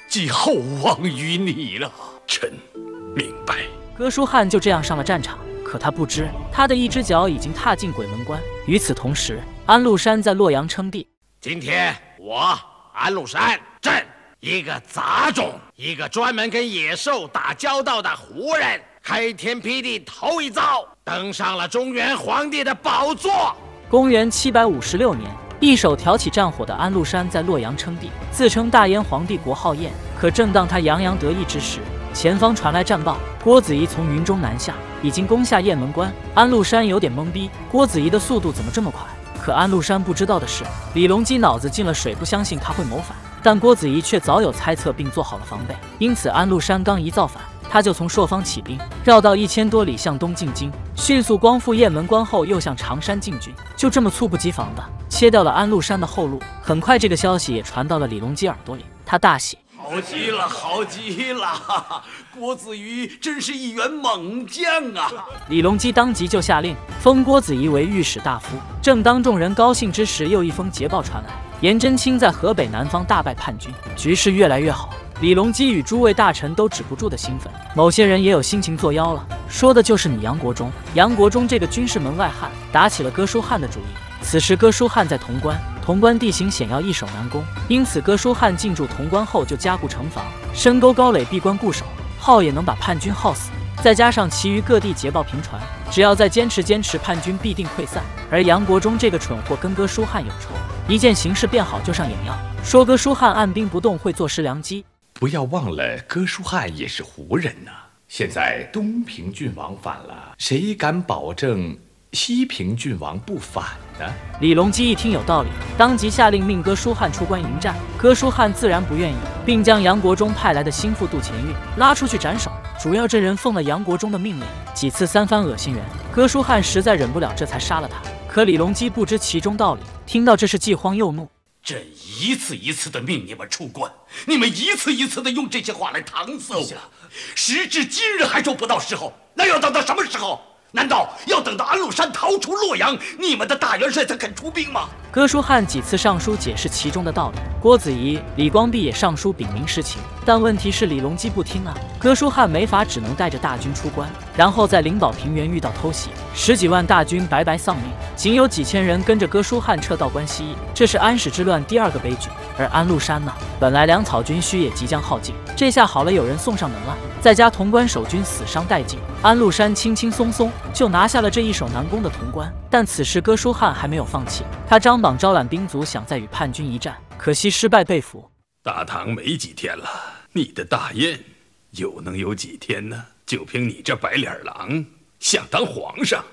寄厚望于你了。 臣明白。 哥舒翰就这样上了战场，可他不知，他的一只脚已经踏进鬼门关。与此同时，安禄山在洛阳称帝。 今天我安禄山朕一个杂种，一个专门跟野兽打交道的胡人，开天辟地头一遭，登上了中原皇帝的宝座。 公元七百五十六年，一手挑起战火的安禄山在洛阳称帝，自称大燕皇帝，国号燕。可正当他洋洋得意之时，前方传来战报，郭子仪从云中南下，已经攻下雁门关。安禄山有点懵逼，郭子仪的速度怎么这么快？可安禄山不知道的是，李隆基脑子进了水，不相信他会谋反。但郭子仪却早有猜测，并做好了防备。因此，安禄山刚一造反，他就从朔方起兵，绕道一千多里向东进京，迅速光复雁门关后，又向常山进军，就这么猝不及防的切掉了安禄山的后路。很快，这个消息也传到了李隆基耳朵里，他大喜。 好极了，好极了！郭子仪真是一员猛将啊！ 李隆基当即就下令封郭子仪为御史大夫。正当众人高兴之时，又一封捷报传来，颜真卿在河北南方大败叛军，局势越来越好。李隆基与诸位大臣都止不住的兴奋，某些人也有心情作妖了，说的就是你杨国忠。杨国忠这个军事门外汉，打起了哥舒翰的主意。此时哥舒翰在潼关，潼关地形险要，易守难攻，因此哥舒翰进驻潼关后就加固城防，深沟高垒，闭关固守，耗也能把叛军耗死。再加上其余各地捷报频传，只要再坚持坚持，叛军必定溃散。而杨国忠这个蠢货跟哥舒翰有仇，一见形势变好就上眼药，说哥舒翰按兵不动会坐失良机。 不要忘了，哥舒翰也是胡人呐、啊。现在东平郡王反了，谁敢保证西平郡王不反呢？ 李隆基一听有道理，当即下令命哥舒翰出关迎战。哥舒翰自然不愿意，并将杨国忠派来的心腹杜钱运拉出去斩首。主要这人奉了杨国忠的命令，几次三番恶心人，哥舒翰实在忍不了，这才杀了他。可李隆基不知其中道理，听到这是既慌又怒。 朕一次一次的命你们出关，你们一次一次的用这些话来搪塞我，时至今日还说不到时候，那要等到什么时候？难道要等到安禄山逃出洛阳，你们的大元帅才肯出兵吗？ 哥舒翰几次上书解释其中的道理，郭子仪、李光弼也上书禀明实情，但问题是李隆基不听啊。哥舒翰没法，只能带着大军出关，然后在灵宝平原遇到偷袭，十几万大军白白丧命，仅有几千人跟着哥舒翰撤道关西。这是安史之乱第二个悲剧。而安禄山呢，本来粮草军需也即将耗尽，这下好了，有人送上门了，再加潼关守军死伤殆尽，安禄山轻轻松松就拿下了这一手难攻的潼关。但此时哥舒翰还没有放弃，他张榜招揽兵卒，想再与叛军一战，可惜失败被俘。 大唐没几天了，你的大燕又能有几天呢？就凭你这白脸狼，想当皇上？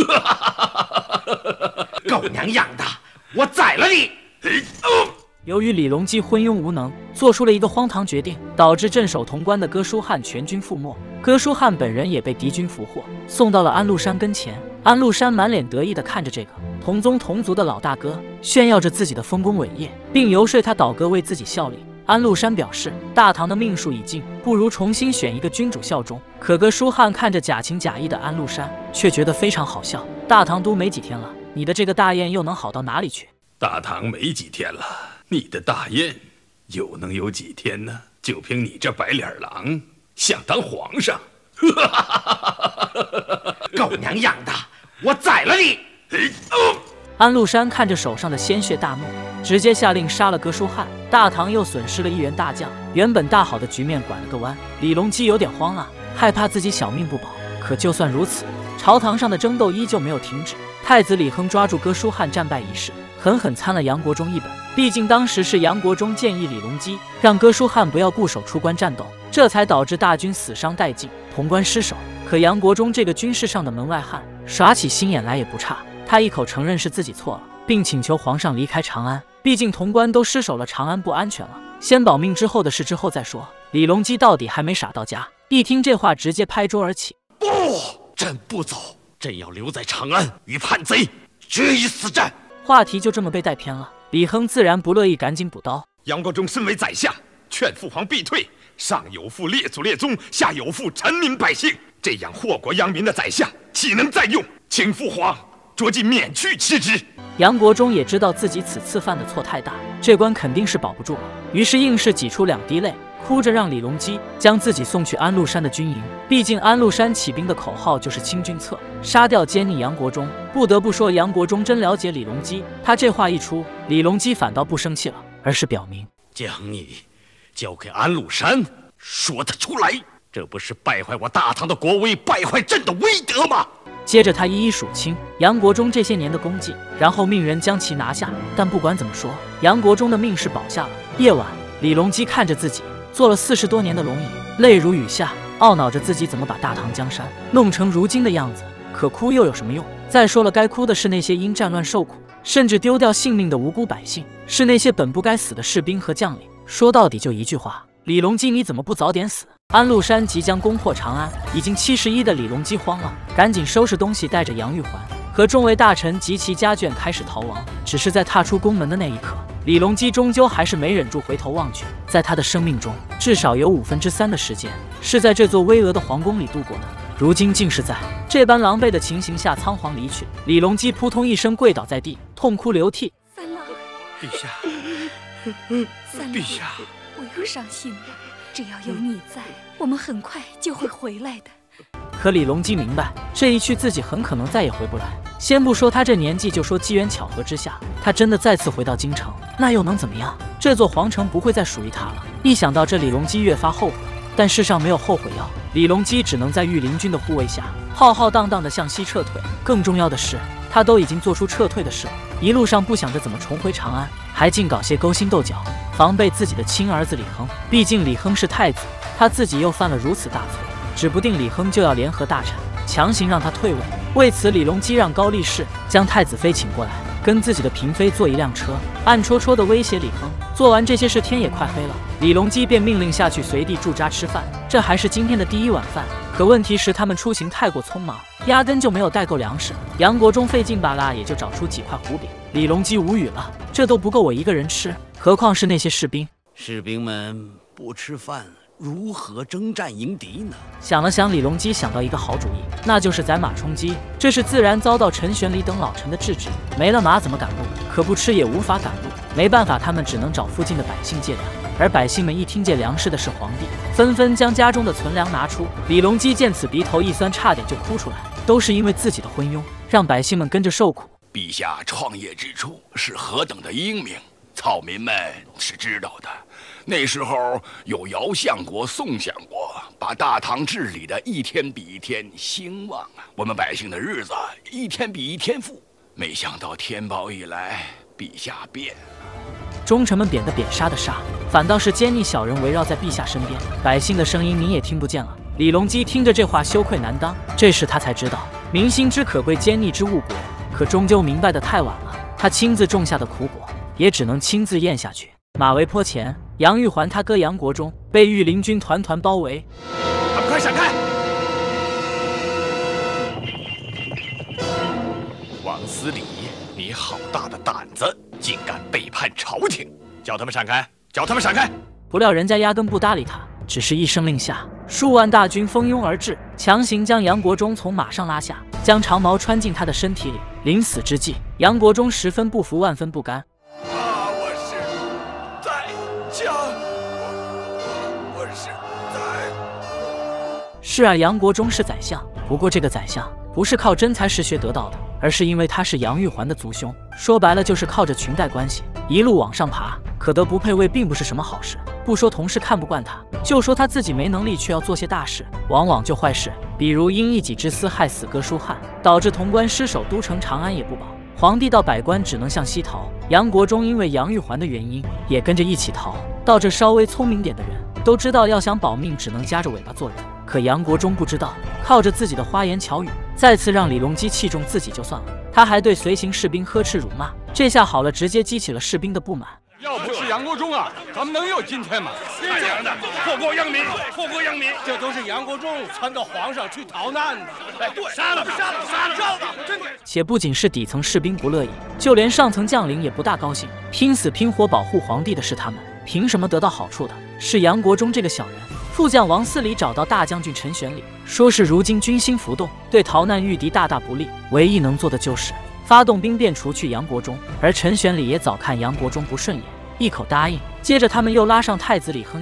狗娘养的，我宰了你！ 由于李隆基昏庸无能，做出了一个荒唐决定，导致镇守潼关的哥舒翰全军覆没。哥舒翰本人也被敌军俘获，送到了安禄山跟前。安禄山满脸得意地看着这个同宗同族的老大哥，炫耀着自己的丰功伟业，并游说他倒戈为自己效力。安禄山表示，大唐的命数已尽，不如重新选一个君主效忠。可哥舒翰看着假情假意的安禄山，却觉得非常好笑。大唐都没几天了，你的这个大燕又能好到哪里去？ 大唐没几天了，你的大燕又能有几天呢？就凭你这白脸狼，想当皇上？ 狗娘养的，我宰了你！ 安禄山看着手上的鲜血大怒，直接下令杀了哥舒翰。大唐又损失了一员大将，原本大好的局面拐了个弯。李隆基有点慌啊，害怕自己小命不保。可就算如此，朝堂上的争斗依旧没有停止。太子李亨抓住哥舒翰战败一事，狠狠参了杨国忠一本。毕竟当时是杨国忠建议李隆基让哥舒翰不要固守出关战斗，这才导致大军死伤殆尽，潼关失守。可杨国忠这个军事上的门外汉，耍起心眼来也不差。他一口承认是自己错了，并请求皇上离开长安。毕竟潼关都失守了，长安不安全了，先保命之后的事之后再说。李隆基到底还没傻到家，一听这话直接拍桌而起： 不，朕不走，朕要留在长安与叛贼决一死战。 话题就这么被带偏了。李亨自然不乐意，赶紧补刀： 杨国忠身为宰相，劝父皇避退，上有负列祖列宗，下有负臣民百姓，这样祸国殃民的宰相岂能再用？请父皇着即免去其职。 杨国忠也知道自己此次犯的错太大，这关肯定是保不住了，于是硬是挤出两滴泪， 哭着让李隆基将自己送去安禄山的军营。毕竟安禄山起兵的口号就是清君侧，杀掉奸佞杨国忠。不得不说，杨国忠真了解李隆基。他这话一出，李隆基反倒不生气了，而是表明将你交给安禄山，说得出来，这不是败坏我大唐的国威，败坏朕的威德吗？ 接着他一一数清杨国忠这些年的功绩，然后命人将其拿下。但不管怎么说，杨国忠的命是保下了。夜晚，李隆基看着自己做了四十多年的龙椅，泪如雨下，懊恼着自己怎么把大唐江山弄成如今的样子。可哭又有什么用？再说了，该哭的是那些因战乱受苦甚至丢掉性命的无辜百姓，是那些本不该死的士兵和将领。说到底就一句话，李隆基你怎么不早点死？安禄山即将攻破长安，已经七十一的李隆基慌了，赶紧收拾东西，带着杨玉环和众位大臣及其家眷开始逃亡。只是在踏出宫门的那一刻，李隆基终究还是没忍住回头望去。在他的生命中，至少有五分之三的时间是在这座巍峨的皇宫里度过的，如今竟是在这般狼狈的情形下仓皇离去。李隆基扑通一声跪倒在地，痛哭流涕。 三郎， 陛下， 三郎， 陛下， 不用伤心了，只要有你在，我们很快就会回来的。 可李隆基明白，这一去自己很可能再也回不来。先不说他这年纪，就说机缘巧合之下，他真的再次回到京城，那又能怎么样？这座皇城不会再属于他了。一想到这，李隆基越发后悔。但世上没有后悔药，李隆基只能在御林军的护卫下，浩浩荡荡地向西撤退。更重要的是，他都已经做出撤退的事了，一路上不想着怎么重回长安，还净搞些勾心斗角，防备自己的亲儿子李亨。毕竟李亨是太子，他自己又犯了如此大错，指不定李亨就要联合大臣，强行让他退位。为此，李隆基让高力士将太子妃请过来，跟自己的嫔妃坐一辆车，暗戳戳地威胁李亨。做完这些事，天也快黑了，李隆基便命令下去随地驻扎吃饭，这还是今天的第一碗饭。可问题是，他们出行太过匆忙，压根就没有带够粮食。杨国忠费劲巴拉也就找出几块糊饼，李隆基无语了，这都不够我一个人吃，何况是那些士兵？ 士兵们不吃饭，如何征战迎敌呢？ 想了想，李隆基想到一个好主意，那就是宰马充饥。这是自然遭到陈玄礼等老臣的制止，没了马怎么赶路？可不吃也无法赶路，没办法，他们只能找附近的百姓借粮。而百姓们一听借粮食的是皇帝，纷纷将家中的存粮拿出。李隆基见此，鼻头一酸，差点就哭出来，都是因为自己的昏庸，让百姓们跟着受苦。 陛下创业之初是何等的英明，草民们是知道的。那时候有尧相国、宋相国，把大唐治理的一天比一天兴旺啊，我们百姓的日子一天比一天富。没想到天宝一来，陛下变了。 忠臣们贬的贬，杀的杀，反倒是奸佞小人围绕在陛下身边，百姓的声音你也听不见了。李隆基听着这话，羞愧难当。这时他才知道，民心之可贵，奸佞之误国。可终究明白的太晚了，他亲自种下的苦果，也只能亲自咽下去。马嵬坡前，杨玉环他哥杨国忠被御林军团团包围， 他们快闪开！王思礼，你好大的胆子，竟敢背叛朝廷！叫他们闪开！叫他们闪开！ 不料人家压根不搭理他，只是一声令下，数万大军蜂拥而至，强行将杨国忠从马上拉下，将长矛穿进他的身体里。临死之际，杨国忠十分不服，万分不甘。 啊，我是在家，我我是在…… 是啊，杨国忠是宰相，不过这个宰相不是靠真才实学得到的，而是因为他是杨玉环的族兄，说白了就是靠着裙带关系一路往上爬。可得不配位并不是什么好事，不说同事看不惯他，就说他自己没能力却要做些大事，往往就坏事。比如因一己之私害死哥舒翰，导致潼关失守，都城长安也不保，皇帝到百官只能向西逃。杨国忠因为杨玉环的原因也跟着一起逃。到这稍微聪明点的人都知道，要想保命只能夹着尾巴做人。可杨国忠不知道，靠着自己的花言巧语，再次让李隆基器重自己就算了，他还对随行士兵呵斥辱骂。这下好了，直接激起了士兵的不满。 要不是杨国忠啊，咱们能有今天吗？ 太娘的，祸国殃民，祸国殃民，这都是杨国忠撺掇皇上去逃难的。哎，对，杀了，杀了，杀了，杀了！真的。 且不仅是底层士兵不乐意，就连上层将领也不大高兴。拼死拼活保护皇帝的是他们，凭什么得到好处的是杨国忠这个小人？副将王思礼找到大将军陈玄礼，说是如今军心浮动，对逃难御敌大大不利，唯一能做的就是发动兵变除去杨国忠。而陈玄礼也早看杨国忠不顺眼，一口答应。接着他们又拉上太子李亨一起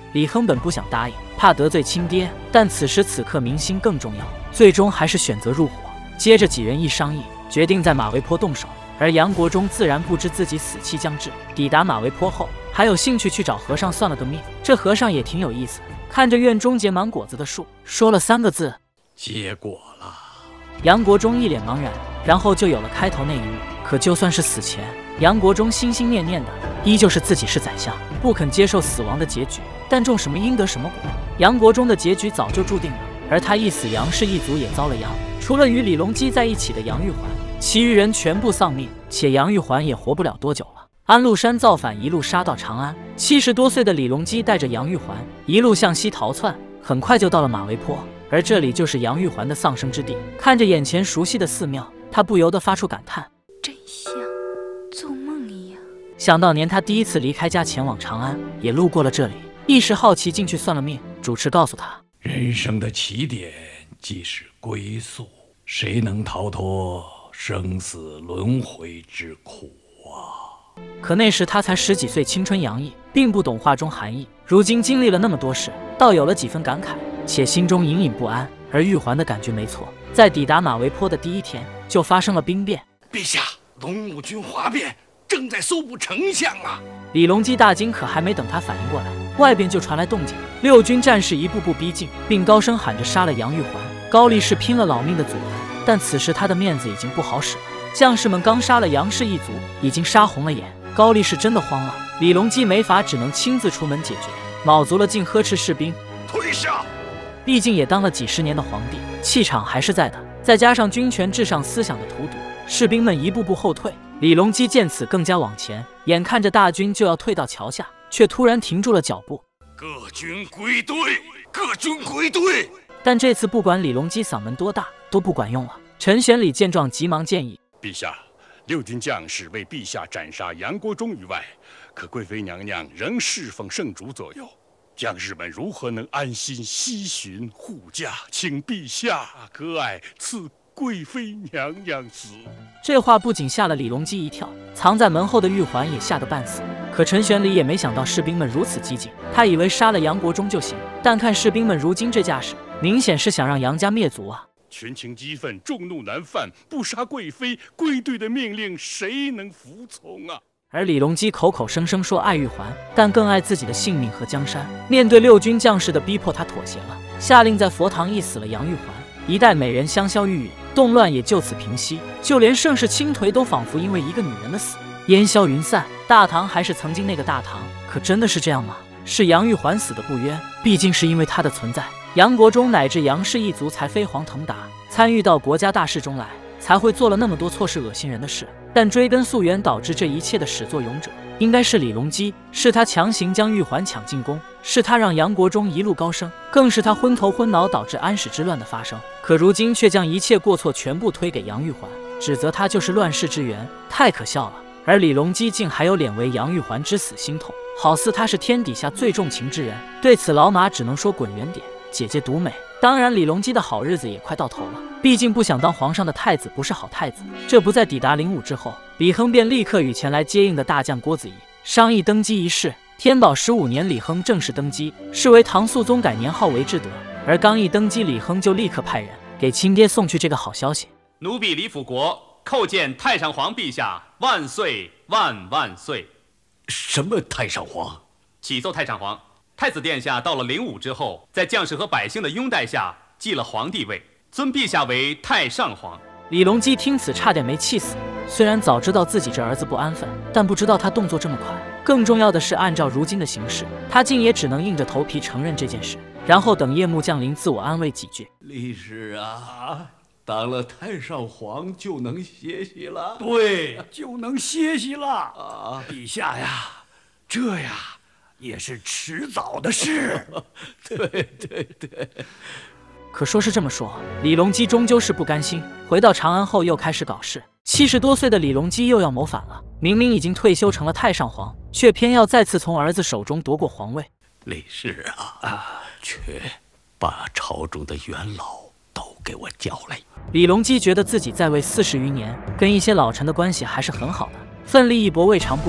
李亨本不想答应，怕得罪亲爹，但此时此刻民心更重要，最终还是选择入伙。接着几人一商议，决定在马嵬坡动手。而杨国忠自然不知自己死期将至，抵达马嵬坡后，还有兴趣去找和尚算了个命。这和尚也挺有意思，看着院中结满果子的树，说了三个字： 结果了。 杨国忠一脸茫然，然后就有了开头那一幕。可就算是死前，杨国忠心心念念的依旧是自己是宰相，不肯接受死亡的结局。但种什么因得什么果，杨国忠的结局早就注定了。而他一死，杨氏一族也遭了殃，除了与李隆基在一起的杨玉环，其余人全部丧命，且杨玉环也活不了多久了。安禄山造反，一路杀到长安。七十多岁的李隆基带着杨玉环一路向西逃窜，很快就到了马嵬坡，而这里就是杨玉环的丧生之地。看着眼前熟悉的寺庙，他不由得发出感叹： 真像做梦一样。 想到年他第一次离开家前往长安，也路过了这里，一时好奇进去算了命。主持告诉他， 人生的起点即是归宿，谁能逃脱生死轮回之苦啊！ 可那时他才十几岁，青春洋溢，并不懂话中含义。如今经历了那么多事，倒有了几分感慨，且心中隐隐不安。而玉环的感觉没错，在抵达马嵬坡的第一天，就发生了兵变。 陛下，龙武军哗变，正在搜捕丞相啊！ 李隆基大惊，可还没等他反应过来，外边就传来动静，六军战士一步步逼近，并高声喊着杀了杨玉环。高力士拼了老命的阻拦，但此时他的面子已经不好使了。将士们刚杀了杨氏一族，已经杀红了眼。高力士真的慌了，李隆基没法，只能亲自出门解决。卯足了劲呵斥士兵退下。 毕竟也当了几十年的皇帝，气场还是在的。再加上君权至上思想的荼毒，士兵们一步步后退。李隆基见此更加往前，眼看着大军就要退到桥下，却突然停住了脚步。 各军归队，各军归队。 但这次不管李隆基嗓门多大，都不管用了。陈玄礼见状急忙建议， 陛下，六军将士为陛下斩杀杨国忠于外，可贵妃娘娘仍侍奉圣主左右，将士们如何能安心西巡护驾？请陛下割爱赐贵妃娘娘死。 这话不仅吓了李隆基一跳，藏在门后的玉环也吓得半死。可陈玄礼也没想到士兵们如此激进，他以为杀了杨国忠就行，但看士兵们如今这架势，明显是想让杨家灭族啊！ 群情激愤，众怒难犯，不杀贵妃，归队的命令谁能服从啊？ 而李隆基口口声声说爱玉环，但更爱自己的性命和江山。面对六军将士的逼迫，他妥协了，下令在佛堂缢死了杨玉环。一代美人香消玉殒，动乱也就此平息，就连盛世倾颓都仿佛因为一个女人的死烟消云散。大唐还是曾经那个大唐，可真的是这样吗？是杨玉环死的不冤，毕竟是因为她的存在，杨国忠乃至杨氏一族才飞黄腾达，参与到国家大事中来，才会做了那么多错事恶心人的事。但追根溯源，导致这一切的始作俑者应该是李隆基，是他强行将玉环抢进宫，是他让杨国忠一路高升，更是他昏头昏脑导致安史之乱的发生。可如今却将一切过错全部推给杨玉环，指责他就是乱世之源，太可笑了。而李隆基竟还有脸为杨玉环之死心痛，好似他是天底下最重情之人。对此老马只能说滚远点，姐姐独美。当然李隆基的好日子也快到头了，毕竟不想当皇上的太子不是好太子。这不在抵达灵武之后，李亨便立刻与前来接应的大将郭子仪商议登基一事。天宝十五年，李亨正式登基，是为唐肃宗改年号为至德。而刚一登基，李亨就立刻派人给亲爹送去这个好消息： 奴婢李辅国叩见太上皇陛下万岁万万岁！ 什么太上皇？ 启奏太上皇，太子殿下到了灵武之后，在将士和百姓的拥戴下，继了皇帝位，尊陛下为太上皇。 李隆基听此差点没气死。虽然早知道自己这儿子不安分，但不知道他动作这么快。更重要的是，按照如今的形势，他竟也只能硬着头皮承认这件事，然后等夜幕降临，自我安慰几句。 李氏啊，当了太上皇就能歇息了？ 对，就能歇息了啊！陛下呀，这呀也是迟早的事。 对对对。 可说是这么说，李隆基终究是不甘心。回到长安后，又开始搞事。七十多岁的李隆基又要谋反了。明明已经退休成了太上皇，却偏要再次从儿子手中夺过皇位。 李氏啊，啊去把朝中的元老都给我叫来。 李隆基觉得自己在位四十余年，跟一些老臣的关系还是很好的，奋力一搏未尝不可。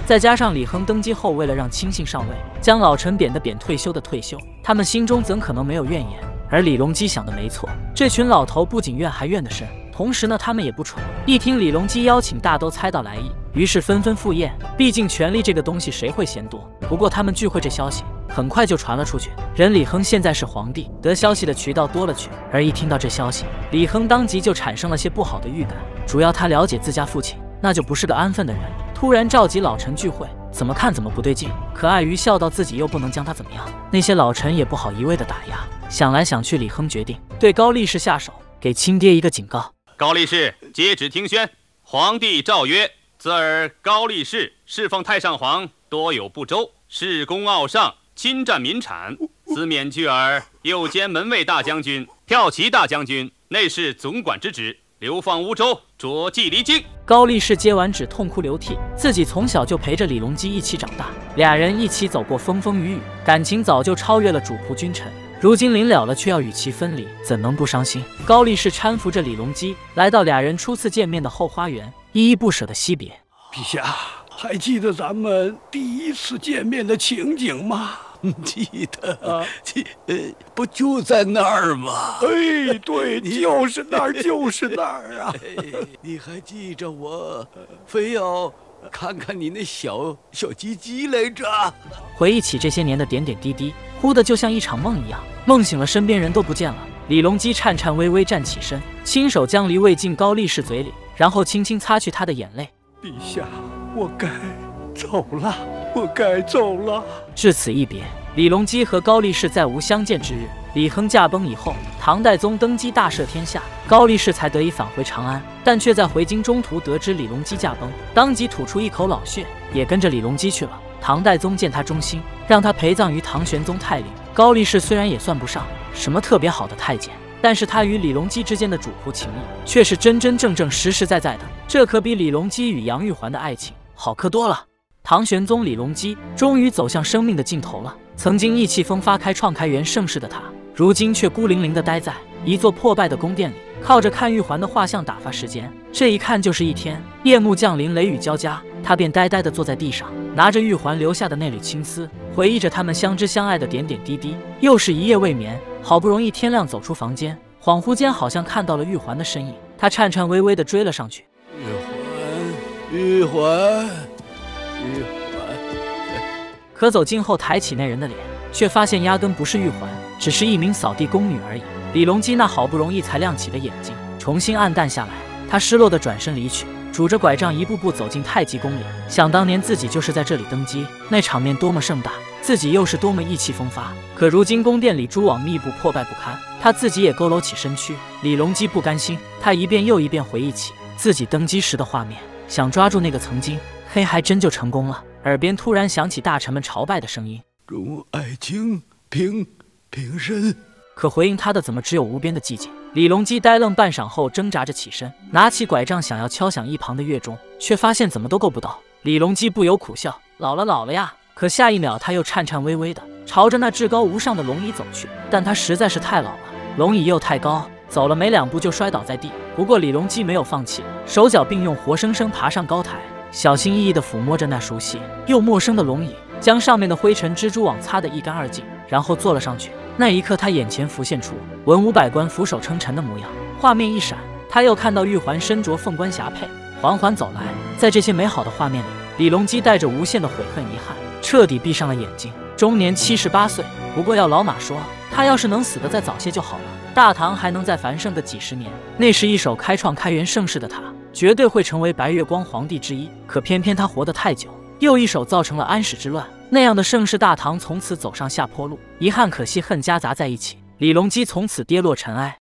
再加上李亨登基后为了让亲信上位，将老臣贬的贬，退休的退休，他们心中怎可能没有怨言？而李隆基想的没错，这群老头不仅怨还怨得深，同时呢，他们也不蠢。一听李隆基邀请，大都猜到来意，于是纷纷赴宴。毕竟权力这个东西，谁会嫌多？不过他们聚会这消息很快就传了出去，人李亨现在是皇帝，得消息的渠道多了去。而一听到这消息，李亨当即就产生了些不好的预感。主要他了解自家父亲，那就不是个安分的人。突然召集老臣聚会，怎么看怎么不对劲。可碍于孝道，自己又不能将他怎么样，那些老臣也不好一味的打压。想来想去，李亨决定对高力士下手，给亲爹一个警告。 高力士，接旨听宣。皇帝诏曰：自尔高力士侍奉太上皇，多有不周，恃功傲上，侵占民产，自免去耳。又兼门卫大将军、骠骑大将军，内侍总管之职，流放乌州，着即离京。 高力士接完旨，痛哭流涕。自己从小就陪着李隆基一起长大，俩人一起走过风风雨雨，感情早就超越了主仆君臣。如今临了了，却要与其分离，怎能不伤心？高力士搀扶着李隆基，来到俩人初次见面的后花园，依依不舍的惜别。 陛下，还记得咱们第一次见面的情景吗？ 记得啊，记呃，不就在那儿吗？ 哎，对，就是那儿，就是那儿啊！ 你还记着我，非要看看你那小小鸡鸡来着？ 回忆起这些年的点点滴滴，忽的就像一场梦一样。梦醒了，身边人都不见了。李隆基颤颤巍巍站起身，亲手将梨喂进高力士嘴里，然后轻轻擦去他的眼泪。 陛下，我该走了，我该走了。 至此一别，李隆基和高力士再无相见之日。李亨驾崩以后，唐代宗登基大赦天下，高力士才得以返回长安，但却在回京中途得知李隆基驾崩，当即吐出一口老血，也跟着李隆基去了。唐代宗见他忠心，让他陪葬于唐玄宗泰陵。高力士虽然也算不上什么特别好的太监，但是他与李隆基之间的主仆情谊却是真真正正实实在在的，这可比李隆基与杨玉环的爱情好磕多了。唐玄宗李隆基终于走向生命的尽头了，曾经意气风发开创开元盛世的他，如今却孤零零地待在一座破败的宫殿里，靠着看玉环的画像打发时间。这一看就是一天，夜幕降临，雷雨交加，他便呆呆地坐在地上，拿着玉环留下的那缕青丝，回忆着他们相知相爱的点点滴滴。又是一夜未眠，好不容易天亮走出房间，恍惚间好像看到了玉环的身影，他颤颤巍巍地追了上去。 玉环，玉环，玉环。 可走近后抬起那人的脸，却发现压根不是玉环，只是一名扫地宫女而已。李隆基那好不容易才亮起的眼睛重新暗淡下来，他失落地转身离去，拄着拐杖一步步走进太极宫里。想当年自己就是在这里登基，那场面多么盛大，自己又是多么意气风发。可如今宫殿里蛛网密布，破败不堪，他自己也佝偻起身躯。李隆基不甘心，他一遍又一遍回忆起自己登基时的画面，想抓住那个曾经，嘿，还真就成功了。耳边突然响起大臣们朝拜的声音： 众爱卿，平平身。 可回应他的怎么只有无边的寂静？李隆基呆愣半晌后，挣扎着起身，拿起拐杖想要敲响一旁的乐钟，却发现怎么都够不到。李隆基不由苦笑：老了老了呀！可下一秒，他又颤颤巍巍地朝着那至高无上的龙椅走去，但他实在是太老了，龙椅又太高，走了没两步就摔倒在地。不过李隆基没有放弃，手脚并用，活生生爬上高台，小心翼翼地抚摸着那熟悉又陌生的龙椅，将上面的灰尘蜘蛛网擦得一干二净，然后坐了上去。那一刻，他眼前浮现出文武百官俯首称臣的模样。画面一闪，他又看到玉环身着凤冠霞帔，缓缓走来。在这些美好的画面里，李隆基带着无限的悔恨遗憾，彻底闭上了眼睛。终年七十八岁。不过要老马说，他要是能死得再早些就好了，大唐还能再繁盛个几十年。那时一手开创开元盛世的他，绝对会成为白月光皇帝之一。可偏偏他活得太久，又一手造成了安史之乱，那样的盛世大唐从此走上下坡路，遗憾可惜恨夹杂在一起，李隆基从此跌落尘埃。